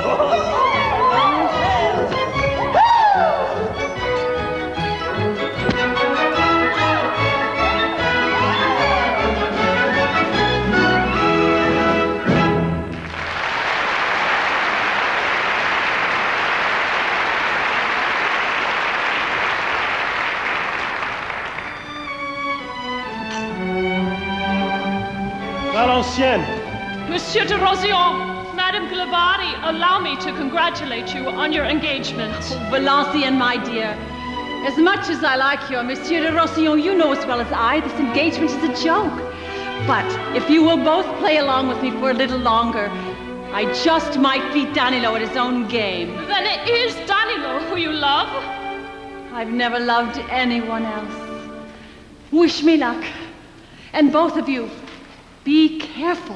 Valenciennes. Monsieur de Rosion, Madame Glabadi, allow me to congratulate you on your engagement. Oh, Valenciennes, my dear. As much as I like you, Monsieur de Rossillon, you know as well as I, this engagement is a joke. But if you will both play along with me for a little longer, I just might beat Danilo at his own game. Then it is Danilo who you love? I've never loved anyone else. Wish me luck. And both of you, be careful.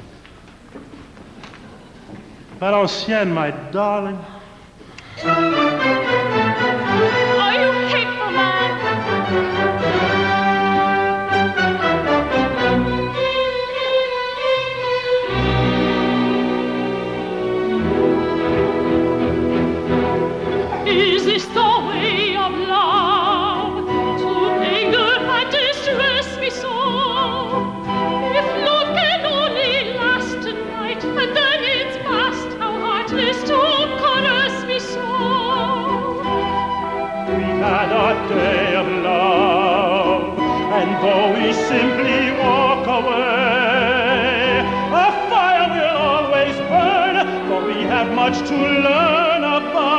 Valenciennes, my darling. Are you hateful man? Is this the way of love, to anger and distress me so? If love can only last a night, and then it's past, how heartless to caress me so. We had a day of love, and though we simply walk away, a fire will always burn, for we have much to learn about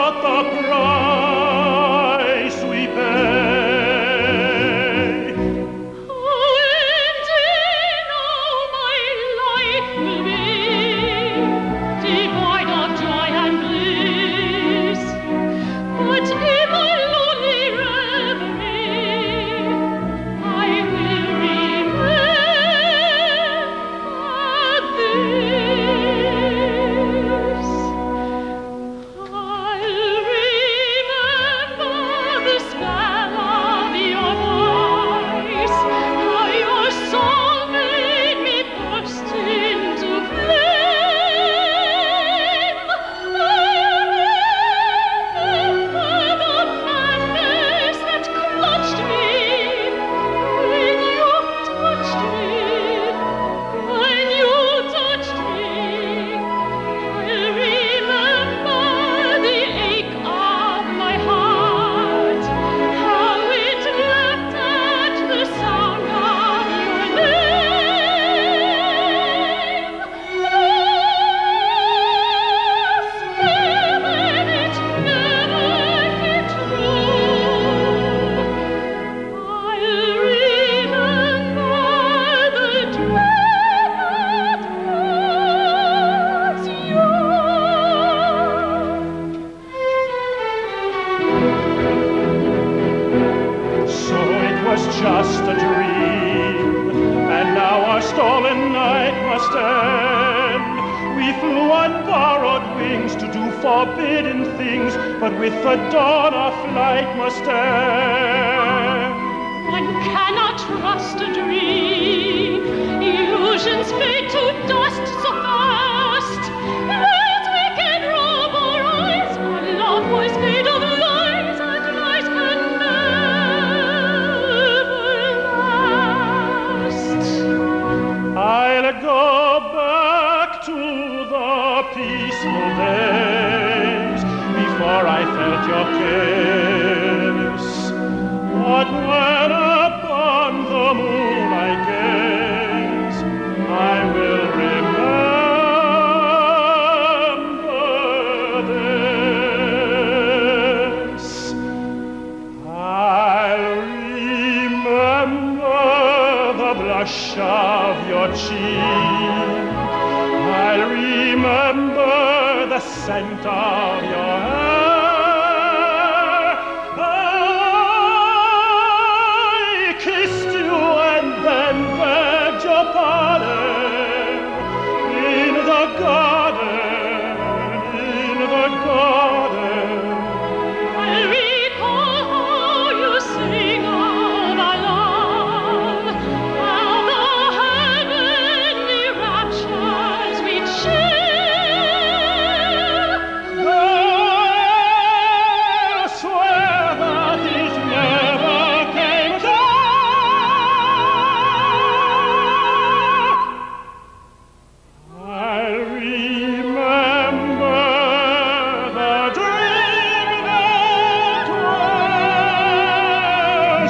just a dream, and now our stolen night must end. We flew on borrowed wings to do forbidden things, but with the dawn our flight must end. One cannot trust a dream. Illusions fade to dust so fast. Words wicked rob our eyes. Our love was made of lies, and lies can never last. I'll go back to the peaceful days before I felt your kiss. But when upon the moon I gaze, I will remember this. I'll remember the blush of your cheek. I'll remember the scent of your hair. I kissed you and then begged your pardon in the garden, in the garden. I recall how you sing of our love, how the heavenly raptures we share. I swear that it never came to. I'll remember the dream that was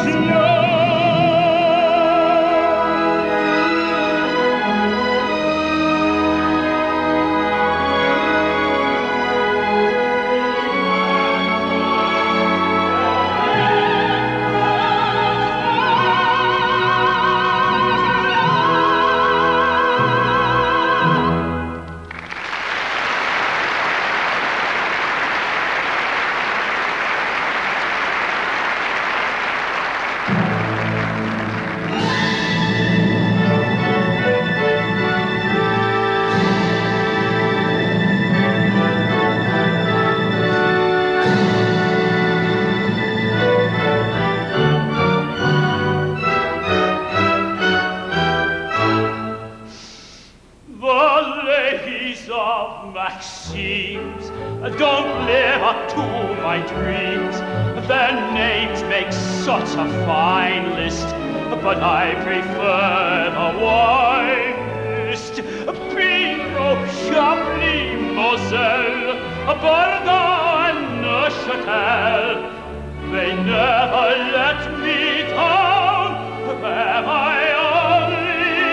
the ladies of Maxime's don't live up to my dreams. Their names make such a fine list, but I prefer the wine list. Pinot, Chablis, Moselle, Bordeaux, and Neuchâtel. They never let me down. They're my only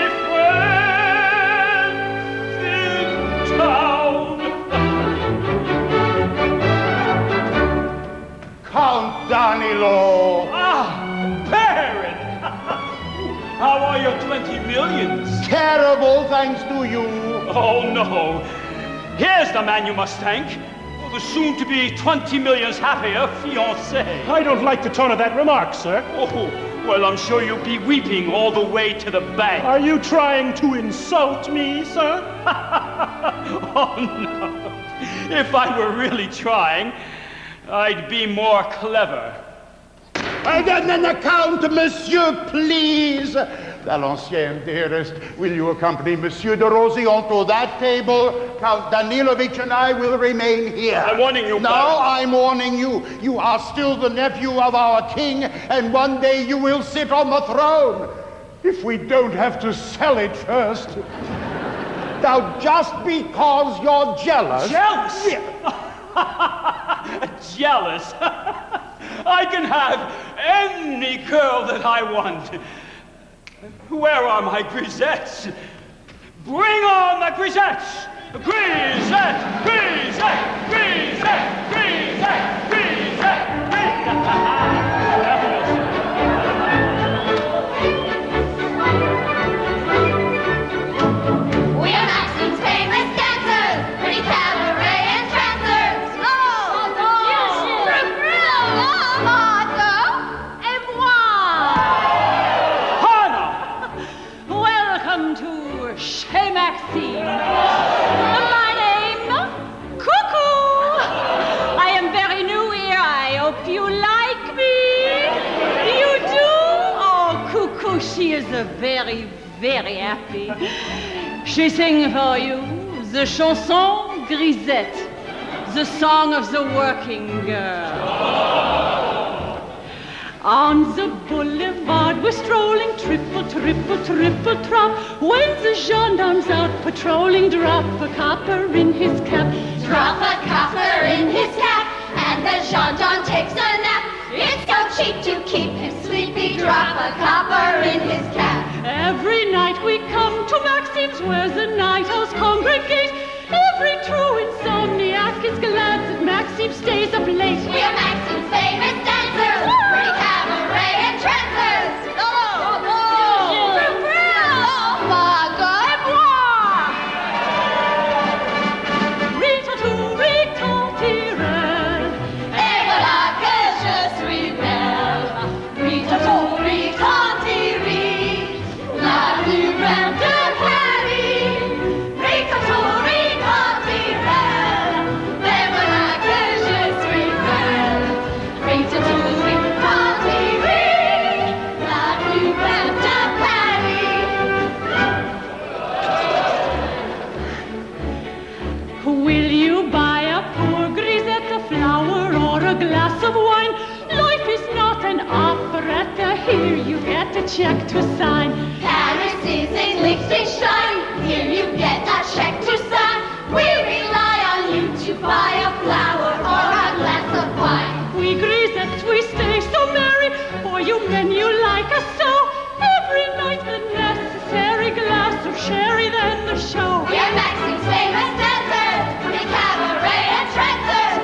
friends in town. Count Danilo. Ah, Baron! How are your 20 millions? Terrible, thanks to you. Oh, no. Here's the man you must thank. The soon-to-be 20 millions happier fiancé. I don't like the tone of that remark, sir. Oh, well, I'm sure you'll be weeping all the way to the bank. Are you trying to insult me, sir? Oh, no. If I were really trying, I'd be more clever. The Count, monsieur, please. Valenciennes, dearest, will you accompany Monsieur de Rosillon to that table? Count Danilovich and I will remain here. I'm warning you, No, Baron. I'm warning you. You are still the nephew of our king, and one day you will sit on the throne. If we don't have to sell it first. Now, just because you're jealous... Jealous? Jealous? I can have any girl that I want. Where are my grisettes? Bring on the grisettes! Grisette! Grisette! Grisette! Grisette! Grisette! We are Maxime's famous dancers, pretty cabaret entrancers. Margot et moi. Oh, she is very, very happy. She sings for you the chanson grisette, the song of the working girl. On the boulevard we're strolling, triple, triple, triple trap. When the gendarme's out patrolling, drop a copper in his cap. Drop a copper in his cap, and the gendarme takes a nap. It's so cheap to keep him sleepy. Drop a copper in his cap. Every night we come to Maxime's where the night owls congregate. Every true insomniac is glad that Maxime stays up late. We're Maxime's famous dancers, pretty cabaret and trancers. Here you get a check to sign. Paris is in Liechtenstein. Here you get a check to sign. We rely on you to buy a flower or a glass of wine. We grisettes, we stay so merry. For you men, you like us so. Every night the necessary glass of sherry, then the show. We're Maxime's famous dancers, the cabaret and trancers.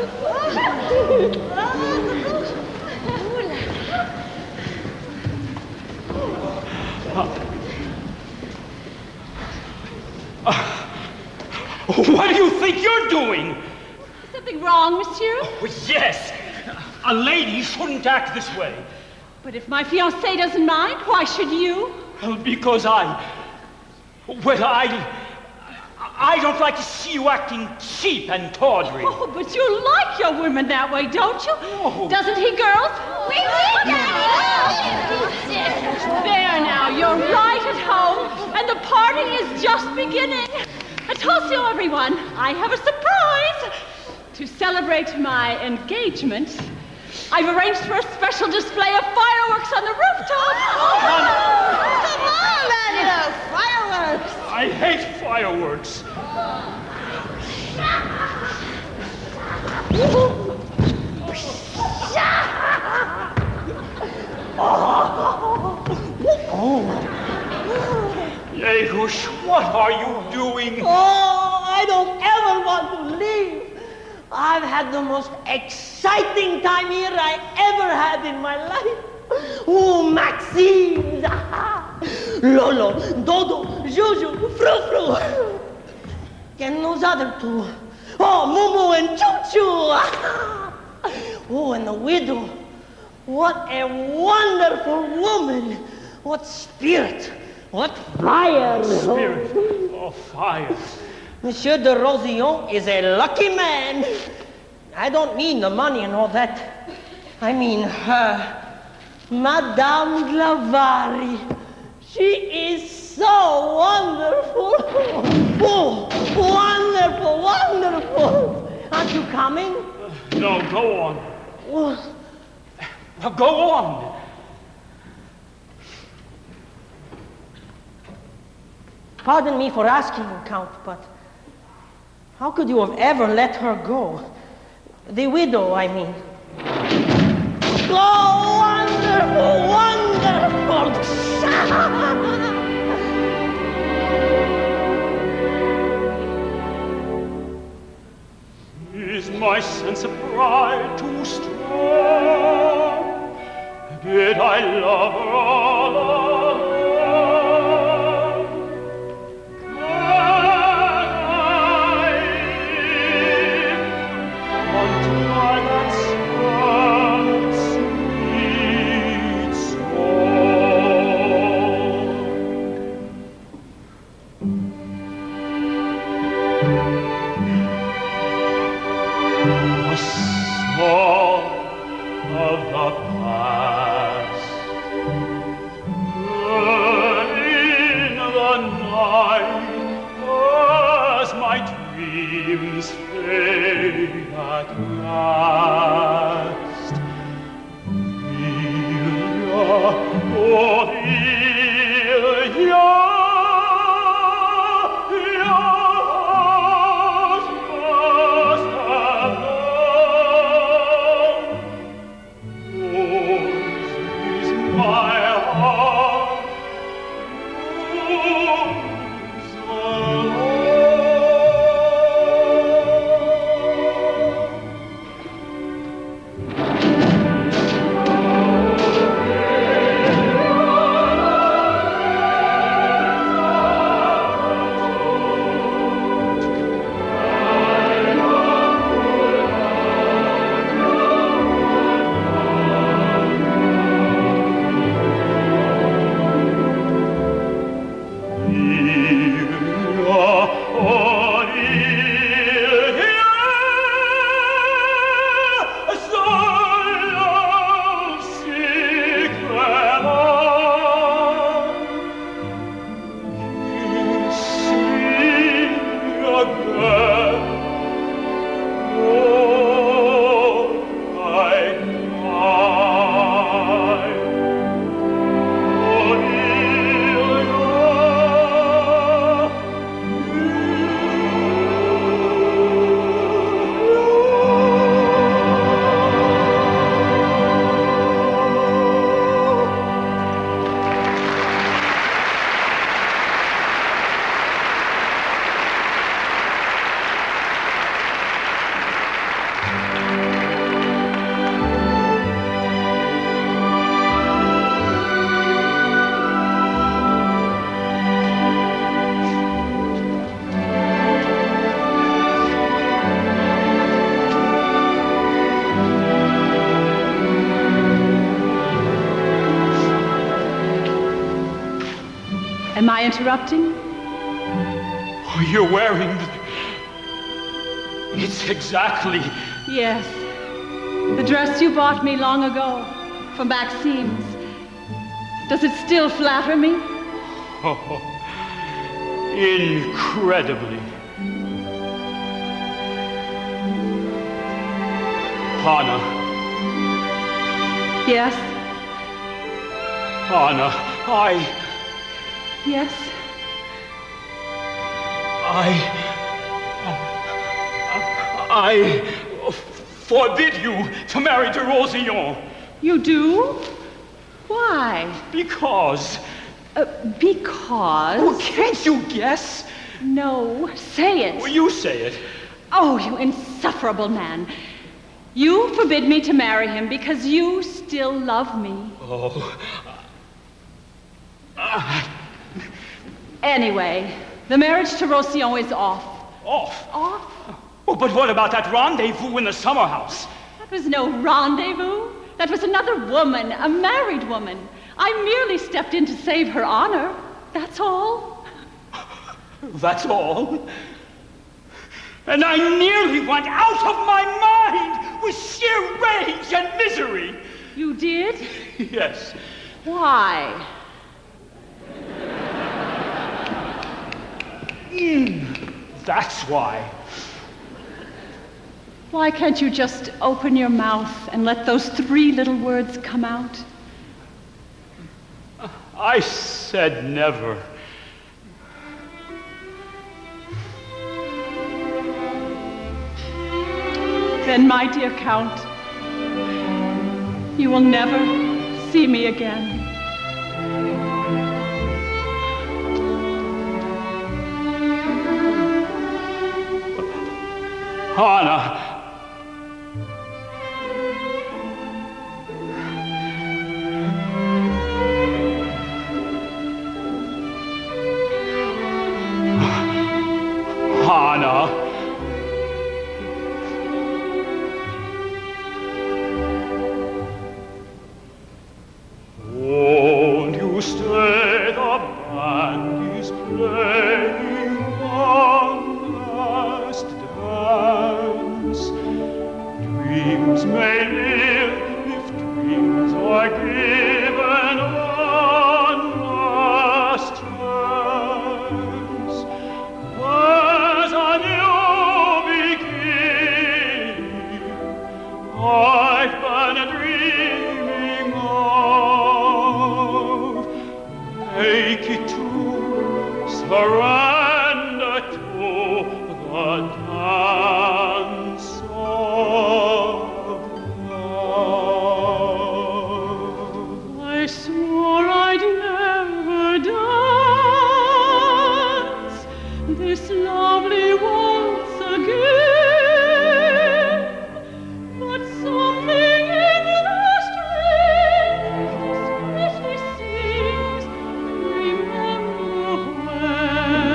What do you think you're doing? Something wrong, monsieur? Oh, yes. A lady shouldn't act this way. But if my fiancé doesn't mind, why should you? Well, because I don't like to see you acting cheap and tawdry. Oh, but you like your women that way, don't you? Oh. Doesn't he, girls? Oui, There now, you're right at home, and the party is just beginning. Attention, everyone, I have a surprise. To celebrate my engagement, I've arranged for a special display of fireworks on the rooftop. Come on, Manuel, fireworks. I hate fireworks. Yehush, what are you doing? Oh, I don't ever want to leave. I've had the most exciting time here I ever had in my life. Oh, Maxime, Lolo, Dodo, Juju, Frou-Frou. And those other two. Oh, Mumu and Choo-Choo. Oh, and the widow. What a wonderful woman. What spirit. What fire. Spirit. Oh, fire. Monsieur de Rosillon is a lucky man. I don't mean the money and all that. I mean her. Madame Glavari. She is so wonderful. Oh, wonderful, wonderful. Aren't you coming? No, go on. Oh. Well, go on. Pardon me for asking you, Count, but how could you have ever let her go? The widow, I mean. Oh, wonderful, wonderful! Is my sense of pride too strong? Did I love her all along? Fade at last. I interrupting? Oh, you're wearing... It's exactly... Yes. The dress you bought me long ago from Maxime's. Does it still flatter me? Oh, incredibly. Hannah. Yes? Hannah, Yes? I forbid you to marry de Rosillon. You do? Why? Because... Because? Oh, can't you guess? No, say it. Well, you say it. Oh, you insufferable man. You forbid me to marry him because you still love me. Oh. Anyway, the marriage to Rosillon is off. Off? Off? Oh, but what about that rendezvous in the summer house? That was no rendezvous. That was another woman, a married woman. I merely stepped in to save her honor. That's all. That's all? And I nearly went out of my mind with sheer rage and misery. You did? Yes. Why? That's why. Why can't you just open your mouth and let those 3 little words come out? I said never. Then, my dear Count, you will never see me again. Hannah. Hannah. Won't you stay? The band is playing one last dance. Dreams may live if dreams are given one last chance. As a new beginning, I've been dreaming of. Make it to surrender to the dance of love. I swore I'd never dance this lovely waltz again, but something in the strings especially sings, remember when.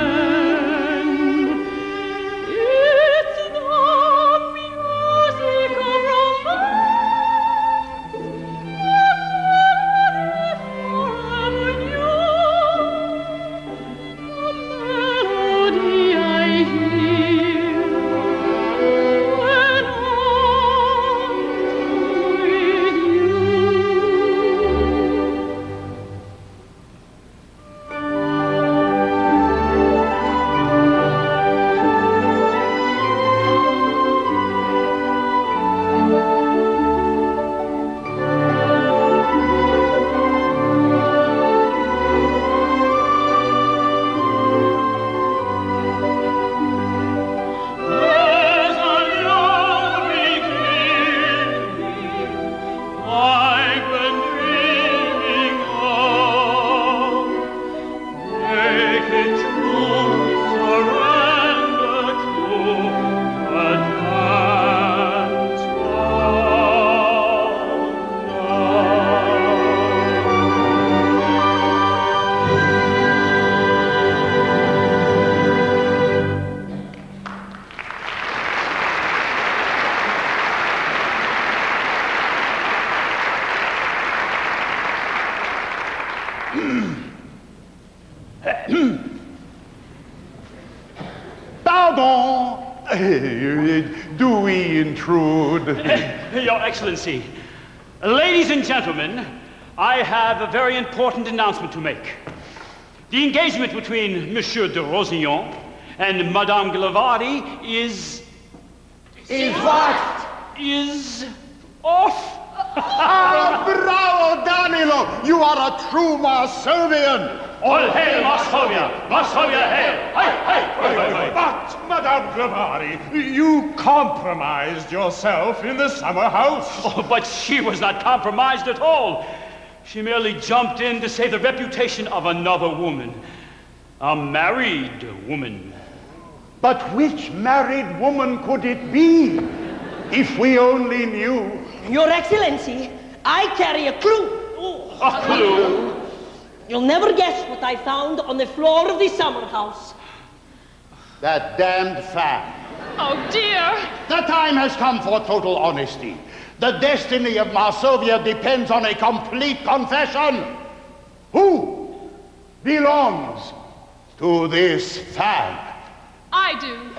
intrude. Your Excellency, ladies and gentlemen, I have a very important announcement to make. The engagement between Monsieur de Rosignan and Madame Glavari is... Is what? Is off. Ah, bravo, Danilo! You are a true Marsovian! All hail Marsovia! Marsovia hail! Hey! But, Madame Glavari, you compromised yourself in the summer house. Oh, but she was not compromised at all. She merely jumped in to save the reputation of another woman. A married woman. But which married woman could it be? If we only knew. Your Excellency, I carry a clue. A clue? You'll never guess what I found on the floor of the summer house. That damned fan. Oh, dear. The time has come for total honesty. The destiny of Marsovia depends on a complete confession. Who belongs to this fan? I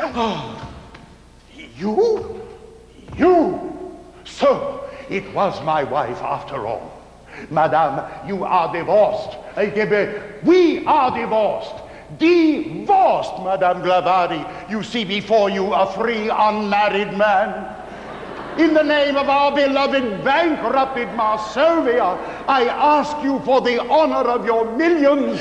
do. You? You? So, it was my wife after all. Madame, you are divorced. We are divorced. Divorced, Madame Glavari. You see before you a free, unmarried man. In the name of our beloved bankrupted Marsovia, I ask you for the honor of your millions.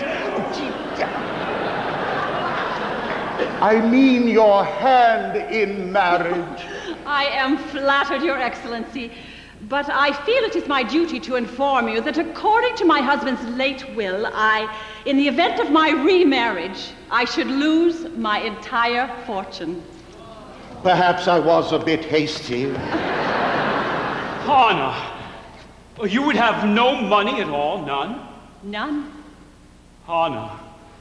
I mean your hand in marriage. I am flattered, Your Excellency, but I feel it is my duty to inform you that according to my husband's late will, in the event of my remarriage, I should lose my entire fortune. Perhaps I was a bit hasty. Anna, you would have no money at all, none? None. Anna,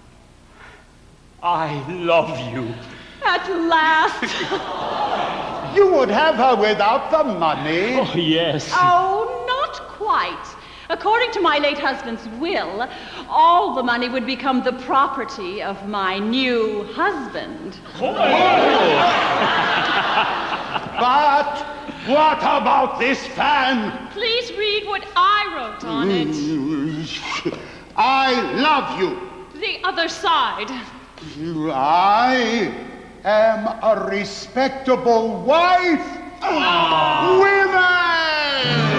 I love you. At last. You would have her without the money. Oh, yes. Oh, not quite. According to my late husband's will, all the money would become the property of my new husband. But what about this fan? Please read what I wrote on it. I love you. The other side. I am a respectable wife. Women!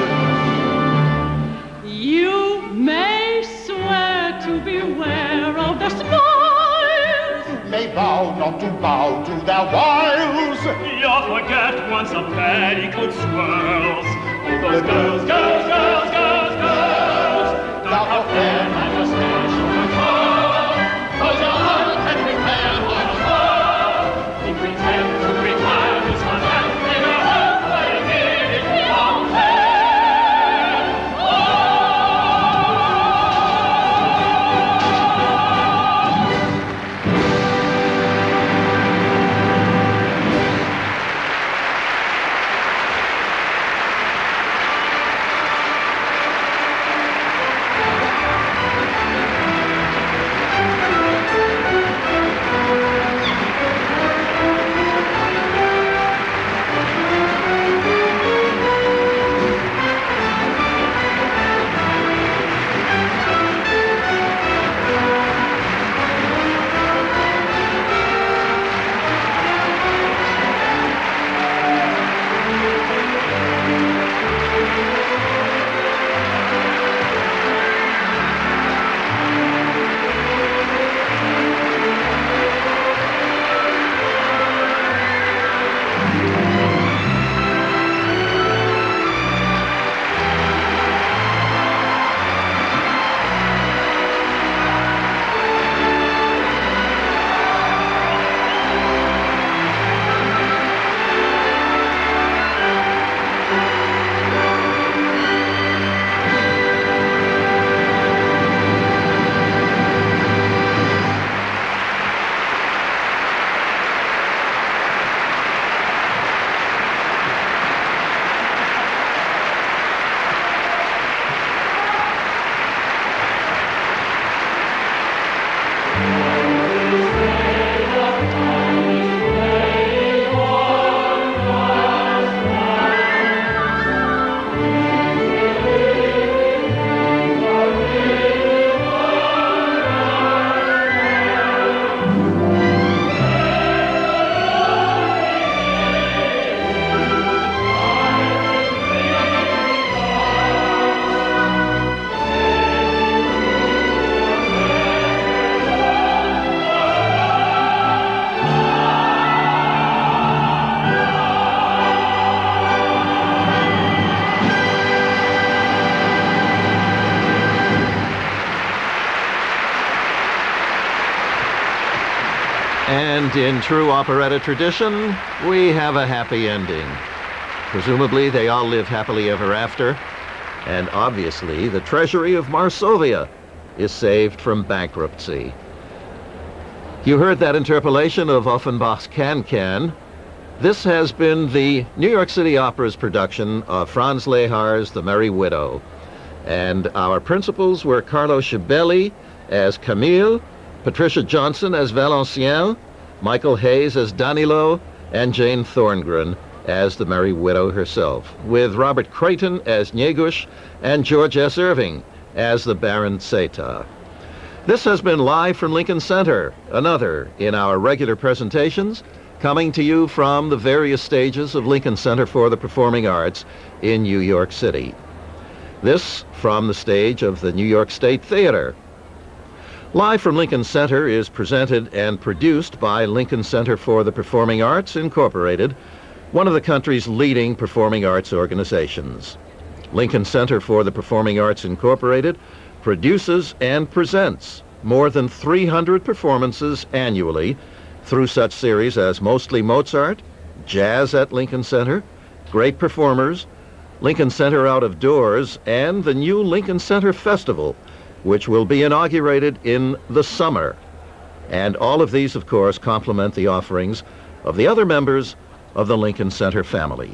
You may swear to beware of their smiles. May vow not to bow to their wiles. You'll forget once a petticoat swirls. Oh, those girls, girls, girls, girls, girls. Don't have fair manifestation of love. Cause your heart can prepare for love. You pretend to retire this one and in a hope that you did it wrong. And in true operetta tradition, we have a happy ending. Presumably, they all live happily ever after. And obviously, the treasury of Marsovia is saved from bankruptcy. You heard that interpolation of Offenbach's Can-Can. This has been the New York City Opera's production of Franz Lehar's The Merry Widow. And our principals were Carlo Schibelli as Camille, Patricia Johnson as Valenciennes, Michael Hayes as Danilo, and Jane Thorngren as the Merry Widow herself, with Robert Creighton as Nyegush and George S. Irving as the Baron Zeta. This has been Live from Lincoln Center, another in our regular presentations, coming to you from the various stages of Lincoln Center for the Performing Arts in New York City. This from the stage of the New York State Theater. Live from Lincoln Center is presented and produced by Lincoln Center for the Performing Arts, Incorporated, one of the country's leading performing arts organizations. Lincoln Center for the Performing Arts, Incorporated produces and presents more than 300 performances annually through such series as Mostly Mozart, Jazz at Lincoln Center, Great Performers, Lincoln Center Out of Doors, and the new Lincoln Center Festival, which will be inaugurated in the summer. And all of these, of course, complement the offerings of the other members of the Lincoln Center family.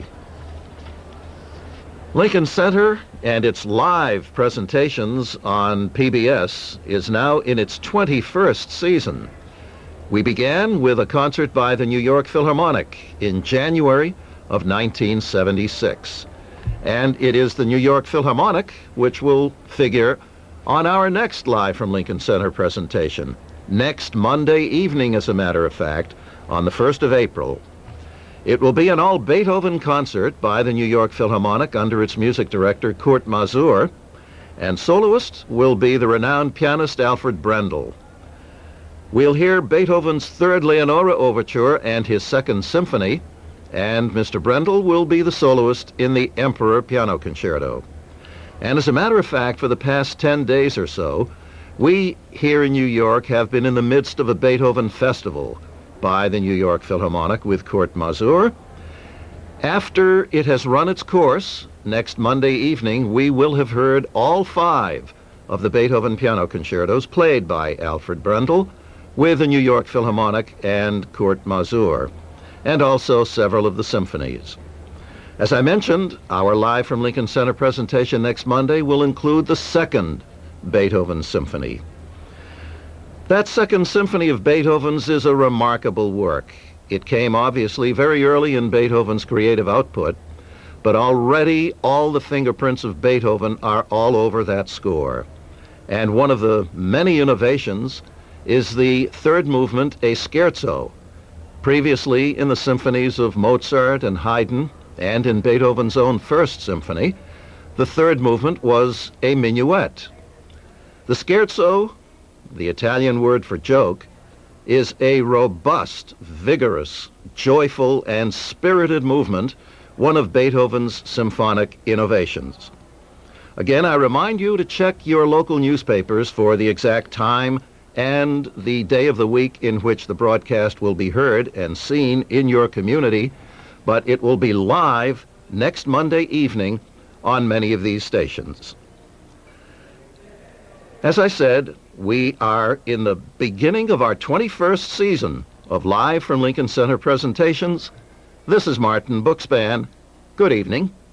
Lincoln Center and its live presentations on PBS is now in its 21st season. We began with a concert by the New York Philharmonic in January of 1976. And it is the New York Philharmonic which will figure on our next Live from Lincoln Center presentation, next Monday evening, as a matter of fact, on the 1st of April. It will be an all-Beethoven concert by the New York Philharmonic under its music director, Kurt Masur, and soloist will be the renowned pianist Alfred Brendel. We'll hear Beethoven's Third Leonora Overture and his Second Symphony, and Mr. Brendel will be the soloist in the Emperor Piano Concerto. And as a matter of fact, for the past 10 days or so, we here in New York have been in the midst of a Beethoven festival by the New York Philharmonic with Kurt Masur. After it has run its course, next Monday evening, we will have heard all 5 of the Beethoven piano concertos played by Alfred Brendel with the New York Philharmonic and Kurt Masur, and also several of the symphonies. As I mentioned, our Live from Lincoln Center presentation next Monday will include the second Beethoven symphony. That Second Symphony of Beethoven's is a remarkable work. It came obviously very early in Beethoven's creative output, but already all the fingerprints of Beethoven are all over that score. And one of the many innovations is the third movement, a scherzo. Previously in the symphonies of Mozart and Haydn, and in Beethoven's own First Symphony, the third movement was a minuet. The scherzo, the Italian word for joke, is a robust, vigorous, joyful, and spirited movement, one of Beethoven's symphonic innovations. Again, I remind you to check your local newspapers for the exact time and the day of the week in which the broadcast will be heard and seen in your community, but it will be live next Monday evening on many of these stations. As I said, we are in the beginning of our 21st season of Live from Lincoln Center presentations. This is Martin Buxban. Good evening.